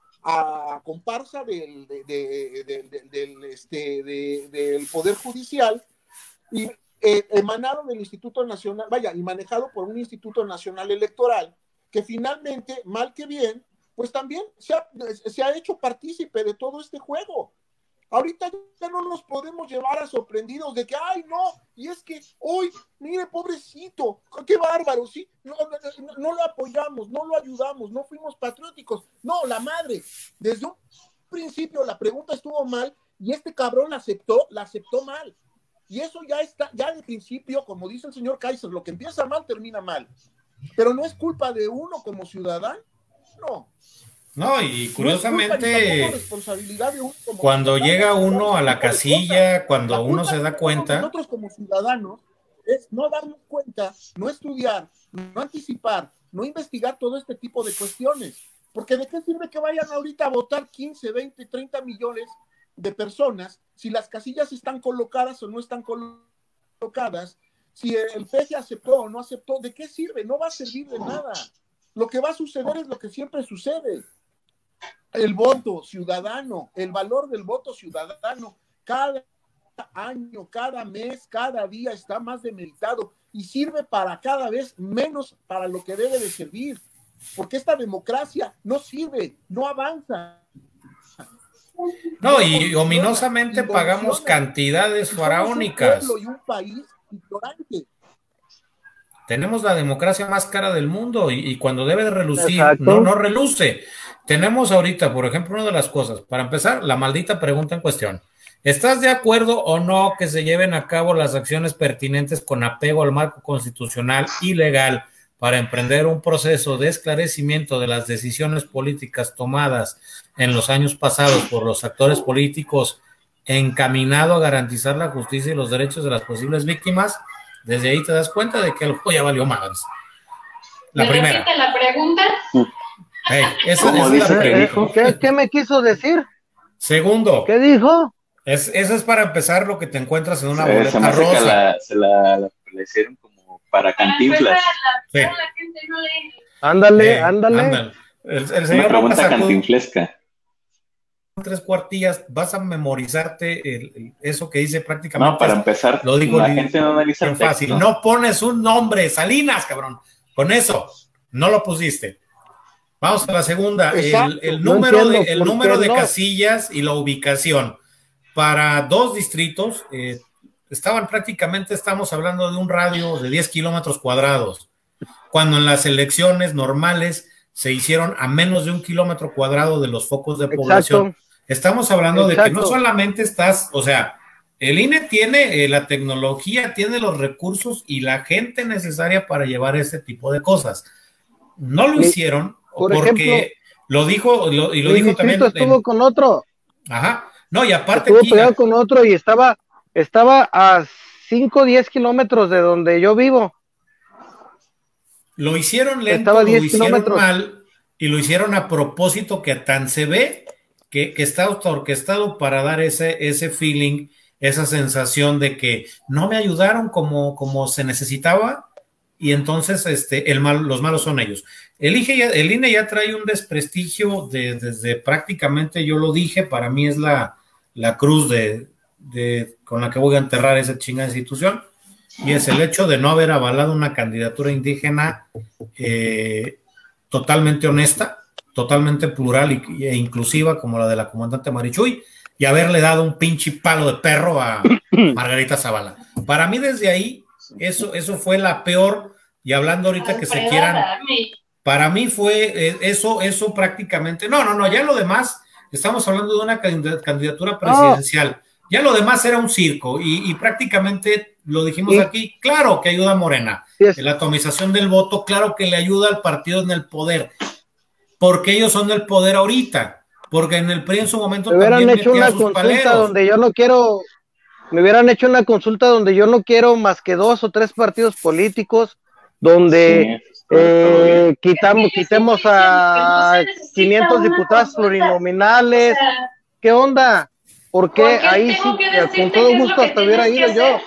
a comparsa del, de, de, de, de, del, este, de, del Poder Judicial, y eh, emanado del Instituto Nacional, vaya, y manejado por un Instituto Nacional Electoral, que finalmente, mal que bien, pues también se ha, se ha hecho partícipe de todo este juego. Ahorita ya no nos podemos llevar a sorprendidos de que, ay, no, y es que hoy, mire, pobrecito, qué bárbaro, sí, no, no, no lo apoyamos, no lo ayudamos, no fuimos patrióticos. No, la madre, desde un principio la pregunta estuvo mal y este cabrón la aceptó, la aceptó mal. Y eso ya está, ya de principio, como dice el señor Kaiser, lo que empieza mal termina mal. Pero no es culpa de uno como ciudadano, no. No, y curiosamente, no cuando llega uno a la casilla, cuando uno se da cuenta... Nosotros como ciudadanos es no darnos cuenta, no estudiar, no anticipar, no investigar todo este tipo de cuestiones. Porque ¿de qué sirve que vayan ahorita a votar quince, veinte, treinta millones de personas si las casillas están colocadas o no están colocadas? Si el P G aceptó o no aceptó, ¿de qué sirve? No va a servir de nada. Lo que va a suceder es lo que siempre sucede. El voto ciudadano, el valor del voto ciudadano, cada año, cada mes, cada día está más demeritado y sirve para cada vez menos para lo que debe de servir, porque esta democracia no sirve, no avanza. No, y ominosamente pagamos cantidades faraónicas. Un pueblo y un país ignorante. Tenemos la democracia más cara del mundo y, y cuando debe de relucir, no, no reluce. Tenemos ahorita, por ejemplo, una de las cosas, para empezar, la maldita pregunta en cuestión. ¿Estás de acuerdo o no que se lleven a cabo las acciones pertinentes con apego al marco constitucional y legal para emprender un proceso de esclarecimiento de las decisiones políticas tomadas en los años pasados por los actores políticos encaminado a garantizar la justicia y los derechos de las posibles víctimas? Desde ahí te das cuenta de que el juego ya valió madres. La ¿Me primera. repite la pregunta? Hey, esa, ¿Cómo esa dice es la que dijo? ¿Qué, ¿Qué me quiso decir? Segundo. ¿Qué dijo? Es, eso es para empezar lo que te encuentras en una Eh, boleta se me hace que rosa. la, se la, la, la hicieron como para Cantinflas. Sí. La gente no lee. Ándale, Eh, ándale. ándale. El, el Una señor pregunta sacó cantinflesca. tres cuartillas, vas a memorizarte el, el, eso que dice prácticamente. No, para empezar, lo digo la gente no analiza el fácil. texto. No pones un nombre, Salinas, cabrón. Con eso, no lo pusiste. Vamos a la segunda. El, el No número, entiendo de, el por número qué de no. casillas y la ubicación. Para dos distritos, eh, estaban prácticamente, estamos hablando de un radio de diez kilómetros cuadrados, cuando en las elecciones normales se hicieron a menos de un kilómetro cuadrado de los focos de población. Exacto. Estamos hablando Exacto. de que no solamente estás, o sea, el I N E tiene eh, la tecnología, tiene los recursos y la gente necesaria para llevar ese tipo de cosas. No lo Mi, hicieron por porque ejemplo, lo dijo, lo, y lo mi dijo también. distrito estuvo en, con otro. Ajá. No, y aparte Estuvo aquí, pegado con otro y estaba, estaba a cinco o diez kilómetros de donde yo vivo. lo hicieron lento, Estaba a lo diez hicieron kilómetros. mal y lo hicieron a propósito, que tan se ve que, que está orquestado para dar ese, ese feeling, esa sensación de que no me ayudaron como, como se necesitaba y entonces este, el mal, los malos son ellos. El, I G el I N E ya trae un desprestigio de, desde prácticamente, yo lo dije, para mí es la, la cruz de, de con la que voy a enterrar esa chingada institución, y es el hecho de no haber avalado una candidatura indígena eh, totalmente honesta, totalmente plural y, e inclusiva como la de la comandante Marichuy, y haberle dado un pinche palo de perro a Margarita Zavala. Para mí desde ahí, eso, eso fue la peor, y hablando ahorita que se quieran, para mí fue eh, eso, eso prácticamente, no, no, no, ya lo demás, estamos hablando de una candidatura presidencial, ya lo demás era un circo, y, y prácticamente lo dijimos sí. aquí, claro que ayuda a Morena, yes. la atomización del voto, claro que le ayuda al partido en el poder, porque ellos son del poder ahorita, porque en el P R I en su momento me hubieran hecho una consulta paleros. donde yo no quiero, me hubieran hecho una consulta donde yo no quiero más que dos o tres partidos políticos, donde sí, eh, quitamos, quitemos a quinientos diputados plurinominales, ¿qué onda? Porque ¿Por ahí sí, con todo gusto hasta hubiera ido yo.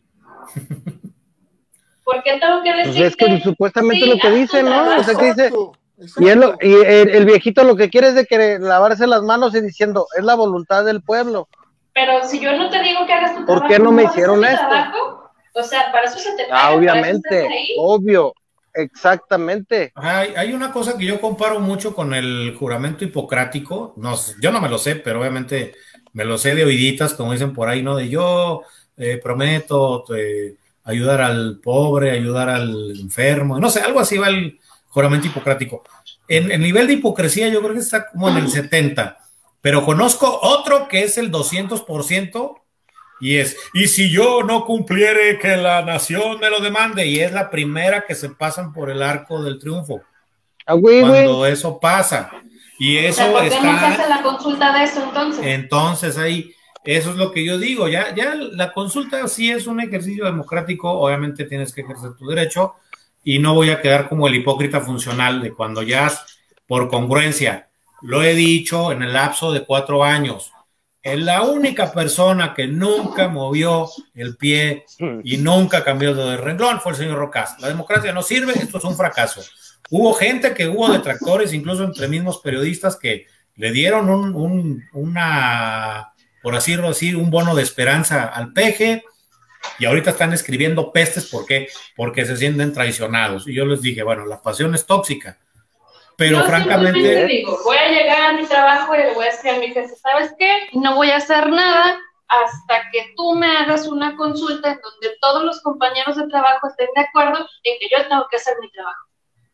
¿Por qué tengo que decir? Pues es que supuestamente sí, lo que dice, ¿no? O sea, que dice, y, él, y el, el viejito lo que quiere es de que lavarse las manos y diciendo, es la voluntad del pueblo. Pero si yo no te digo que hagas tu trabajo, ¿por qué no me hicieron esto? Trabajo? O sea, para eso se te paga. Ah, obviamente, obvio, exactamente. Hay, hay una cosa que yo comparo mucho con el juramento hipocrático, no, yo no me lo sé, pero obviamente me lo sé de oíditas, como dicen por ahí, ¿no? De yo eh, prometo eh, ayudar al pobre, ayudar al enfermo, no sé, algo así va el juramento hipocrático. En el nivel de hipocresía yo creo que está como en el setenta, pero conozco otro que es el doscientos por ciento y es, y si yo no cumpliere que la nación me lo demande, y es la primera que se pasan por el arco del triunfo. Ah, güey, cuando güey. eso pasa. Y eso o sea, ¿por qué está... no se hace la consulta de eso entonces? Entonces ahí, eso es lo que yo digo, ya, ya la consulta sí es un ejercicio democrático, obviamente tienes que ejercer tu derecho, y no voy a quedar como el hipócrita funcional de cuando ya, por congruencia, lo he dicho en el lapso de cuatro años, es la única persona que nunca movió el pie y nunca cambió de renglón fue el señor Rocas. La democracia no sirve, esto es un fracaso. Hubo gente que hubo detractores, incluso entre mismos periodistas, que le dieron un, un, una, por así decirlo, un bono de esperanza al peje, y ahorita están escribiendo pestes. ¿Por qué? Porque se sienten traicionados. Y yo les dije, bueno, la pasión es tóxica, pero yo francamente... digo, voy a llegar a mi trabajo y le voy a decir a mi jefe, ¿sabes qué? No voy a hacer nada hasta que tú me hagas una consulta en donde todos los compañeros de trabajo estén de acuerdo en que yo tengo que hacer mi trabajo.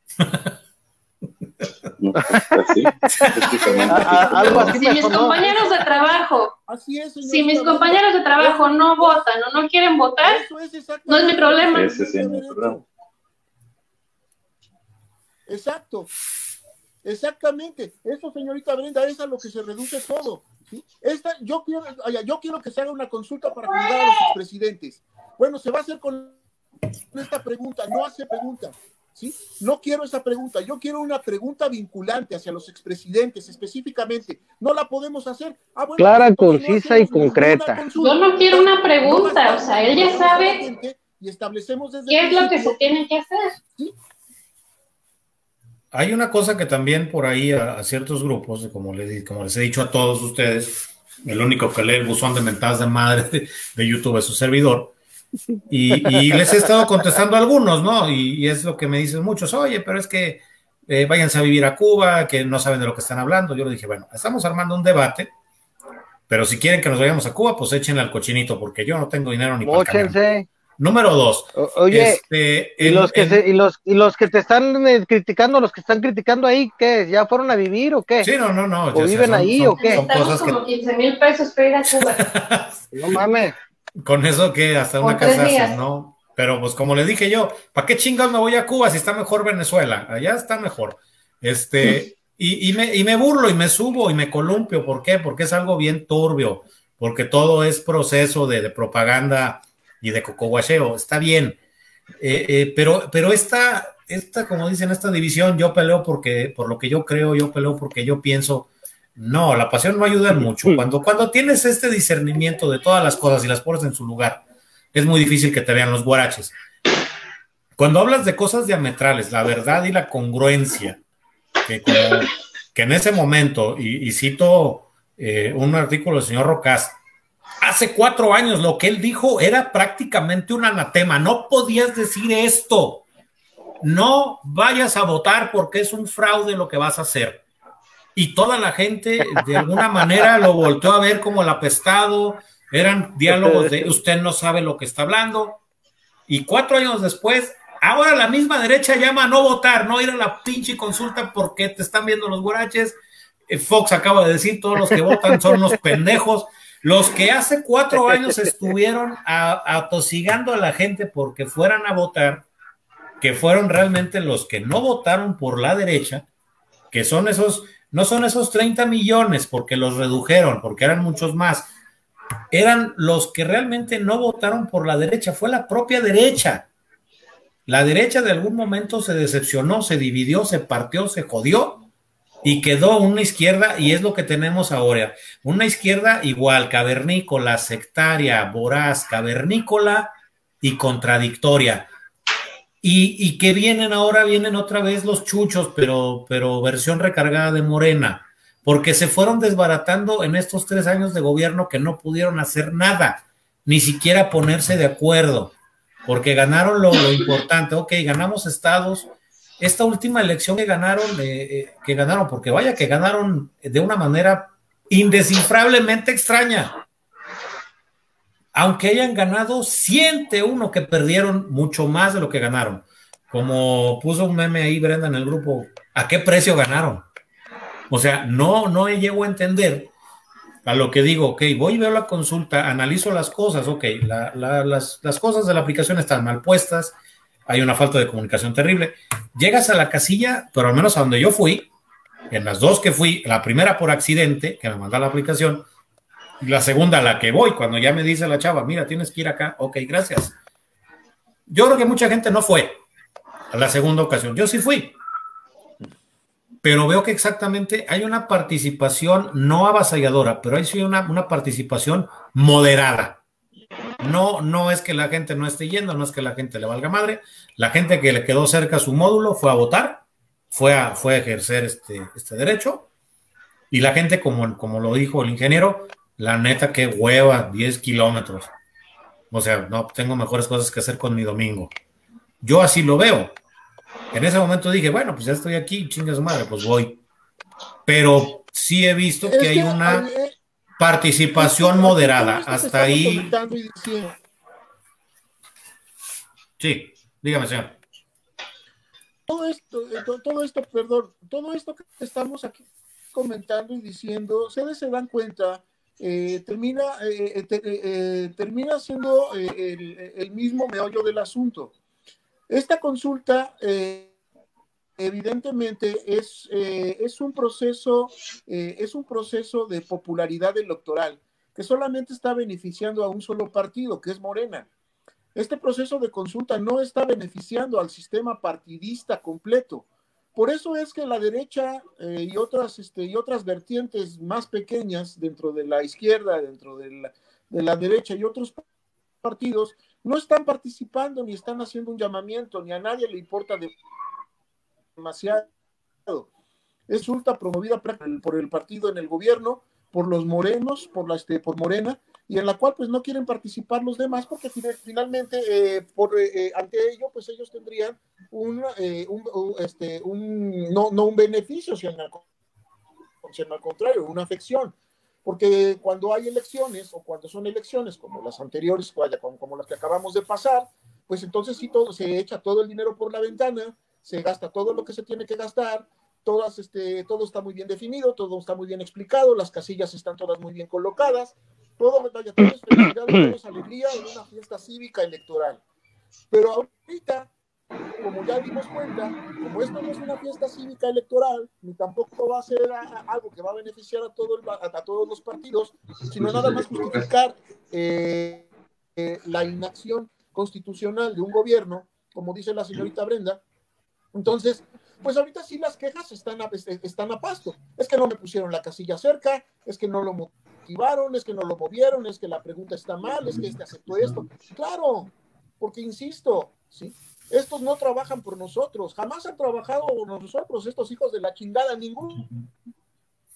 Sí, algo así. Si mis compañeros de trabajo, así es, si mis compañeros de trabajo no votan o no quieren votar, es no es mi problema. Ese es mi problema. Exacto, exactamente. Eso, señorita Brenda, es a lo que se reduce todo. ¿Sí? Esta, yo quiero, yo quiero que se haga una consulta para juzgar a los expresidentes. Bueno, se va a hacer con esta pregunta, no hace pregunta. ¿Sí? No quiero esa pregunta, yo quiero una pregunta vinculante hacia los expresidentes específicamente. No la podemos hacer. Ah, bueno, clara, concisa y concreta. Yo no quiero una pregunta, o sea, él ya sabe y establecemos desde qué es lo que se tiene que hacer. ¿Sí? Hay una cosa que también por ahí a, a ciertos grupos, como les, como les he dicho a todos ustedes, el único que lee el buzón de mentadas de madre de, de YouTube es su servidor. Y, y les he estado contestando a algunos, ¿no? Y, y es lo que me dicen muchos, oye, pero es que eh, váyanse a vivir a Cuba, que no saben de lo que están hablando. Yo les dije, bueno, estamos armando un debate, pero si quieren que nos vayamos a Cuba, pues échenle al cochinito, porque yo no tengo dinero ni para el camión. Número dos. O, oye, este, y, el, los que el, se, y, los, y los que te están eh, criticando, los que están criticando ahí, ¿qué? ¿Ya fueron a vivir o qué? Sí, no, no, no. ¿O viven son, ahí son, o qué? Son Estamos cosas como que... quince mil pesos para ir a Cuba. No mames. Con eso que hasta una casa haces, ¿no? Pero pues como le dije yo, ¿para qué chingados me voy a Cuba si está mejor Venezuela? Allá está mejor. Este, y, y, me, y me burlo y me subo y me columpio. ¿Por qué? Porque es algo bien turbio, porque todo es proceso de, de propaganda y de cocoguacheo. Está bien. Eh, eh, pero, pero esta, esta, como dicen, esta división, yo peleo porque, por lo que yo creo, yo peleo porque yo pienso. No, la pasión no ayuda mucho. Cuando, cuando tienes este discernimiento de todas las cosas y las pones en su lugar, es muy difícil que te vean los guaraches. Cuando hablas de cosas diametrales, la verdad y la congruencia, que, como, que en ese momento, y, y cito eh, un artículo del señor Rocas. Hace cuatro años lo que él dijo era prácticamente un anatema. No podías decir esto. No vayas a votar porque es un fraude lo que vas a hacer. Y toda la gente de alguna manera lo volteó a ver como el apestado. Eran diálogos de usted no sabe lo que está hablando. Y cuatro años después, ahora la misma derecha llama a no votar, no ir a la pinche consulta porque te están viendo los guaraches. Fox acaba de decir, todos los que votan son unos pendejos. Los que hace cuatro años estuvieron a, atosigando a la gente porque fueran a votar, que fueron realmente los que no votaron por la derecha, que son esos, no son esos treinta millones porque los redujeron, porque eran muchos más, eran los que realmente no votaron por la derecha, fue la propia derecha. La derecha de algún momento se decepcionó, se dividió, se partió, se jodió, y quedó una izquierda, y es lo que tenemos ahora, una izquierda igual, cavernícola, sectaria, voraz, cavernícola y contradictoria, y, y que vienen ahora, vienen otra vez los chuchos, pero, pero versión recargada de Morena, porque se fueron desbaratando en estos tres años de gobierno que no pudieron hacer nada, ni siquiera ponerse de acuerdo, porque ganaron lo, lo importante, ok, ganamos estados. Esta última elección que ganaron, eh, que ganaron, porque vaya que ganaron de una manera indescifrablemente extraña. Aunque hayan ganado, siente uno que perdieron mucho más de lo que ganaron. Como puso un meme ahí Brenda en el grupo, ¿a qué precio ganaron? O sea, no, no llego a entender a lo que digo, ok, voy y veo la consulta, analizo las cosas, ok, la, la, las, las cosas de la aplicación están mal puestas, hay una falta de comunicación terrible. Llegas a la casilla, pero al menos a donde yo fui, en las dos que fui, la primera por accidente, que me mandó la aplicación, y la segunda a la que voy, cuando ya me dice la chava, mira, tienes que ir acá, ok, gracias. Yo creo que mucha gente no fue a la segunda ocasión, yo sí fui, pero veo que exactamente hay una participación no avasalladora, pero hay sí una, una participación moderada. No, no es que la gente no esté yendo, no es que la gente le valga madre. La gente que le quedó cerca a su módulo fue a votar, fue a, fue a ejercer este, este derecho. Y la gente, como, como lo dijo el ingeniero, la neta, qué hueva, diez kilómetros. O sea, no tengo mejores cosas que hacer con mi domingo. Yo así lo veo. En ese momento dije, bueno, pues ya estoy aquí, chinga su madre, pues voy. Pero sí he visto que hay una participación moderada, hasta ahí. Sí, dígame, señor. Todo esto, todo esto, perdón, todo esto que estamos aquí comentando y diciendo, ustedes se dan cuenta, eh, termina, eh, te, eh, termina siendo eh, el, el mismo meollo del asunto. Esta consulta, eh, evidentemente, es, eh, es un proceso, eh, es un proceso de popularidad electoral que solamente está beneficiando a un solo partido, que es Morena. Este proceso de consulta no está beneficiando al sistema partidista completo. Por eso es que la derecha eh, y, otras, este, y otras vertientes más pequeñas dentro de la izquierda, dentro de la, de la derecha y otros partidos no están participando ni están haciendo un llamamiento, ni a nadie le importa de demasiado. Es ultra promovida por el partido en el gobierno, por los morenos, por, la, este, por Morena, y en la cual pues no quieren participar los demás porque finalmente eh, por, eh, ante ello pues ellos tendrían un, eh, un, un, este, un no, no un beneficio, sino al, sino al contrario, una afección, porque cuando hay elecciones o cuando son elecciones como las anteriores, como, como las que acabamos de pasar, pues entonces sí todo, se echa todo el dinero por la ventana, se gasta todo lo que se tiene que gastar, todas, este, todo está muy bien definido, todo está muy bien explicado, las casillas están todas muy bien colocadas, todo, todo es felicidad, todo es alegría en una fiesta cívica electoral. Pero ahorita, como ya dimos cuenta, como esto no es una fiesta cívica electoral, ni tampoco va a ser a, a algo que va a beneficiar a, todo el, a, a todos los partidos, sino nada más justificar eh, eh, la inacción constitucional de un gobierno, como dice la señorita Brenda. Entonces, pues ahorita sí las quejas están a, están a pasto. Es que no me pusieron la casilla cerca, es que no lo motivaron, es que no lo movieron, es que la pregunta está mal, es que este aceptó esto. Claro, porque insisto, ¿sí? Estos no trabajan por nosotros, jamás han trabajado por nosotros, estos hijos de la chingada, ninguno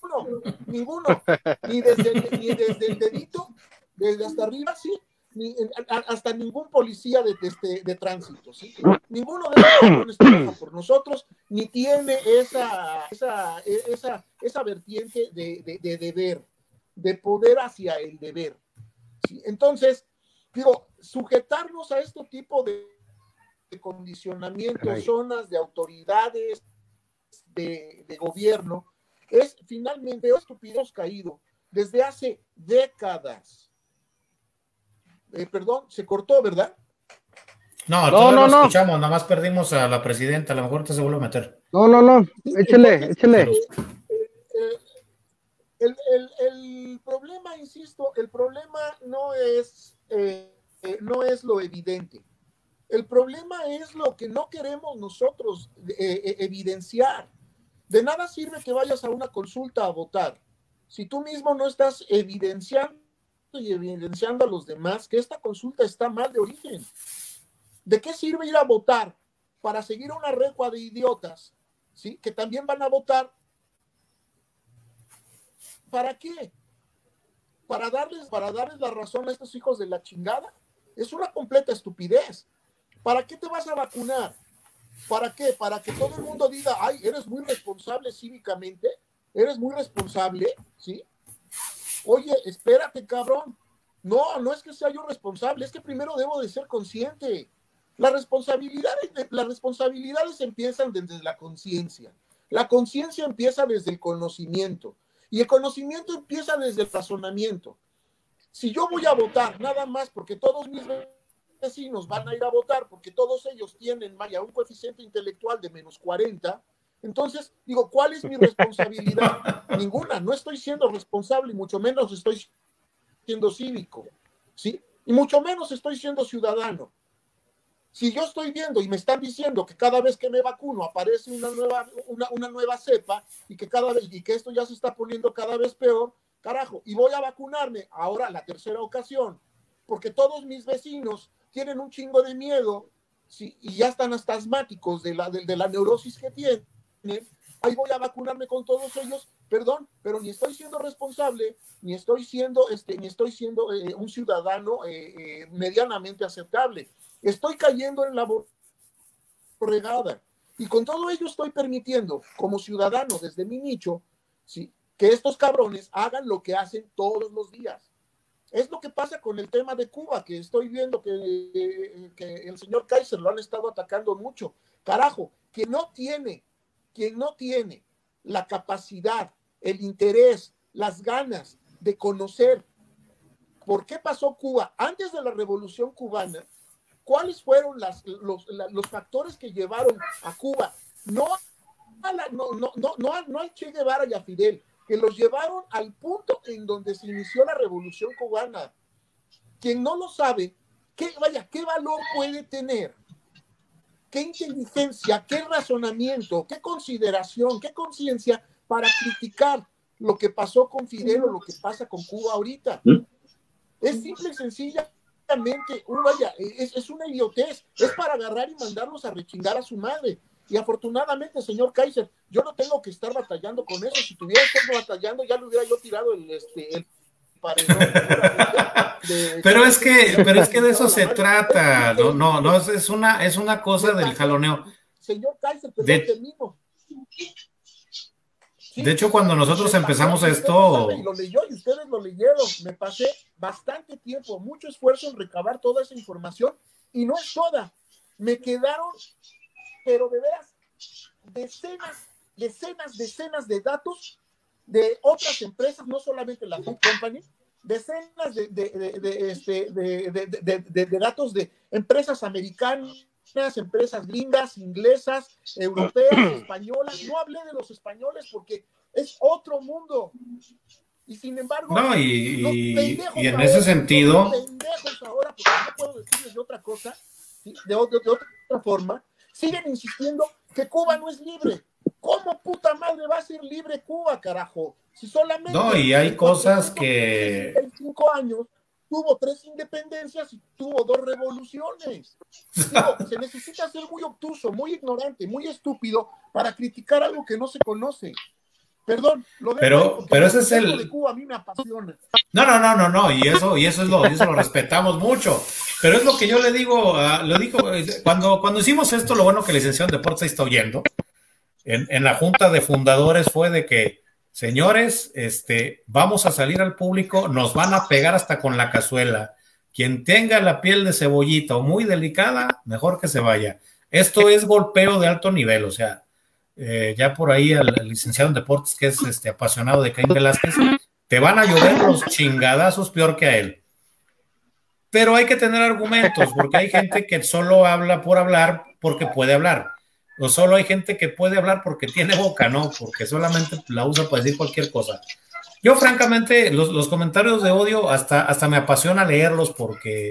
ninguno, ni desde, el, ni desde el dedito, desde hasta arriba, sí, ni, a, hasta ningún policía de, de, de tránsito, ¿sí? Ninguno de esos cabrones trabaja por nosotros, ni tiene esa, esa, esa, esa vertiente de, de, de deber, de poder hacia el deber, ¿sí? Entonces, digo, sujetarnos a este tipo de, de condicionamientos, Ay. zonas de autoridades de, de gobierno, es finalmente un estúpidos caído desde hace décadas. Eh, perdón, se cortó, ¿verdad? No, no, no, no escuchamos, nada más perdimos a la presidenta, a lo mejor te se vuelve a meter. No, no, no, échale, Entonces, échale. Eh, eh, el, el, el problema, insisto, el problema no es, eh, eh, no es lo evidente. El problema es lo que no queremos nosotros eh, eh, evidenciar. De nada sirve que vayas a una consulta a votar si tú mismo no estás evidenciando y evidenciando a los demás que esta consulta está mal de origen. ¿De qué sirve ir a votar para seguir una recua de idiotas, ¿sí? Que también van a votar? ¿Para qué? ¿Para darles, para darles la razón a estos hijos de la chingada? Es una completa estupidez. ¿Para qué te vas a vacunar? ¿Para qué? Para que todo el mundo diga, ay, eres muy responsable cívicamente, eres muy responsable, ¿sí? Oye, espérate, cabrón. No, no es que sea yo responsable, es que primero debo de ser consciente. Las responsabilidades, las responsabilidades empiezan desde la conciencia. La conciencia empieza desde el conocimiento. Y el conocimiento empieza desde el razonamiento. Si yo voy a votar nada más porque todos mis vecinos van a ir a votar, porque todos ellos tienen, vaya, un coeficiente intelectual de menos cuarenta, entonces, digo, ¿cuál es mi responsabilidad? Ninguna, no estoy siendo responsable y mucho menos estoy siendo cívico, ¿sí? Y mucho menos estoy siendo ciudadano. Si yo estoy viendo y me están diciendo que cada vez que me vacuno aparece una nueva, una, una nueva cepa y que, cada vez, y que esto ya se está poniendo cada vez peor, carajo, y voy a vacunarme ahora la tercera ocasión, porque todos mis vecinos tienen un chingo de miedo, ¿sí? Y ya están hasta asmáticos de la, de, de la neurosis que tienen, ahí voy a vacunarme con todos ellos, perdón, pero ni estoy siendo responsable, ni estoy siendo, este, ni estoy siendo eh, un ciudadano eh, eh, medianamente aceptable. Estoy cayendo en la borregada. Y con todo ello estoy permitiendo, como ciudadano desde mi nicho, ¿sí? Que estos cabrones hagan lo que hacen todos los días. Es lo que pasa con el tema de Cuba, que estoy viendo que, que el señor Kaiser lo han estado atacando mucho. Carajo, quien no tiene, quien no tiene la capacidad, el interés, las ganas de conocer por qué pasó Cuba antes de la Revolución Cubana, cuáles fueron las, los, la, los factores que llevaron a Cuba, no, a la, no, no, no, no, a, no al Che Guevara y a Fidel, que los llevaron al punto en donde se inició la Revolución Cubana. Quien no lo sabe, ¿qué, vaya, qué valor puede tener? ¿Qué inteligencia, qué razonamiento, qué consideración, qué conciencia para criticar lo que pasó con Fidel o lo que pasa con Cuba ahorita? Es simple y sencillamente, uh, vaya, es, es una idiotez, es para agarrar y mandarlos a rechingar a su madre. Y afortunadamente, señor Kaiser, yo no tengo que estar batallando con eso. Si tuviera que estar batallando, ya le hubiera yo tirado el, este, el paredón. De, pero de, es que, pero es que de eso se trata. No, no, no, es una, es una cosa del jaloneo. Señor Kaiser, perdón, de, termino. Sí, de hecho, cuando nosotros empezamos pasó, esto... Y lo leyó y ustedes lo leyeron. Me pasé bastante tiempo, mucho esfuerzo en recabar toda esa información y no es toda. Me quedaron, pero de veras, decenas, decenas, decenas de datos de otras empresas, no solamente la Food Company, decenas de, de, de, de, este, de, de, de, de, de datos de empresas americanas, empresas gringas, inglesas, europeas, españolas. No hablé de los españoles porque es otro mundo. Y sin embargo, no, y, y, y en ese sentido, los pendejos ahora, porque no puedo decirles de otra cosa, ¿sí? de, de, de otra forma, siguen insistiendo que Cuba no es libre. ¿Cómo puta madre va a ser libre Cuba, carajo? Si solamente... No, y hay cosas que... En cinco años tuvo tres independencias y tuvo dos revoluciones. Digo, se necesita ser muy obtuso, muy ignorante, muy estúpido para criticar algo que no se conoce. Perdón, lo dejo pero, ahí, pero ese es el el... de Cuba a mí me apasiona. No, no, no, no, no, y eso, y eso es lo, y eso lo respetamos mucho. Pero es lo que yo le digo, uh, lo digo, cuando, cuando hicimos esto, lo bueno que la licenciado en Deportes ahí está oyendo, en, en la junta de fundadores fue de que, señores, este, vamos a salir al público, nos van a pegar hasta con la cazuela. Quien tenga la piel de cebollita o muy delicada, mejor que se vaya. Esto es golpeo de alto nivel, o sea, eh, ya por ahí el, el licenciado en Deportes, que es este apasionado de Caín Velázquez, te van a llover los chingadazos peor que a él. Pero hay que tener argumentos, porque hay gente que solo habla por hablar porque puede hablar. O solo hay gente que puede hablar porque tiene boca, ¿no? Porque solamente la usa para decir cualquier cosa. Yo, francamente, los, los comentarios de odio hasta, hasta me apasiona leerlos porque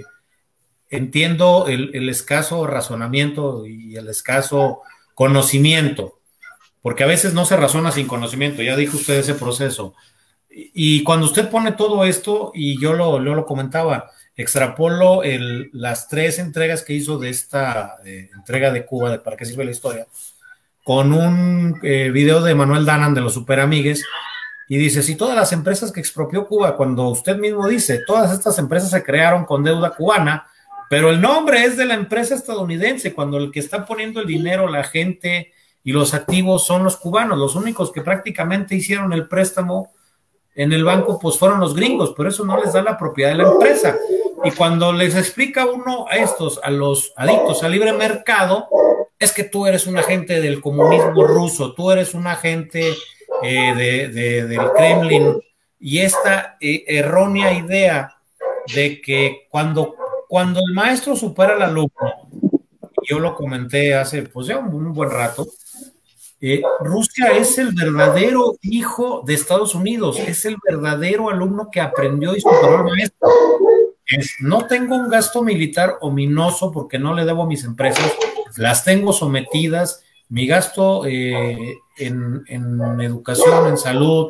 entiendo el, el escaso razonamiento y el escaso conocimiento, porque a veces no se razona sin conocimiento, ya dijo usted ese proceso. Y, y cuando usted pone todo esto, y yo lo, lo, lo comentaba, extrapolo el, las tres entregas que hizo de esta eh, entrega de Cuba, de Para qué sirve la historia, con un eh, video de Manuel Danan de los Super Amigues, y dice, si todas las empresas que expropió Cuba, cuando usted mismo dice, todas estas empresas se crearon con deuda cubana, pero el nombre es de la empresa estadounidense, cuando el que está poniendo el dinero, la gente y los activos son los cubanos, los únicos que prácticamente hicieron el préstamo en el banco, pues fueron los gringos, pero eso no les da la propiedad de la empresa. Y cuando les explica uno a estos, a los adictos al libre mercado, es que tú eres un agente del comunismo ruso, tú eres un agente eh, de, de, del Kremlin, y esta eh, errónea idea de que cuando, cuando el maestro supera al alumno, yo lo comenté hace pues ya un, un buen rato, Eh, Rusia es el verdadero hijo de Estados Unidos, es el verdadero alumno que aprendió y superó al maestro. Es, no tengo un gasto militar ominoso porque no le debo a mis empresas, las tengo sometidas, mi gasto eh, en, en educación, en salud,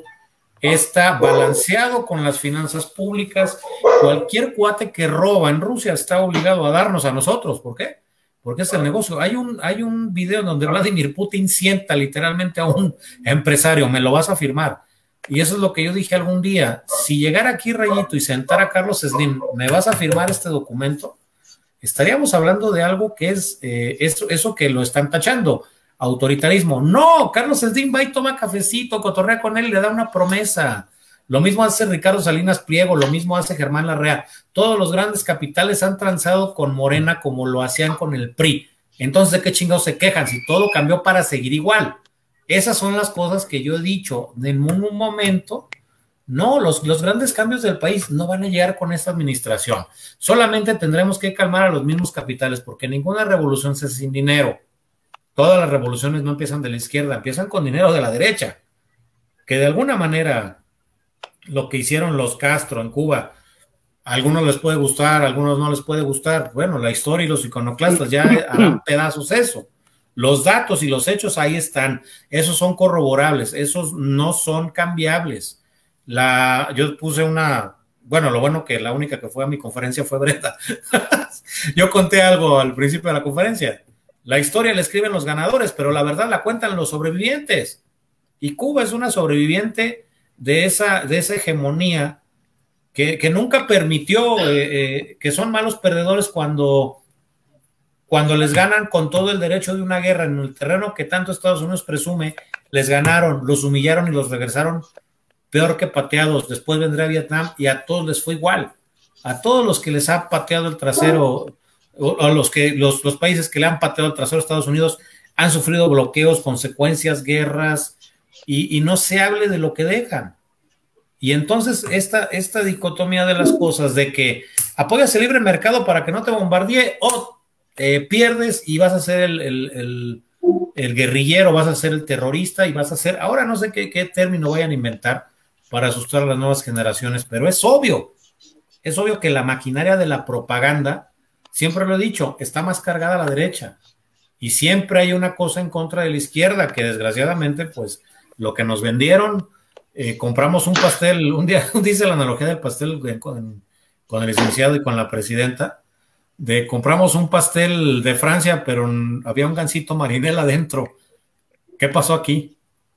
está balanceado con las finanzas públicas. Cualquier cuate que roba en Rusia está obligado a darnos a nosotros. ¿Por qué? Porque es el negocio. Hay un, hay un video donde Vladimir Putin sienta literalmente a un empresario, me lo vas a firmar. Y eso es lo que yo dije algún día. Si llegara aquí Rayito y sentara a Carlos Slim, ¿me vas a firmar este documento? Estaríamos hablando de algo que es eh, eso, eso que lo están tachando, autoritarismo. No, Carlos Slim va y toma cafecito, cotorrea con él y le da una promesa. Lo mismo hace Ricardo Salinas Pliego, lo mismo hace Germán Larrea. Todos los grandes capitales han transado con Morena como lo hacían con el P R I. Entonces, ¿de qué chingados se quejan? Si todo cambió para seguir igual. Esas son las cosas que yo he dicho. En un, un momento, no, los, los grandes cambios del país no van a llegar con esta administración. Solamente tendremos que calmar a los mismos capitales, porque ninguna revolución se hace sin dinero. Todas las revoluciones no empiezan de la izquierda, empiezan con dinero de la derecha. Que de alguna manera lo que hicieron los Castro en Cuba, a algunos les puede gustar, a algunos no les puede gustar. Bueno, la historia y los iconoclastas ya harán pedazos eso. Los datos y los hechos ahí están. Esos son corroborables, esos no son cambiables. La, yo puse una, bueno, lo bueno que la única que fue a mi conferencia fue Brenda. Yo conté algo al principio de la conferencia. La historia la escriben los ganadores, pero la verdad la cuentan los sobrevivientes. Y Cuba es una sobreviviente de esa, de esa hegemonía que, que nunca permitió, eh, eh, que son malos perdedores cuando, cuando les ganan con todo el derecho de una guerra en el terreno que tanto Estados Unidos presume, les ganaron, los humillaron y los regresaron peor que pateados. Después vendrá Vietnam y a todos les fue igual. A todos los que les ha pateado el trasero, o a los, que, los, los países que le han pateado el trasero a Estados Unidos han sufrido bloqueos, consecuencias, guerras, Y, y no se hable de lo que dejan. Y entonces esta, esta dicotomía de las cosas de que apoyas el libre mercado para que no te bombardee o eh, pierdes y vas a ser el, el, el, el guerrillero, vas a ser el terrorista y vas a ser, ahora no sé qué, qué término vayan a inventar para asustar a las nuevas generaciones, pero es obvio, es obvio que la maquinaria de la propaganda, siempre lo he dicho, está más cargada a la derecha y siempre hay una cosa en contra de la izquierda que desgraciadamente pues lo que nos vendieron, eh, compramos un pastel, un día dice la analogía del pastel con, con el licenciado y con la presidenta, de compramos un pastel de Francia, pero había un gansito marinela adentro. ¿Qué pasó aquí?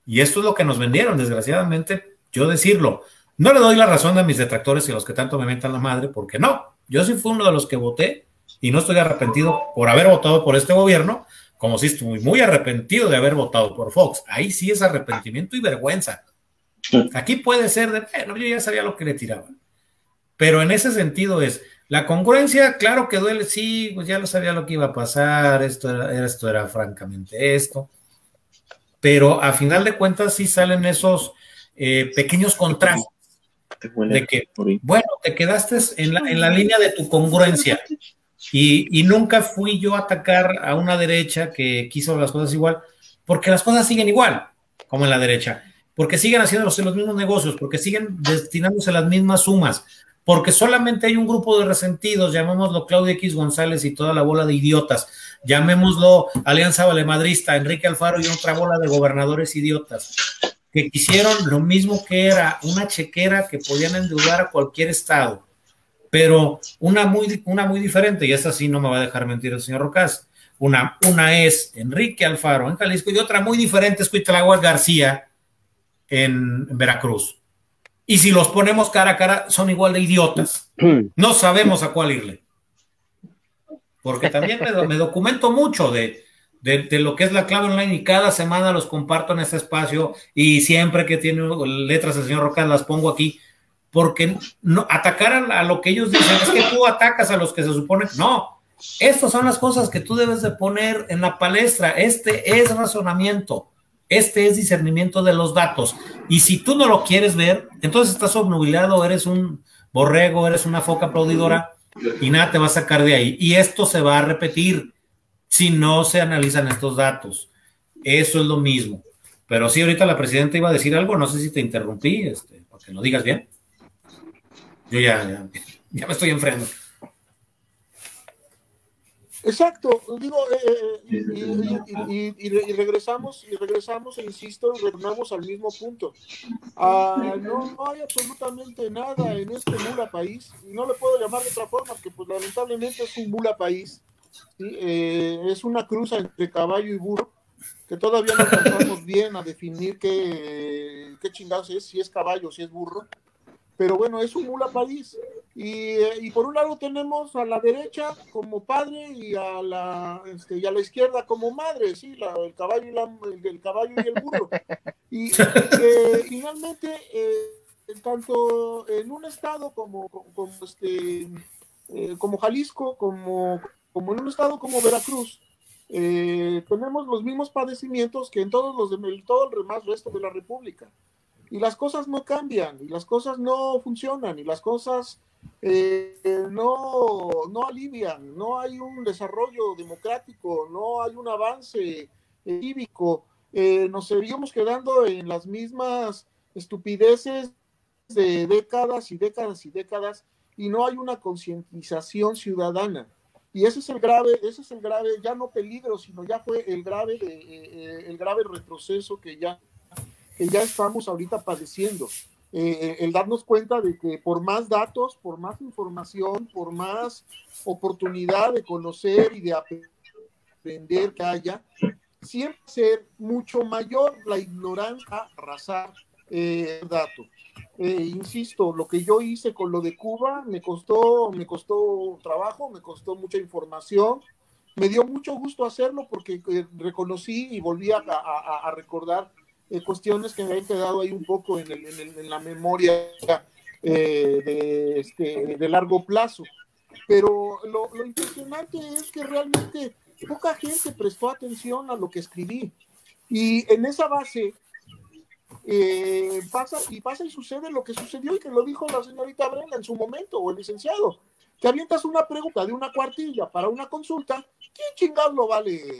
Y esto es lo que nos vendieron, desgraciadamente, yo decirlo. No le doy la razón a mis detractores y a los que tanto me mentan la madre, porque no. Yo sí fui uno de los que voté y no estoy arrepentido por haber votado por este gobierno, como si estoy muy arrepentido de haber votado por Fox. Ahí sí es arrepentimiento y vergüenza. Aquí puede ser de, bueno, yo ya sabía lo que le tiraban. Pero en ese sentido es, la congruencia, claro que duele, sí, pues ya lo sabía lo que iba a pasar, esto era, esto era francamente esto. Pero a final de cuentas sí salen esos eh, pequeños contrastes de que, bueno, te quedaste en la, en la línea de tu congruencia y, y nunca fui yo a atacar a una derecha que quiso las cosas igual, porque las cosas siguen igual, como en la derecha, porque siguen haciéndose los mismos negocios, porque siguen destinándose las mismas sumas, porque solamente hay un grupo de resentidos, llamémoslo Claudia X González y toda la bola de idiotas, llamémoslo Alianza Valemadrista, Enrique Alfaro y otra bola de gobernadores idiotas, que quisieron lo mismo que era una chequera que podían endeudar a cualquier estado, pero una muy, una muy diferente, y esta sí no me va a dejar mentir el señor Rocas, una, una es Enrique Alfaro en Jalisco y otra muy diferente es Cuitlagua García en, en Veracruz. Y si los ponemos cara a cara, son igual de idiotas. No sabemos a cuál irle. Porque también me, me documento mucho de, de, de lo que es la clave online y cada semana los comparto en este espacio y siempre que tiene letras el señor Rocas las pongo aquí. Porque no, atacar a, a lo que ellos dicen es que tú atacas a los que se supone. No, estas son las cosas que tú debes de poner en la palestra. Este es razonamiento. Este es discernimiento de los datos. Y si tú no lo quieres ver, entonces estás obnubilado, eres un borrego, eres una foca aplaudidora y nada te va a sacar de ahí. Y esto se va a repetir si no se analizan estos datos. Eso es lo mismo. Pero sí, ahorita la presidenta iba a decir algo, no sé si te interrumpí, este, para que lo digas bien. Yo ya, ya, ya me estoy enfriando. Exacto, digo, eh, y, y, y, y, y regresamos, y regresamos, e insisto, retornamos al mismo punto. Ah, no, no hay absolutamente nada en este mula país, y no le puedo llamar de otra forma, que pues lamentablemente es un mula país, ¿sí? Eh, es una cruza entre caballo y burro, que todavía no alcanzamos bien a definir qué, qué chingados es, si es caballo, si es burro. Pero bueno, es un mula país. Y, y por un lado tenemos a la derecha como padre y a la, este, y a la izquierda como madre, sí, la, el, caballo y la, el, el caballo y el burro. Y eh, finalmente, eh, tanto en un estado como, como, como, este, eh, como Jalisco, como, como en un estado como Veracruz, eh, tenemos los mismos padecimientos que en todos los de, todo el demás resto de la República. Y las cosas no cambian, y las cosas no funcionan, y las cosas eh, no, no alivian, no hay un desarrollo democrático, no hay un avance eh, cívico, eh, nos seguimos quedando en las mismas estupideces de décadas y décadas y décadas, y no hay una concientización ciudadana. Y ese es el grave, ese es el grave, ya no peligro, sino ya fue el grave, eh, eh, el grave retroceso que ya que ya estamos ahorita padeciendo, eh, el darnos cuenta de que por más datos, por más información, por más oportunidad de conocer y de aprender que haya, siempre ser mucho mayor la ignorancia a arrasar eh, el dato. Eh, insisto, lo que yo hice con lo de Cuba me costó, me costó trabajo, me costó mucha información, me dio mucho gusto hacerlo porque eh, reconocí y volví a, a, a recordar Eh, cuestiones que me han quedado ahí un poco en, el, en, el, en la memoria eh, de, este, de largo plazo. Pero lo, lo impresionante es que realmente poca gente prestó atención a lo que escribí. Y en esa base eh, pasa, y pasa y sucede lo que sucedió y que lo dijo la señorita Brenda en su momento, o el licenciado. Te avientas una pregunta de una cuartilla para una consulta, ¿quién chingado lo va a leer?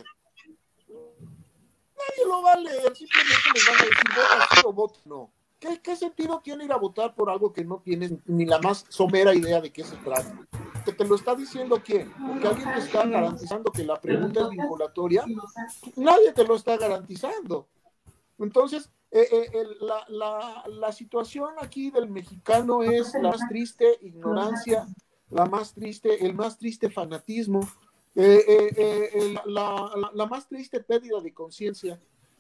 Nadie lo va a leer, simplemente les van a decir vota sí o vota no. ¿Qué, ¿Qué sentido tiene ir a votar por algo que no tienes ni la más somera idea de qué se trata? ¿Que te lo está diciendo quién? ¿Porque alguien te está garantizando que la pregunta es vinculatoria? Nadie te lo está garantizando. Entonces, eh, eh, el, la, la, la situación aquí del mexicano es la más triste ignorancia, la más triste, el más triste fanatismo, Eh, eh, eh, la, la, la más triste pérdida de conciencia,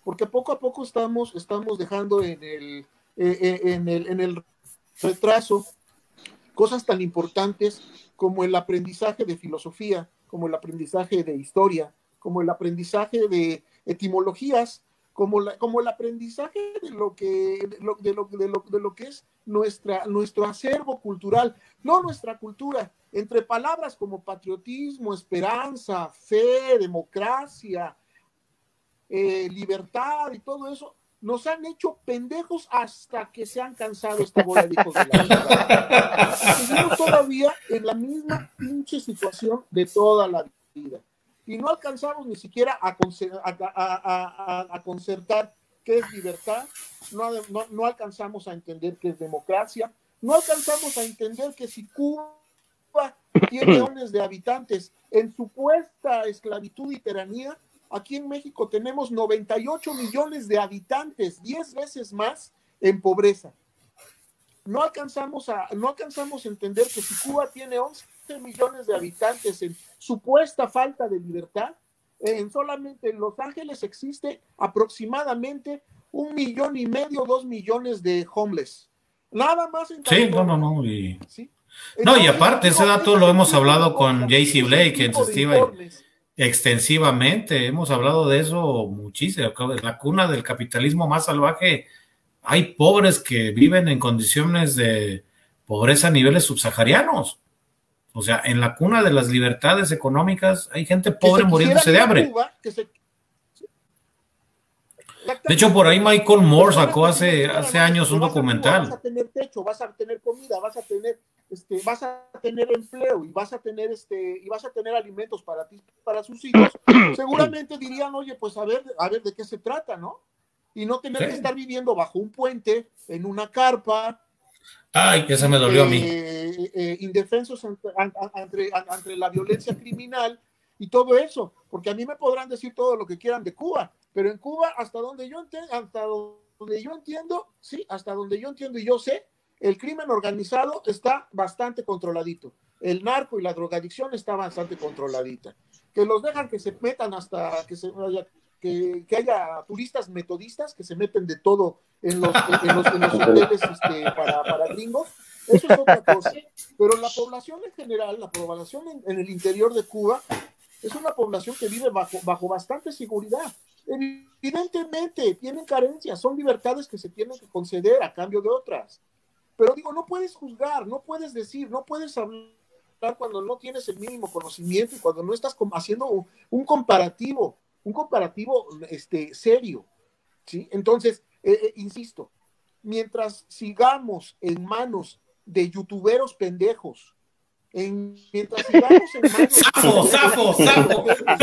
porque poco a poco estamos, estamos dejando en el, eh, en el, en el retraso cosas tan importantes como el aprendizaje de filosofía, como el aprendizaje de historia, como el aprendizaje de etimologías, como, la, como el aprendizaje de lo que, de lo, de lo, de lo, de lo que es nuestra, nuestro acervo cultural, no nuestra cultura, entre palabras como patriotismo, esperanza, fe, democracia, eh, libertad y todo eso, nos han hecho pendejos hasta que se han cansado esta bola de hijos de la vida. Seguimos todavía en la misma pinche situación de toda la vida. Y no alcanzamos ni siquiera a, a, a, a, a concertar qué es libertad, no, no, no alcanzamos a entender qué es democracia, no alcanzamos a entender que si Cuba tiene millones de habitantes en supuesta esclavitud y tiranía, aquí en México tenemos noventa y ocho millones de habitantes, diez veces más en pobreza. No alcanzamos a, no alcanzamos a entender que si Cuba tiene once millones de habitantes en supuesta falta de libertad, en solamente en Los Ángeles existe aproximadamente un millón y medio, dos millones de homeless. Nada más en Sí, no, no, no. Y... ¿sí? Entonces, no, y aparte, ese dato lo hemos hablado con J C Blake en Sestiva extensivamente. Hemos hablado de eso muchísimo. En la cuna del capitalismo más salvaje hay pobres que viven en condiciones de pobreza a niveles subsaharianos. O sea, en la cuna de las libertades económicas hay gente pobre muriéndose de hambre. Cuba, que se... De hecho, por ahí Michael Moore sacó hace, hace años un documental. Vas a tener techo, vas a tener comida, vas a tener, este, vas a tener empleo y vas a tener, este, y vas a tener alimentos para ti, para sus hijos. Seguramente dirían, oye, pues a ver, a ver de qué se trata, ¿no? Y no tener sí. que estar viviendo bajo un puente, en una carpa. Ay, que se me dolió eh, a mí. Eh, indefensos ante, ante, ante la violencia criminal y todo eso, porque a mí me podrán decir todo lo que quieran de Cuba, pero en Cuba, hasta donde yo entiendo, hasta donde yo entiendo, sí, hasta donde yo entiendo y yo sé, el crimen organizado está bastante controladito. El narco y la drogadicción está bastante controladita. Que los dejan que se metan hasta que se vaya, que, que haya turistas metodistas que se meten de todo en los, en los, en los hoteles este, para, para gringos. Eso es otra cosa. Pero la población en general, la población en, en el interior de Cuba, es una población que vive bajo, bajo bastante seguridad. Evidentemente, tienen carencias, son libertades que se tienen que conceder a cambio de otras. Pero digo, no puedes juzgar, no puedes decir, no puedes hablar cuando no tienes el mínimo conocimiento y cuando no estás haciendo un, un comparativo, un comparativo este, serio, ¿sí? Entonces, eh, eh, insisto, mientras sigamos en manos de youtuberos pendejos, en, mientras sigamos en manos ¡Safo, de safo, safo!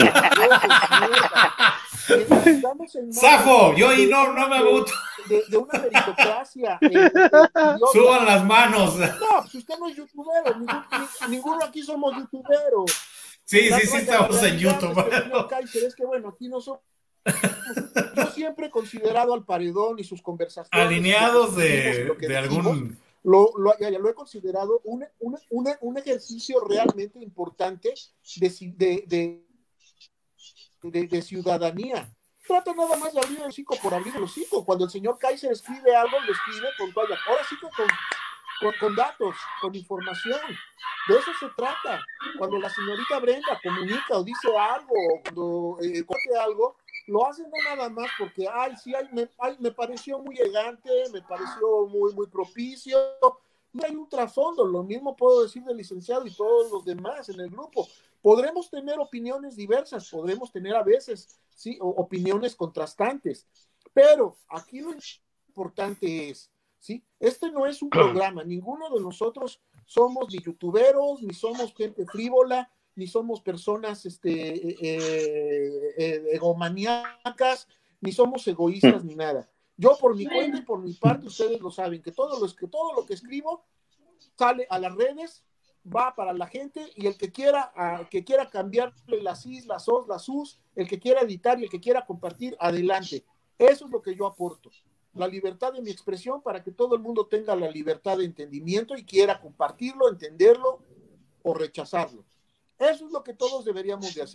¡Safo! Yo ahí no, no me gusto. De, de una meritocracia. Eh, ¡Suban las manos! No, pues usted no es youtubero, ningún, ninguno aquí somos youtuberos. Sí, sí, sí, estamos en YouTube. Es que, es que bueno, aquí no somos. Yo siempre he considerado al Paredón y sus conversaciones alineados de, de decimos, algún lo, lo, ya, ya lo he considerado un, un, un, un ejercicio realmente importante de, de, de, de, de ciudadanía. Trata nada más de abrir el hocico por abrir el hocico. Cuando el señor Kaiser escribe algo, lo escribe con toalla. Ahora sí con, con, con datos, con información. De eso se trata. Cuando la señorita Brenda comunica o dice algo, o cuando eh, corte algo, lo hacen no nada más porque, ay, sí, ay, me, ay, me pareció muy elegante, me pareció muy, muy propicio. No hay un trasfondo. Lo mismo puedo decir del licenciado y todos los demás en el grupo. Podremos tener opiniones diversas, podremos tener a veces, sí, opiniones contrastantes, pero aquí lo importante es, ¿sí? Este no es un programa, ninguno de nosotros somos ni youtuberos, ni somos gente frívola, ni somos personas este, eh, eh, egomaníacas, ni somos egoístas, ni nada. Yo por mi cuenta y por mi parte, ustedes lo saben, que todo lo que, todo lo que escribo sale a las redes, va para la gente, y el que quiera, uh, que quiera cambiarle las is, las os, las us, el que quiera editar y el que quiera compartir, adelante. Eso es lo que yo aporto. La libertad de mi expresión para que todo el mundo tenga la libertad de entendimiento y quiera compartirlo, entenderlo o rechazarlo. Eso es lo que todos deberíamos de hacer.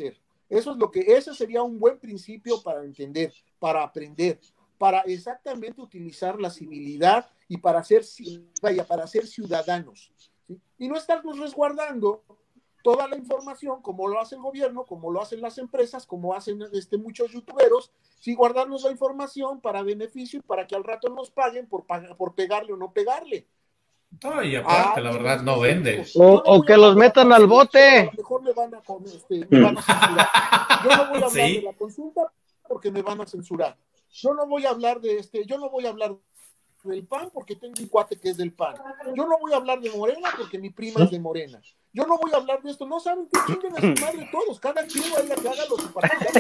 Eso es lo que, ese sería un buen principio para entender, para aprender, para exactamente utilizar la civilidad y para ser, vaya, para ser ciudadanos, ¿sí? Y no estarnos resguardando toda la información como lo hace el gobierno, como lo hacen las empresas, como hacen este, muchos youtuberos, sí, guardarnos la información para beneficio y para que al rato nos paguen por, por pegarle o no pegarle. No, y aparte, ah, la verdad, no vende. O, no o que los metan al bote. Mejor me van a, este, me van a censurar. Yo no voy a hablar ¿Sí? de la consulta porque me van a censurar. Yo no voy a hablar de este, yo no voy a hablar del P A N porque tengo un cuate que es del P A N. Yo no voy a hablar de Morena porque mi prima es de Morena. Yo no voy a hablar de esto. No saben que chinguen a su madre todos. Cada quien vaya que haga lo que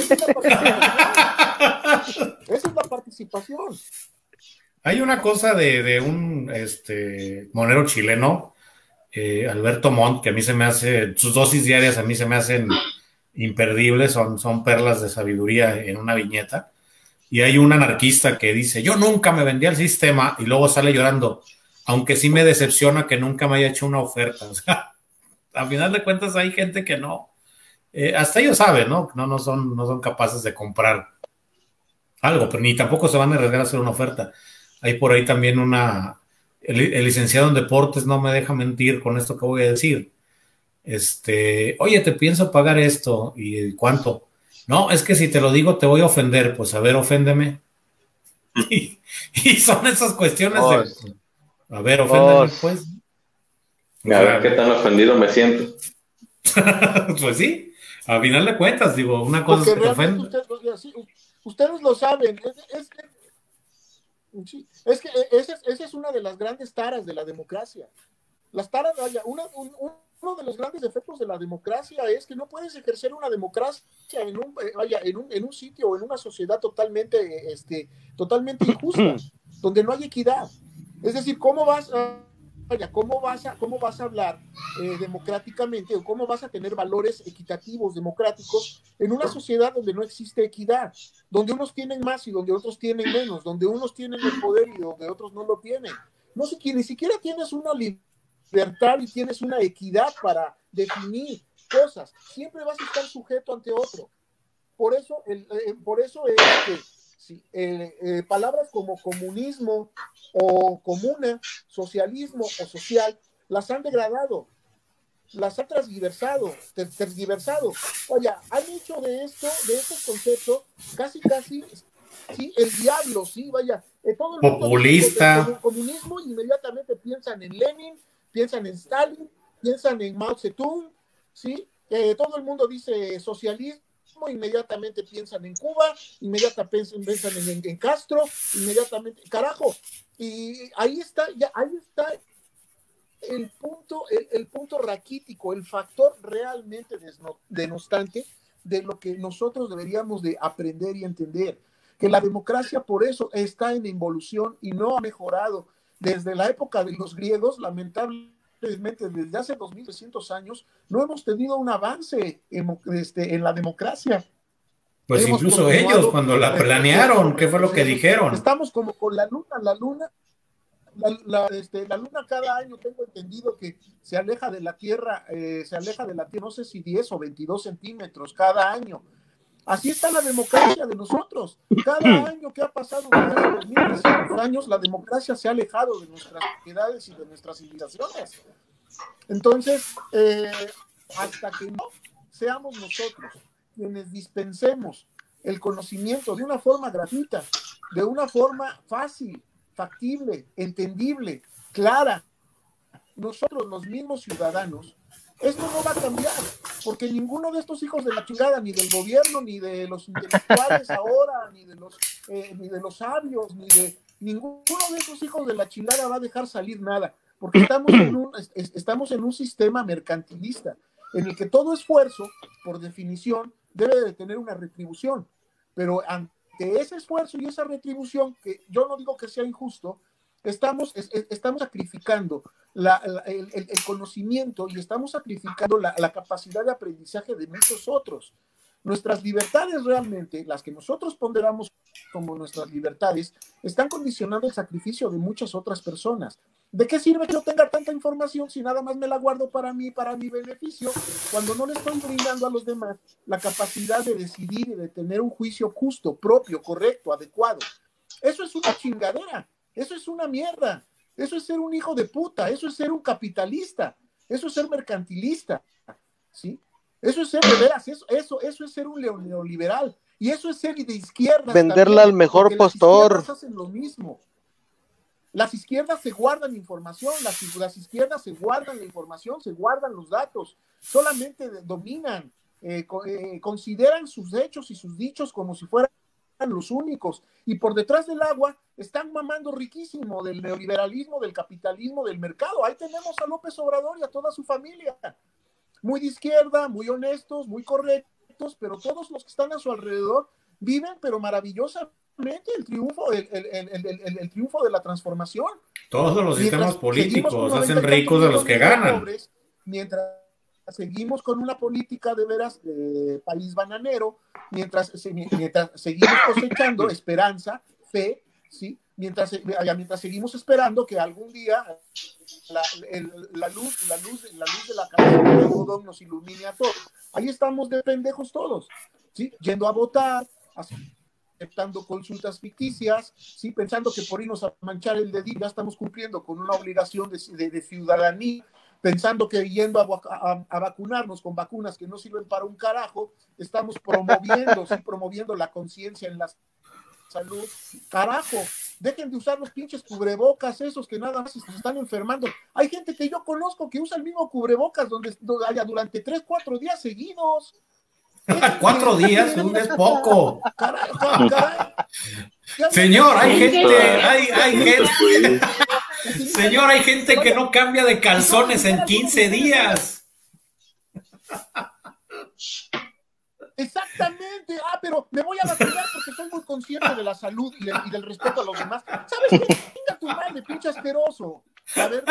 participa. Esa es la participación. Hay una cosa de, de un este, monero chileno, eh, Alberto Montt, que a mí se me hace, sus dosis diarias a mí se me hacen imperdibles, son, son perlas de sabiduría en una viñeta. Y hay un anarquista que dice, yo nunca me vendí al sistema, y luego sale llorando, aunque sí me decepciona que nunca me haya hecho una oferta. O sea, al final de cuentas hay gente que no, eh, hasta ellos saben, ¿no? No, no, son, no son capaces de comprar algo, pero ni tampoco se van a arriesgar a hacer una oferta. Hay por ahí también una, el, el licenciado en deportes no me deja mentir con esto que voy a decir. Este, oye, te pienso pagar esto, ¿y cuánto? No, es que si te lo digo te voy a ofender. Pues a ver, oféndeme. Y, y son esas cuestiones oh, de, a ver, oféndeme oh, pues. A ver qué tan ofendido me siento. Pues sí, a final de cuentas, digo, una cosa Porque es que te ofenda. Ustedes, ustedes lo saben, es, es, Sí, es que esa es, esa es una de las grandes taras de la democracia. Las taras, vaya, una, un, uno de los grandes defectos de la democracia es que no puedes ejercer una democracia en un, vaya, en un, en un sitio o en una sociedad totalmente, este, totalmente injusta, donde no hay equidad. Es decir, ¿cómo vas a, vaya, cómo vas a, cómo vas a hablar eh, democráticamente o cómo vas a tener valores equitativos, democráticos, en una sociedad donde no existe equidad, donde unos tienen más y donde otros tienen menos, donde unos tienen el poder y donde otros no lo tienen? No sé, que ni siquiera tienes una libertad y tienes una equidad para definir cosas. Siempre vas a estar sujeto ante otro. Por eso, el, eh, por eso es que sí, eh, eh, palabras como comunismo o comuna, socialismo o social, las han degradado, las han transgiversado, ter tergiversado. Oye, han hecho de esto, de estos conceptos, casi, casi, sí, el diablo, sí, vaya. Eh, todo el mundo populista. Dice, comunismo, inmediatamente piensan en Lenin, piensan en Stalin, piensan en Mao Zedong, sí. Eh, todo el mundo dice socialismo, inmediatamente piensan en Cuba, inmediatamente piensan, piensan en, en, en Castro, inmediatamente, carajo. Y ahí está, ya, ahí está. El punto, el, el punto raquítico, el factor realmente denostante de lo que nosotros deberíamos de aprender y entender, que la democracia por eso está en evolución y no ha mejorado. Desde la época de los griegos, lamentablemente desde hace dos mil trescientos años, no hemos tenido un avance en, este, en la democracia. Pues hemos incluso ellos cuando la planearon, ¿qué fue lo que dijeron? Estamos como con la luna, la luna La, la, este, la luna cada año tengo entendido que se aleja de la Tierra, eh, se aleja de la Tierra, no sé si diez o veintidós centímetros cada año. Así está la democracia de nosotros. Cada año que ha pasado, cada dos mil trescientos años, la democracia se ha alejado de nuestras sociedades y de nuestras civilizaciones. Entonces, eh, hasta que no seamos nosotros quienes dispensemos el conocimiento de una forma gratuita, de una forma fácil, factible, entendible, clara, nosotros los mismos ciudadanos, esto no va a cambiar, porque ninguno de estos hijos de la chingada, ni del gobierno, ni de los intelectuales ahora, ni de los, eh, ni de los sabios, ni de ninguno de esos hijos de la chingada va a dejar salir nada, porque estamos en un, es, estamos en un sistema mercantilista, en el que todo esfuerzo, por definición, debe de tener una retribución, pero ante ese esfuerzo y esa retribución, que yo no digo que sea injusto, estamos, es, estamos sacrificando la, la, el, el conocimiento y estamos sacrificando la, la capacidad de aprendizaje de muchos otros. Nuestras libertades realmente, las que nosotros ponderamos como nuestras libertades, están condicionando el sacrificio de muchas otras personas. ¿De qué sirve que yo tenga tanta información si nada más me la guardo para mí, para mi beneficio, cuando no le estoy brindando a los demás la capacidad de decidir y de tener un juicio justo, propio, correcto, adecuado? Eso es una chingadera, eso es una mierda, eso es ser un hijo de puta, eso es ser un capitalista, eso es ser mercantilista, ¿sí? Eso es ser de veras, eso, eso, eso es ser un neoliberal, y eso es ser de izquierda. Venderla al mejor postor. Las izquierdas hacen lo mismo. Las izquierdas se guardan información, las, las izquierdas se guardan la información, se guardan los datos, solamente dominan, eh, eh, consideran sus hechos y sus dichos como si fueran los únicos, y por detrás del agua están mamando riquísimo del neoliberalismo, del capitalismo, del mercado. Ahí tenemos a López Obrador y a toda su familia, muy de izquierda, muy honestos, muy correctos, pero todos los que están a su alrededor viven pero maravillosamente el triunfo, el, el, el, el, el triunfo de la transformación. Todos los sistemas políticos hacen ricos de los que ganan. Pobres, mientras seguimos con una política de veras de país bananero, mientras, mientras seguimos cosechando esperanza, fe, ¿sí? Mientras, mientras seguimos esperando que algún día la, el, la, luz, la, luz, la luz de la cabeza de algodón nos ilumine a todos. Ahí estamos de pendejos todos, ¿sí? Yendo a votar, aceptando consultas ficticias, ¿sí? Pensando que por irnos a manchar el dedillo ya estamos cumpliendo con una obligación de, de, de ciudadanía, pensando que yendo a, a, a vacunarnos con vacunas que no sirven para un carajo, estamos promoviendo, sí, promoviendo la conciencia en la salud. Carajo, dejen de usar los pinches cubrebocas esos que nada más se están enfermando. Hay gente que yo conozco que usa el mismo cubrebocas donde, donde durante tres, cuatro días seguidos. Cuatro días, un es poco. Caray, caray, caray. Señor, hay gente, hay, hay gente. Señor, hay gente que no cambia de calzones en quince días. Exactamente. Ah, pero me voy a vacunar porque soy muy consciente de la salud y, de, y del respeto a los demás. ¿Sabes qué? Venga tu madre, pinche asqueroso. A ver.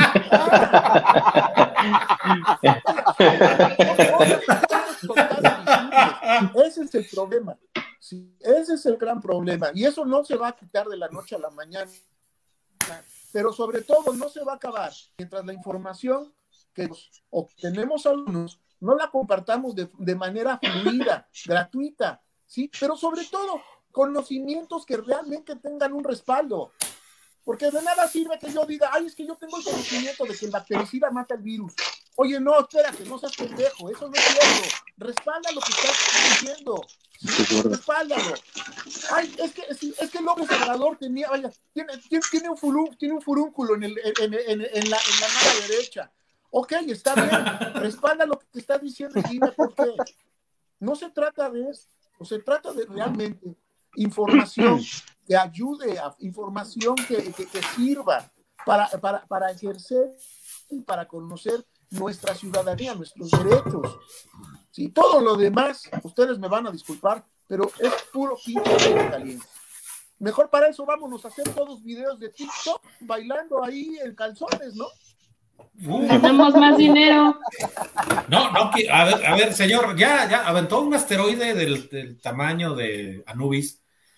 Ah. Ese es el problema. Sí, ese es el gran problema. Y eso no se va a quitar de la noche a la mañana. Pero sobre todo no se va a acabar mientras la información que obtenemos algunos no la compartamos de, de manera fluida, gratuita, ¿sí? Pero sobre todo conocimientos que realmente tengan un respaldo. Porque de nada sirve que yo diga, ay, es que yo tengo el conocimiento de que el bactericida mata el virus. Oye, no, espérate, no seas pendejo, eso no es cierto. Respalda lo que estás diciendo. Sí, respáldalo. Ay, es que, es, es que López Obrador tenía, vaya, tiene, tiene, tiene, un furú, tiene un furúnculo en, el, en, en, en, la, en la mano derecha. Ok, está bien, respalda lo que te estás diciendo y dime por qué. No se trata de eso, se trata de realmente información que ayude, a, información que, que, que sirva para, para, para ejercer y para conocer nuestra ciudadanía, nuestros derechos. Sí, todo lo demás, ustedes me van a disculpar, pero es puro pinche caliente. Mejor para eso vámonos a hacer todos videos de TikTok bailando ahí en calzones, ¿no? Uh. Tenemos más dinero. No, no, a ver, a ver, señor, ya, ya aventó un asteroide del, del tamaño de Anubis.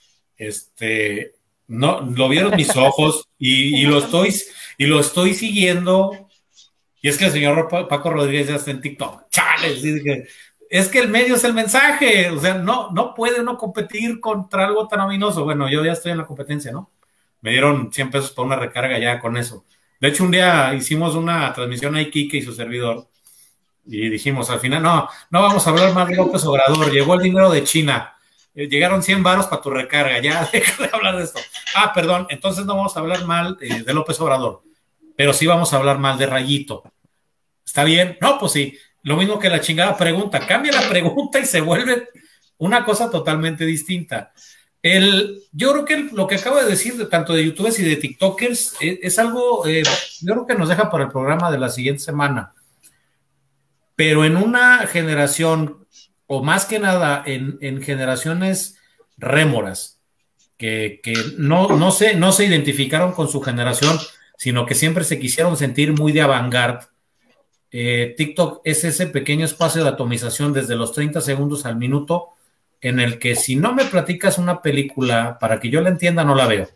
Este, no, lo vieron mis ojos y, y lo estoy, y lo estoy siguiendo. Y es que el señor Paco Rodríguez ya está en TikTok. Chales, es que el medio es el mensaje. O sea, no, no puede uno competir contra algo tan ominoso. Bueno, yo ya estoy en la competencia, ¿no? Me dieron cien pesos por una recarga ya con eso. De hecho, un día hicimos una transmisión ahí, Kike y su servidor, y dijimos, al final, no, no vamos a hablar más de López Obrador, llegó el dinero de China, eh, llegaron cien varos para tu recarga, ya deja de hablar de esto. Ah, perdón, entonces no vamos a hablar mal eh, de López Obrador, pero sí vamos a hablar mal de Rayito. ¿Está bien? No, pues sí, lo mismo que la chingada pregunta, cambia la pregunta y se vuelve una cosa totalmente distinta. El, yo creo que lo que acabo de decir de, tanto de youtubers y de tiktokers es, es algo, eh, yo creo que nos deja para el programa de la siguiente semana, pero en una generación, o más que nada en, en generaciones rémoras, que, que no, no, se, no se identificaron con su generación, sino que siempre se quisieron sentir muy de avant-garde. eh, TikTok es ese pequeño espacio de atomización desde los treinta segundos al minuto, en el que si no me platicas una película para que yo la entienda, no la veo.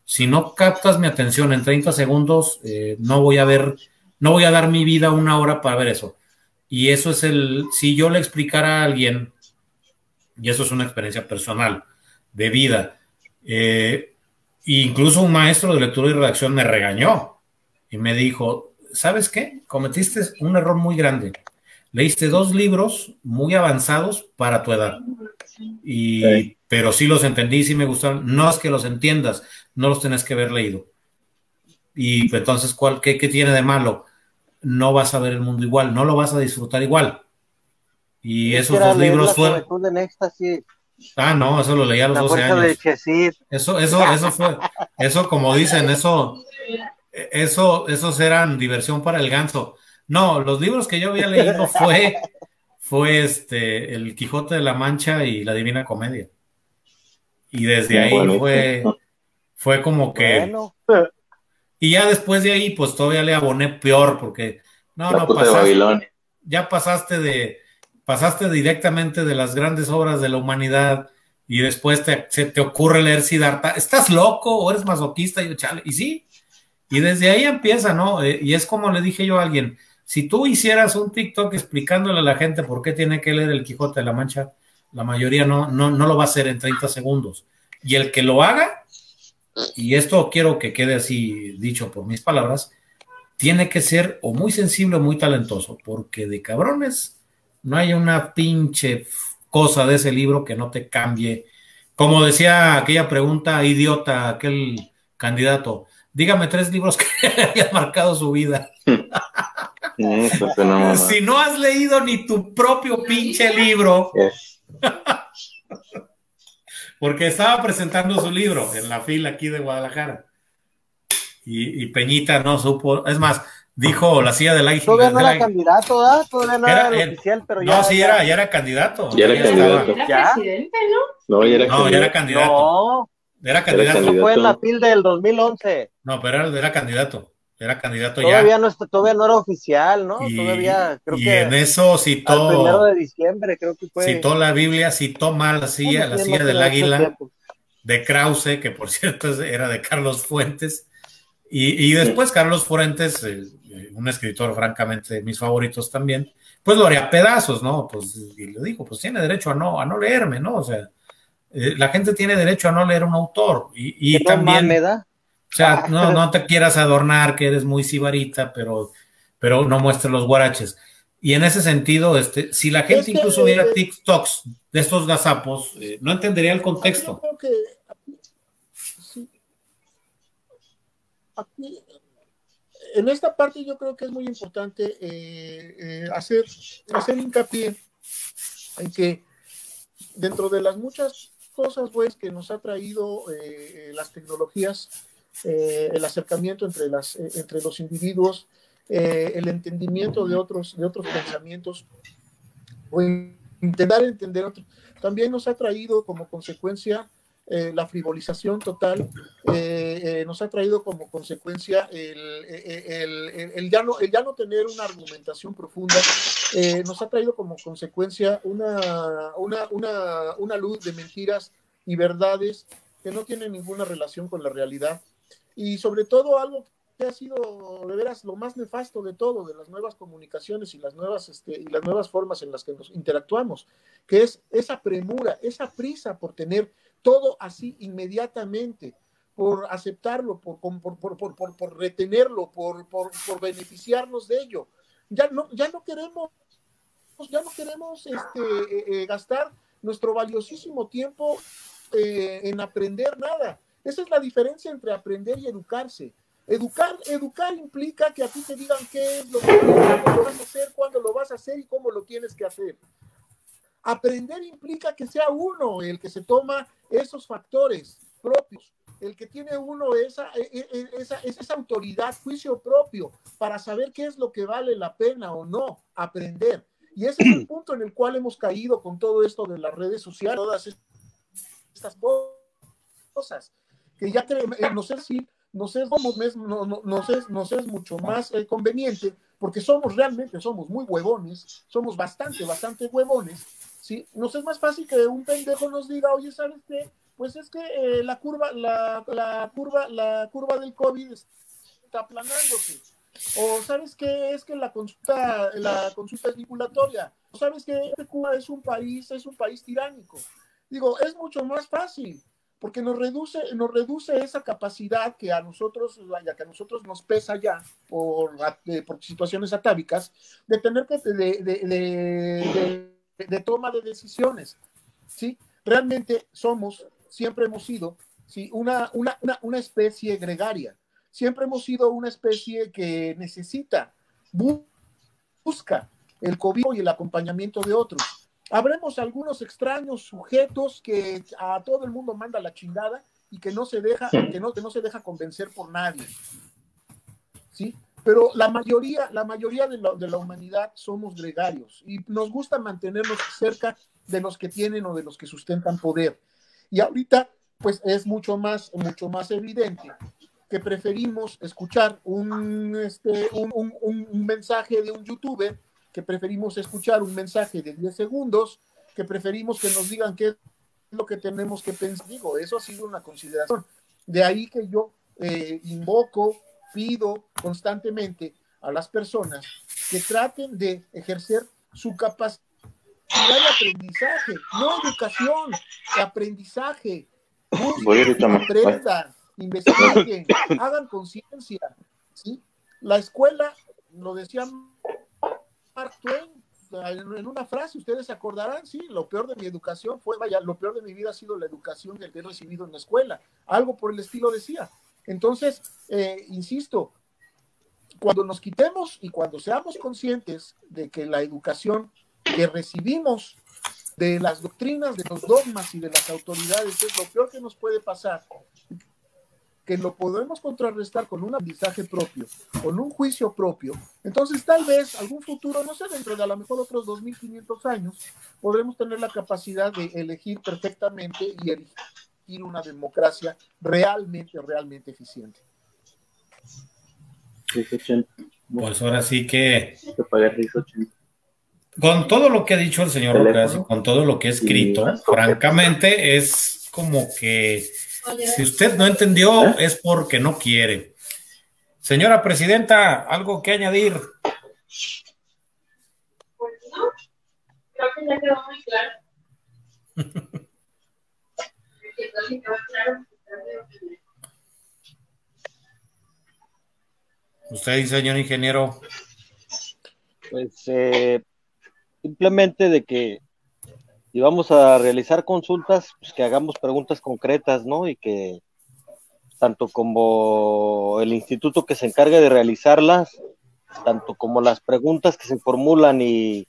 Si no captas mi atención en treinta segundos, eh, no voy a ver, no voy a dar mi vida una hora para ver eso. Y eso es el, si yo le explicara a alguien, y eso es una experiencia personal, de vida, eh, incluso un maestro de lectura y redacción me regañó y me dijo, ¿sabes qué? Cometiste un error muy grande. Leíste dos libros muy avanzados para tu edad. Y, sí. Pero sí los entendí, sí me gustaron. No es que los entiendas, no los tenés que haber leído. Y entonces, ¿cuál, qué, qué tiene de malo? No vas a ver el mundo igual, no lo vas a disfrutar igual. Y esos dos libros fueron... Ah, no, eso lo leí a los doce años. Eso, eso, eso fue, eso como dicen, eso, eso, esos eran diversión para el ganso. No, los libros que yo había leído fue, fue este, El Quijote de la Mancha y La Divina Comedia. Y desde ahí bueno, fue, fue como que, bueno. Y ya después de ahí, pues todavía le aboné peor, porque no, la no pasaste, ya pasaste de, pasaste directamente de las grandes obras de la humanidad. Y después te, se te ocurre leer Siddhartha, ¿estás loco o eres masoquista? Y, yo, chale, y sí, y desde ahí empieza, ¿no? Eh, y es como le dije yo a alguien, si tú hicieras un TikTok explicándole a la gente por qué tiene que leer El Quijote de la Mancha, la mayoría no, no, no lo va a hacer en treinta segundos. Y el que lo haga, y esto quiero que quede así dicho por mis palabras, tiene que ser o muy sensible o muy talentoso, porque de cabrones no hay una pinche cosa de ese libro que no te cambie. Como decía aquella pregunta idiota, aquel candidato, dígame tres libros que hayan marcado su vida. No, si no has leído ni tu propio pinche libro, porque estaba presentando su libro en la fila aquí de Guadalajara y, y Peñita no supo, es más, dijo la silla del águila. Todavía no era candidato, ¿ah? Todavía no era, era el oficial, pero ya. No, sí, ya, era, ya era candidato. Ya era candidato. Era presidente, ¿no? No, ya era no, candidato. ya era candidato. No. Era candidato. Eso fue en la P I L del dos mil once. No, pero era, era candidato. Era candidato todavía ya. No está, todavía no era oficial, ¿no? Y, todavía, creo y que. en eso citó. Al primero de diciembre, creo que fue. Citó la Biblia, citó mal la silla, la silla del águila de Krause, que por cierto era de Carlos Fuentes. Y, y después Carlos Fuentes, eh, un escritor francamente de mis favoritos también, pues lo haría pedazos, ¿no? Pues, y le dijo, pues tiene derecho a no, a no leerme, ¿no? O sea, eh, la gente tiene derecho a no leer un autor. Y, y también, me da. o sea, no, no te quieras adornar que eres muy sibarita, pero, pero no muestres los guaraches. Y en ese sentido, este, si la gente es que, incluso viera eh, TikToks de estos gazapos, eh, no entendería el contexto. Yo creo que sí. Aquí, en esta parte yo creo que es muy importante eh, eh, hacer, hacer hincapié en que dentro de las muchas cosas pues, que nos ha traído eh, las tecnologías, eh, el acercamiento entre, las, eh, entre los individuos, eh, el entendimiento de otros, de otros pensamientos, o intentar entender otros, también nos ha traído como consecuencia Eh, la frivolización total, eh, eh, nos ha traído como consecuencia el, el, el, el, ya no, el ya no tener una argumentación profunda, eh, nos ha traído como consecuencia una, una, una, una luz de mentiras y verdades que no tienen ninguna relación con la realidad, y sobre todo algo que ha sido de veras lo más nefasto de todo, de las nuevas comunicaciones y las nuevas, este, y las nuevas formas en las que nos interactuamos, que es esa premura, esa prisa por tener todo así inmediatamente, por aceptarlo, por, por, por, por, por, por retenerlo, por, por, por beneficiarnos de ello. Ya no, ya no queremos, ya no queremos este, eh, eh, gastar nuestro valiosísimo tiempo eh, en aprender nada. Esa es la diferencia entre aprender y educarse. Educar, educar implica que a ti te digan qué es lo que lo vas a hacer, cuándo lo vas a hacer y cómo lo tienes que hacer. Aprender implica que sea uno el que se toma esos factores propios, el que tiene uno esa, esa, esa autoridad, juicio propio, para saber qué es lo que vale la pena o no aprender. Y ese es el punto en el cual hemos caído con todo esto de las redes sociales, todas estas cosas, que ya que, no sé si, no sé cómo, no, no, no sé, no sé, es mucho más eh, conveniente, porque somos realmente, somos muy huevones, somos bastante, bastante huevones, ¿sí? Nos es más fácil que un pendejo nos diga, oye, ¿sabes qué? pues es que eh, la curva, la, la curva, la curva del COVID está aplanándose. O sabes qué es que la consulta, la consulta es vinculatoria. O sabes que Cuba es un país, es un país tiránico. Digo, es mucho más fácil, porque nos reduce, nos reduce esa capacidad que a nosotros, ya que a nosotros nos pesa ya por, por situaciones atávicas, de tener que de, de, de, de, de toma de decisiones. ¿Sí? Realmente somos, siempre hemos sido, ¿sí? una, una, una, una especie gregaria. Siempre hemos sido una especie que necesita, busca el cobijo y el acompañamiento de otros. Habremos algunos extraños sujetos que a todo el mundo manda la chingada y que no se deja, que no, que no se deja convencer por nadie. ¿Sí? Pero la mayoría, la mayoría de la, de la humanidad somos gregarios y nos gusta mantenernos cerca de los que tienen o de los que sustentan poder. Y ahorita, pues es mucho más, mucho más evidente que preferimos escuchar un, este, un, un, un mensaje de un youtuber, que preferimos escuchar un mensaje de diez segundos, que preferimos que nos digan qué es lo que tenemos que pensar. Digo, eso ha sido una consideración. De ahí que yo eh, invoco, pido constantemente a las personas que traten de ejercer su capacidad de aprendizaje, no educación, de aprendizaje. Busquen, aprendan, investiguen, hagan conciencia, ¿sí? La escuela, lo decía Mark Twain en una frase, ustedes se acordarán, sí, lo peor de mi educación fue, vaya, lo peor de mi vida ha sido la educación que he recibido en la escuela, algo por el estilo decía. Entonces, eh, insisto, cuando nos quitemos y cuando seamos conscientes de que la educación que recibimos de las doctrinas, de los dogmas y de las autoridades es lo peor que nos puede pasar, que lo podemos contrarrestar con un aprendizaje propio, con un juicio propio, entonces tal vez algún futuro, no sé, dentro de a lo mejor otros dos mil quinientos años, podremos tener la capacidad de elegir perfectamente y elegir una democracia realmente, realmente eficiente. Pues ahora sí que con todo lo que ha dicho el señor Rocas y con todo lo que ha escrito, francamente es como que si usted no entendió es porque no quiere. Señora presidenta, ¿algo que añadir? Pues no, creo que ya quedó muy claro. ¿Usted, señor ingeniero? Pues eh, simplemente de que si vamos a realizar consultas, pues que hagamos preguntas concretas, ¿no? Y que tanto como el instituto que se encargue de realizarlas, tanto como las preguntas que se formulan y,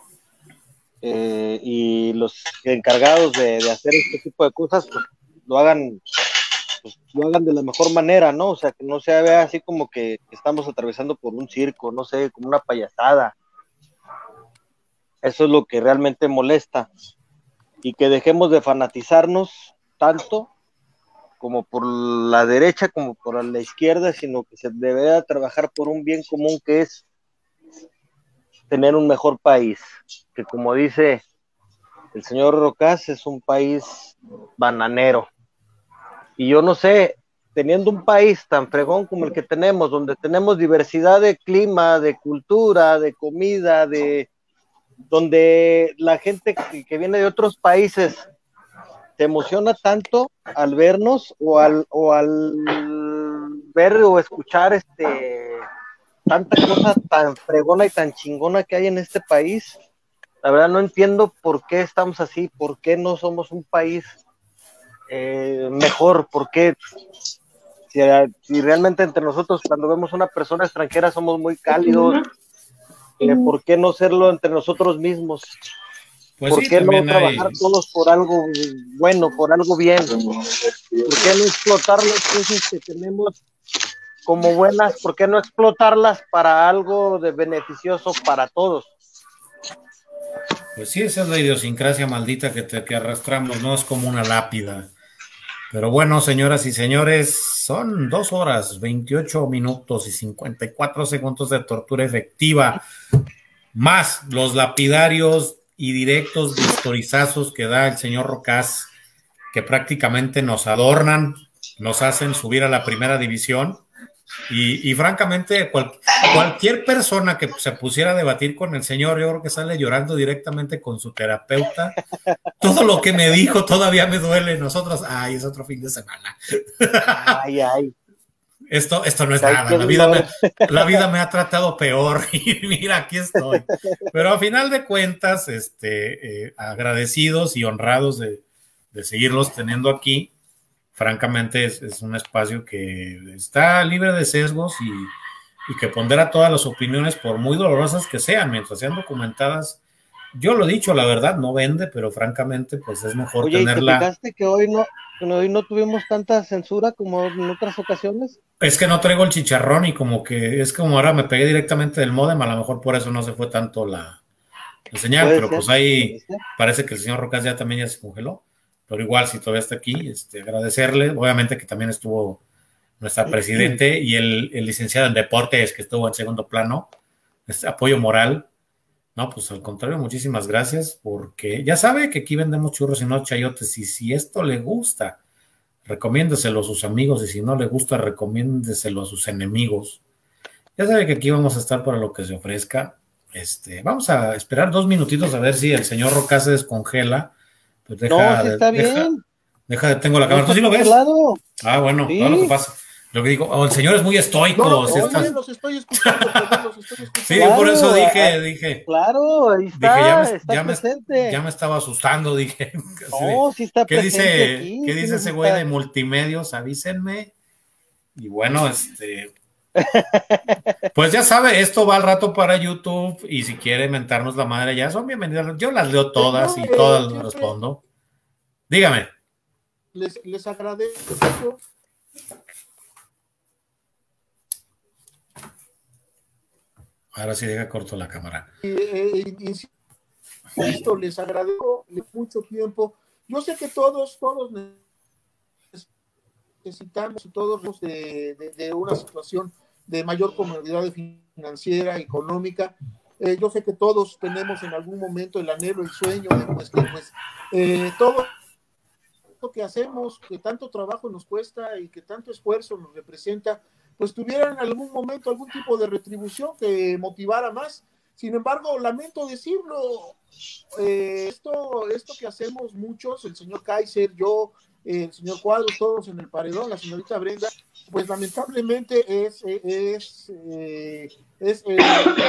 eh, y los encargados de, de hacer este tipo de cosas, pues lo hagan, pues, lo hagan de la mejor manera, ¿no? O sea, que no se vea así como que estamos atravesando por un circo, no sé, como una payasada. Eso es lo que realmente molesta. Y que dejemos de fanatizarnos tanto como por la derecha como por la izquierda, sino que se deberá trabajar por un bien común que es tener un mejor país, que como dice el señor Rocas, es un país bananero. Y yo no sé, teniendo un país tan fregón como el que tenemos, donde tenemos diversidad de clima, de cultura, de comida, de donde la gente que, que viene de otros países se emociona tanto al vernos o al, o al ver o escuchar este tanta cosa tan fregona y tan chingona que hay en este país. La verdad no entiendo por qué estamos así, por qué no somos un país eh, mejor, por qué si, si realmente entre nosotros cuando vemos a una persona extranjera somos muy cálidos. ¿Por qué no serlo entre nosotros mismos? Pues ¿Por sí, qué no trabajar hay... todos por algo bueno, por algo bien? ¿Por qué no explotar las cosas que tenemos como buenas? ¿Por qué no explotarlas para algo de beneficioso para todos? Pues sí, esa es la idiosincrasia maldita que, te, que arrastramos, ¿no? Es como una lápida. Pero bueno, señoras y señores, son dos horas, veintiocho minutos y cincuenta y cuatro segundos de tortura efectiva, más los lapidarios y directos historizazos que da el señor Rocas que prácticamente nos adornan, nos hacen subir a la primera división. Y, y francamente, cual, cualquier persona que se pusiera a debatir con el señor, yo creo que sale llorando directamente con su terapeuta. Todo lo que me dijo todavía me duele. Nosotros, ay, es otro fin de semana. Ay, ay. Esto, esto no es ay, nada. La vida, me, la vida me ha tratado peor. Y mira, aquí estoy. Pero a final de cuentas, este, eh, agradecidos y honrados de, de seguirlos teniendo aquí. Francamente es, es un espacio que está libre de sesgos y, y que pondera todas las opiniones, por muy dolorosas que sean, mientras sean documentadas. Yo lo he dicho, la verdad, no vende, pero francamente pues es mejor Oye, tenerla. ¿y te fijaste que hoy no, hoy no tuvimos tanta censura como en otras ocasiones? Es que no traigo el chicharrón y como que es como ahora me pegué directamente del módem, a lo mejor por eso no se fue tanto la, la señal, pero ser, pues ahí parece que el señor Rocas ya también ya se congeló. Pero igual, si todavía está aquí, este, agradecerle, obviamente que también estuvo nuestra presidente y el, el licenciado en deportes que estuvo en segundo plano, este apoyo moral. No, pues al contrario, muchísimas gracias, porque ya sabe que aquí vendemos churros y no chayotes, y si esto le gusta, recomiéndeselo a sus amigos, y si no le gusta, recomiéndeselo a sus enemigos. Ya sabe que aquí vamos a estar para lo que se ofrezca. Este, vamos a esperar dos minutitos a ver si el señor Rocas se descongela. Pues deja, no, sí está deja, bien. Deja, detengo la cámara. ¿Tú sí lo ves? Lado. Ah, bueno, sí. no lo que pasa. Lo que digo, oh, el señor es muy estoico. No, no, si no, estás... los estoy escuchando, perdón, los estoy escuchando. Sí, claro, por eso dije, dije. Claro, ahí está, dije, ya me, está ya presente. Me, ya me estaba asustando, dije. No, sí está ¿Qué presente dice, aquí, ¿qué sí dice ese güey de multimedios? Avísenme. Y bueno, este... pues ya sabe, esto va al rato para YouTube, y si quiere mentarnos la madre, ya son bienvenidas. Yo las leo todas y todas les respondo. Dígame. Les, les agradezco. Ahora sí deja corto la cámara. Eh, eh, insisto, les agradezco mucho tiempo. Yo sé que todos, todos necesitamos, todos de, de, de una situación de mayor comodidad financiera, económica. Eh, yo sé que todos tenemos en algún momento el anhelo, el sueño de pues, que pues, eh, todo lo que hacemos, que tanto trabajo nos cuesta y que tanto esfuerzo nos representa, pues tuviera en algún momento algún tipo de retribución que motivara más. Sin embargo, lamento decirlo, eh, esto, esto que hacemos muchos, el señor Kaiser, yo, eh, el señor Cuadros, todos en el paredón, la señorita Brenda, pues lamentablemente es, es, eh, es, eh,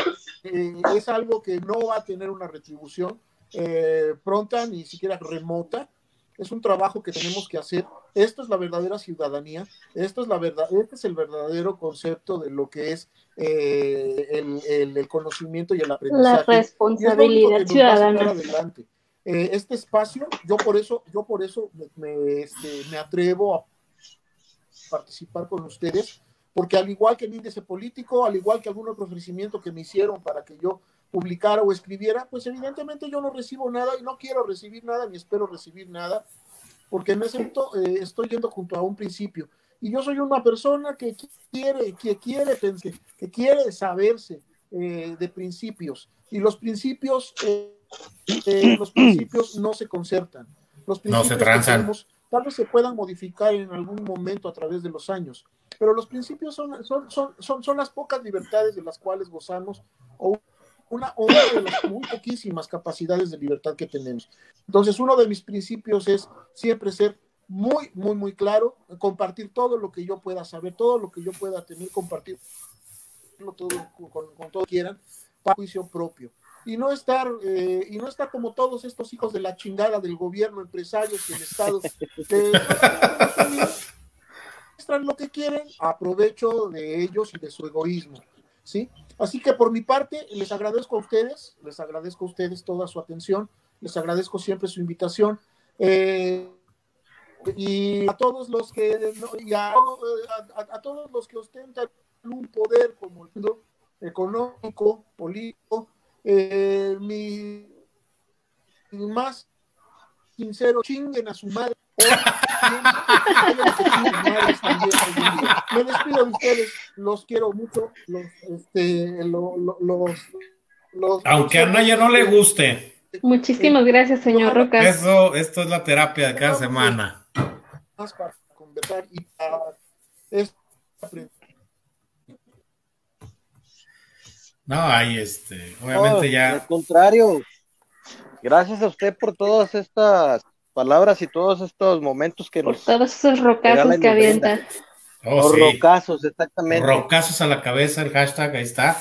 eh, es algo que no va a tener una retribución eh, pronta, ni siquiera remota. Es un trabajo que tenemos que hacer. Esto es la verdadera ciudadanía. Esto es la verdad, este es el verdadero concepto de lo que es eh, el, el, el conocimiento y el aprendizaje. La responsabilidad y es ciudadana. Adelante. Eh, este espacio, yo por eso, yo por eso me, me, este, me atrevo a participar con ustedes, porque al igual que el índice político, al igual que algún otro ofrecimiento que me hicieron para que yo publicara o escribiera, pues evidentemente yo no recibo nada y no quiero recibir nada ni espero recibir nada, porque me siento, eh, estoy yendo junto a un principio. Y yo soy una persona que quiere, que quiere, que, que quiere saberse eh, de principios. Y los principios, eh, eh, los principios no se concertan. Los principios no se transan. Tenemos, tal vez se puedan modificar en algún momento a través de los años, pero los principios son, son, son, son, son las pocas libertades de las cuales gozamos, o una, una de las muy poquísimas capacidades de libertad que tenemos. Entonces, uno de mis principios es siempre ser muy, muy, muy claro, compartir todo lo que yo pueda saber, todo lo que yo pueda tener, compartirlo todo, con, con todo quieran, para juicio propio. Y no estar, eh, y no estar como todos estos hijos de la chingada del gobierno, empresarios y el Estado, que muestran lo que quieren a provecho de ellos y de su egoísmo, ¿sí? Así que por mi parte, les agradezco a ustedes, les agradezco a ustedes toda su atención, les agradezco siempre su invitación, eh, y a todos los que, y a, a, a, a todos los que ostentan un poder como el mundo económico, político, eh, mi, mi más sincero, chinguen a su madre. Me despido de ustedes, los quiero mucho, los, este, lo, lo, los, los, aunque a Naya no le guste. Muchísimas gracias, señor Roca. Eso, esto es la terapia de cada semana. Más para conversar y para es- No, ahí este, obviamente No, ya. al contrario, gracias a usted por todas estas palabras y todos estos momentos que Por nos todos esos rocazos regalan y que nos brinda. avienta. Oh, Los sí. rocazos, exactamente. Rocazos a la cabeza, el hashtag, ahí está.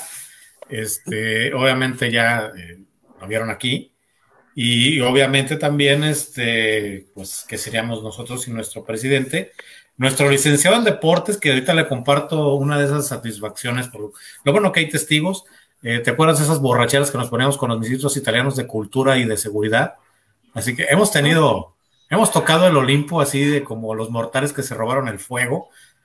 Este, obviamente ya eh, lo vieron aquí. Y obviamente también, este, pues, ¿qué seríamos nosotros sin nuestro presidente? Nuestro licenciado en deportes, que ahorita le comparto una de esas satisfacciones, por lo bueno que hay testigos. Eh, ¿te acuerdas de esas borracheras que nos poníamos con los ministros italianos de cultura y de seguridad? Así que hemos tenido, hemos tocado el Olimpo así de como los mortales que se robaron el fuego,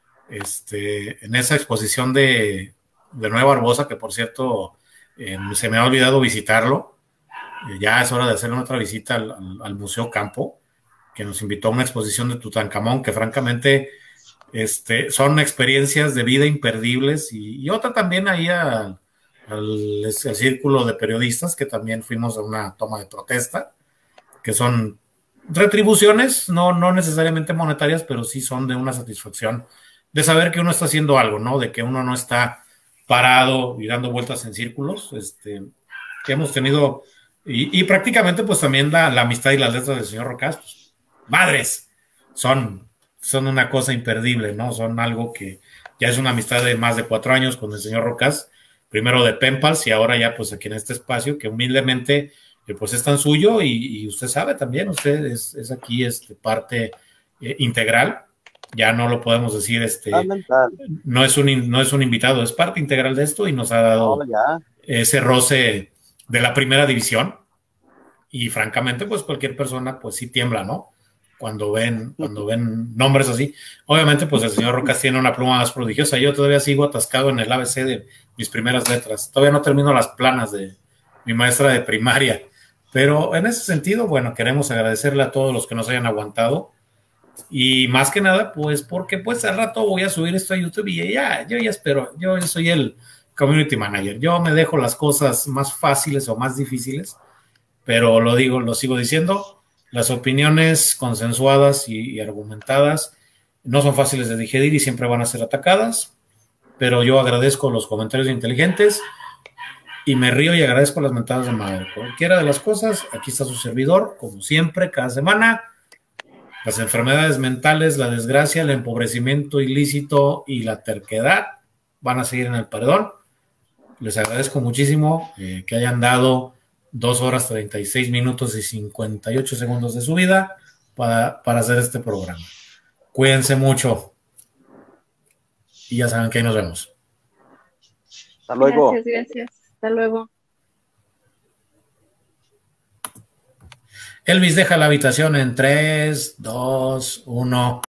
este, en esa exposición de, de Nueva Barbosa, que por cierto, eh, se me ha olvidado visitarlo. Eh, ya es hora de hacer otra visita al, al, al Museo Campo, que nos invitó a una exposición de Tutankamón, que francamente este, son experiencias de vida imperdibles, y, y otra también ahí al, al, al círculo de periodistas, que también fuimos a una toma de protesta, que son retribuciones, no, no necesariamente monetarias, pero sí son de una satisfacción de saber que uno está haciendo algo, ¿no? De que uno no está parado y dando vueltas en círculos, este, que hemos tenido, y, y prácticamente pues también la, la amistad y las letras del señor Rocas, pues, madres, son, son una cosa imperdible, ¿no? Son algo que ya es una amistad de más de cuatro años con el señor Rocas, primero de Penpals y ahora ya pues aquí en este espacio, que humildemente eh, pues es tan suyo, y, y usted sabe también, usted es, es aquí este, parte eh, integral, ya no lo podemos decir, este, no es, un, no es un invitado, es parte integral de esto, y nos ha dado No, ya. ese roce de la primera división, y francamente pues cualquier persona pues sí tiembla, ¿no? Cuando ven, cuando ven nombres así. Obviamente pues el señor Rocas tiene una pluma más prodigiosa, yo todavía sigo atascado en el A B C de mis primeras letras, todavía no termino las planas de mi maestra de primaria, pero en ese sentido, bueno, queremos agradecerle a todos los que nos hayan aguantado, y más que nada pues porque pues al rato voy a subir esto a YouTube, y ya, yo ya espero, yo soy el community manager, yo me dejo las cosas más fáciles o más difíciles, pero lo digo, lo sigo diciendo, las opiniones consensuadas y, y argumentadas no son fáciles de digerir y siempre van a ser atacadas, pero yo agradezco los comentarios inteligentes y me río y agradezco las mentadas de madre. Cualquiera de las cosas, aquí está su servidor, como siempre, cada semana. Las enfermedades mentales, la desgracia, el empobrecimiento ilícito y la terquedad van a seguir en el paredón. Les agradezco muchísimo eh, que hayan dado dos horas treinta y seis minutos y cincuenta y ocho segundos de su vida para, para hacer este programa. Cuídense mucho y ya saben que ahí nos vemos. Hasta luego. Gracias, gracias. Hasta luego. Elvis deja la habitación en tres, dos, uno.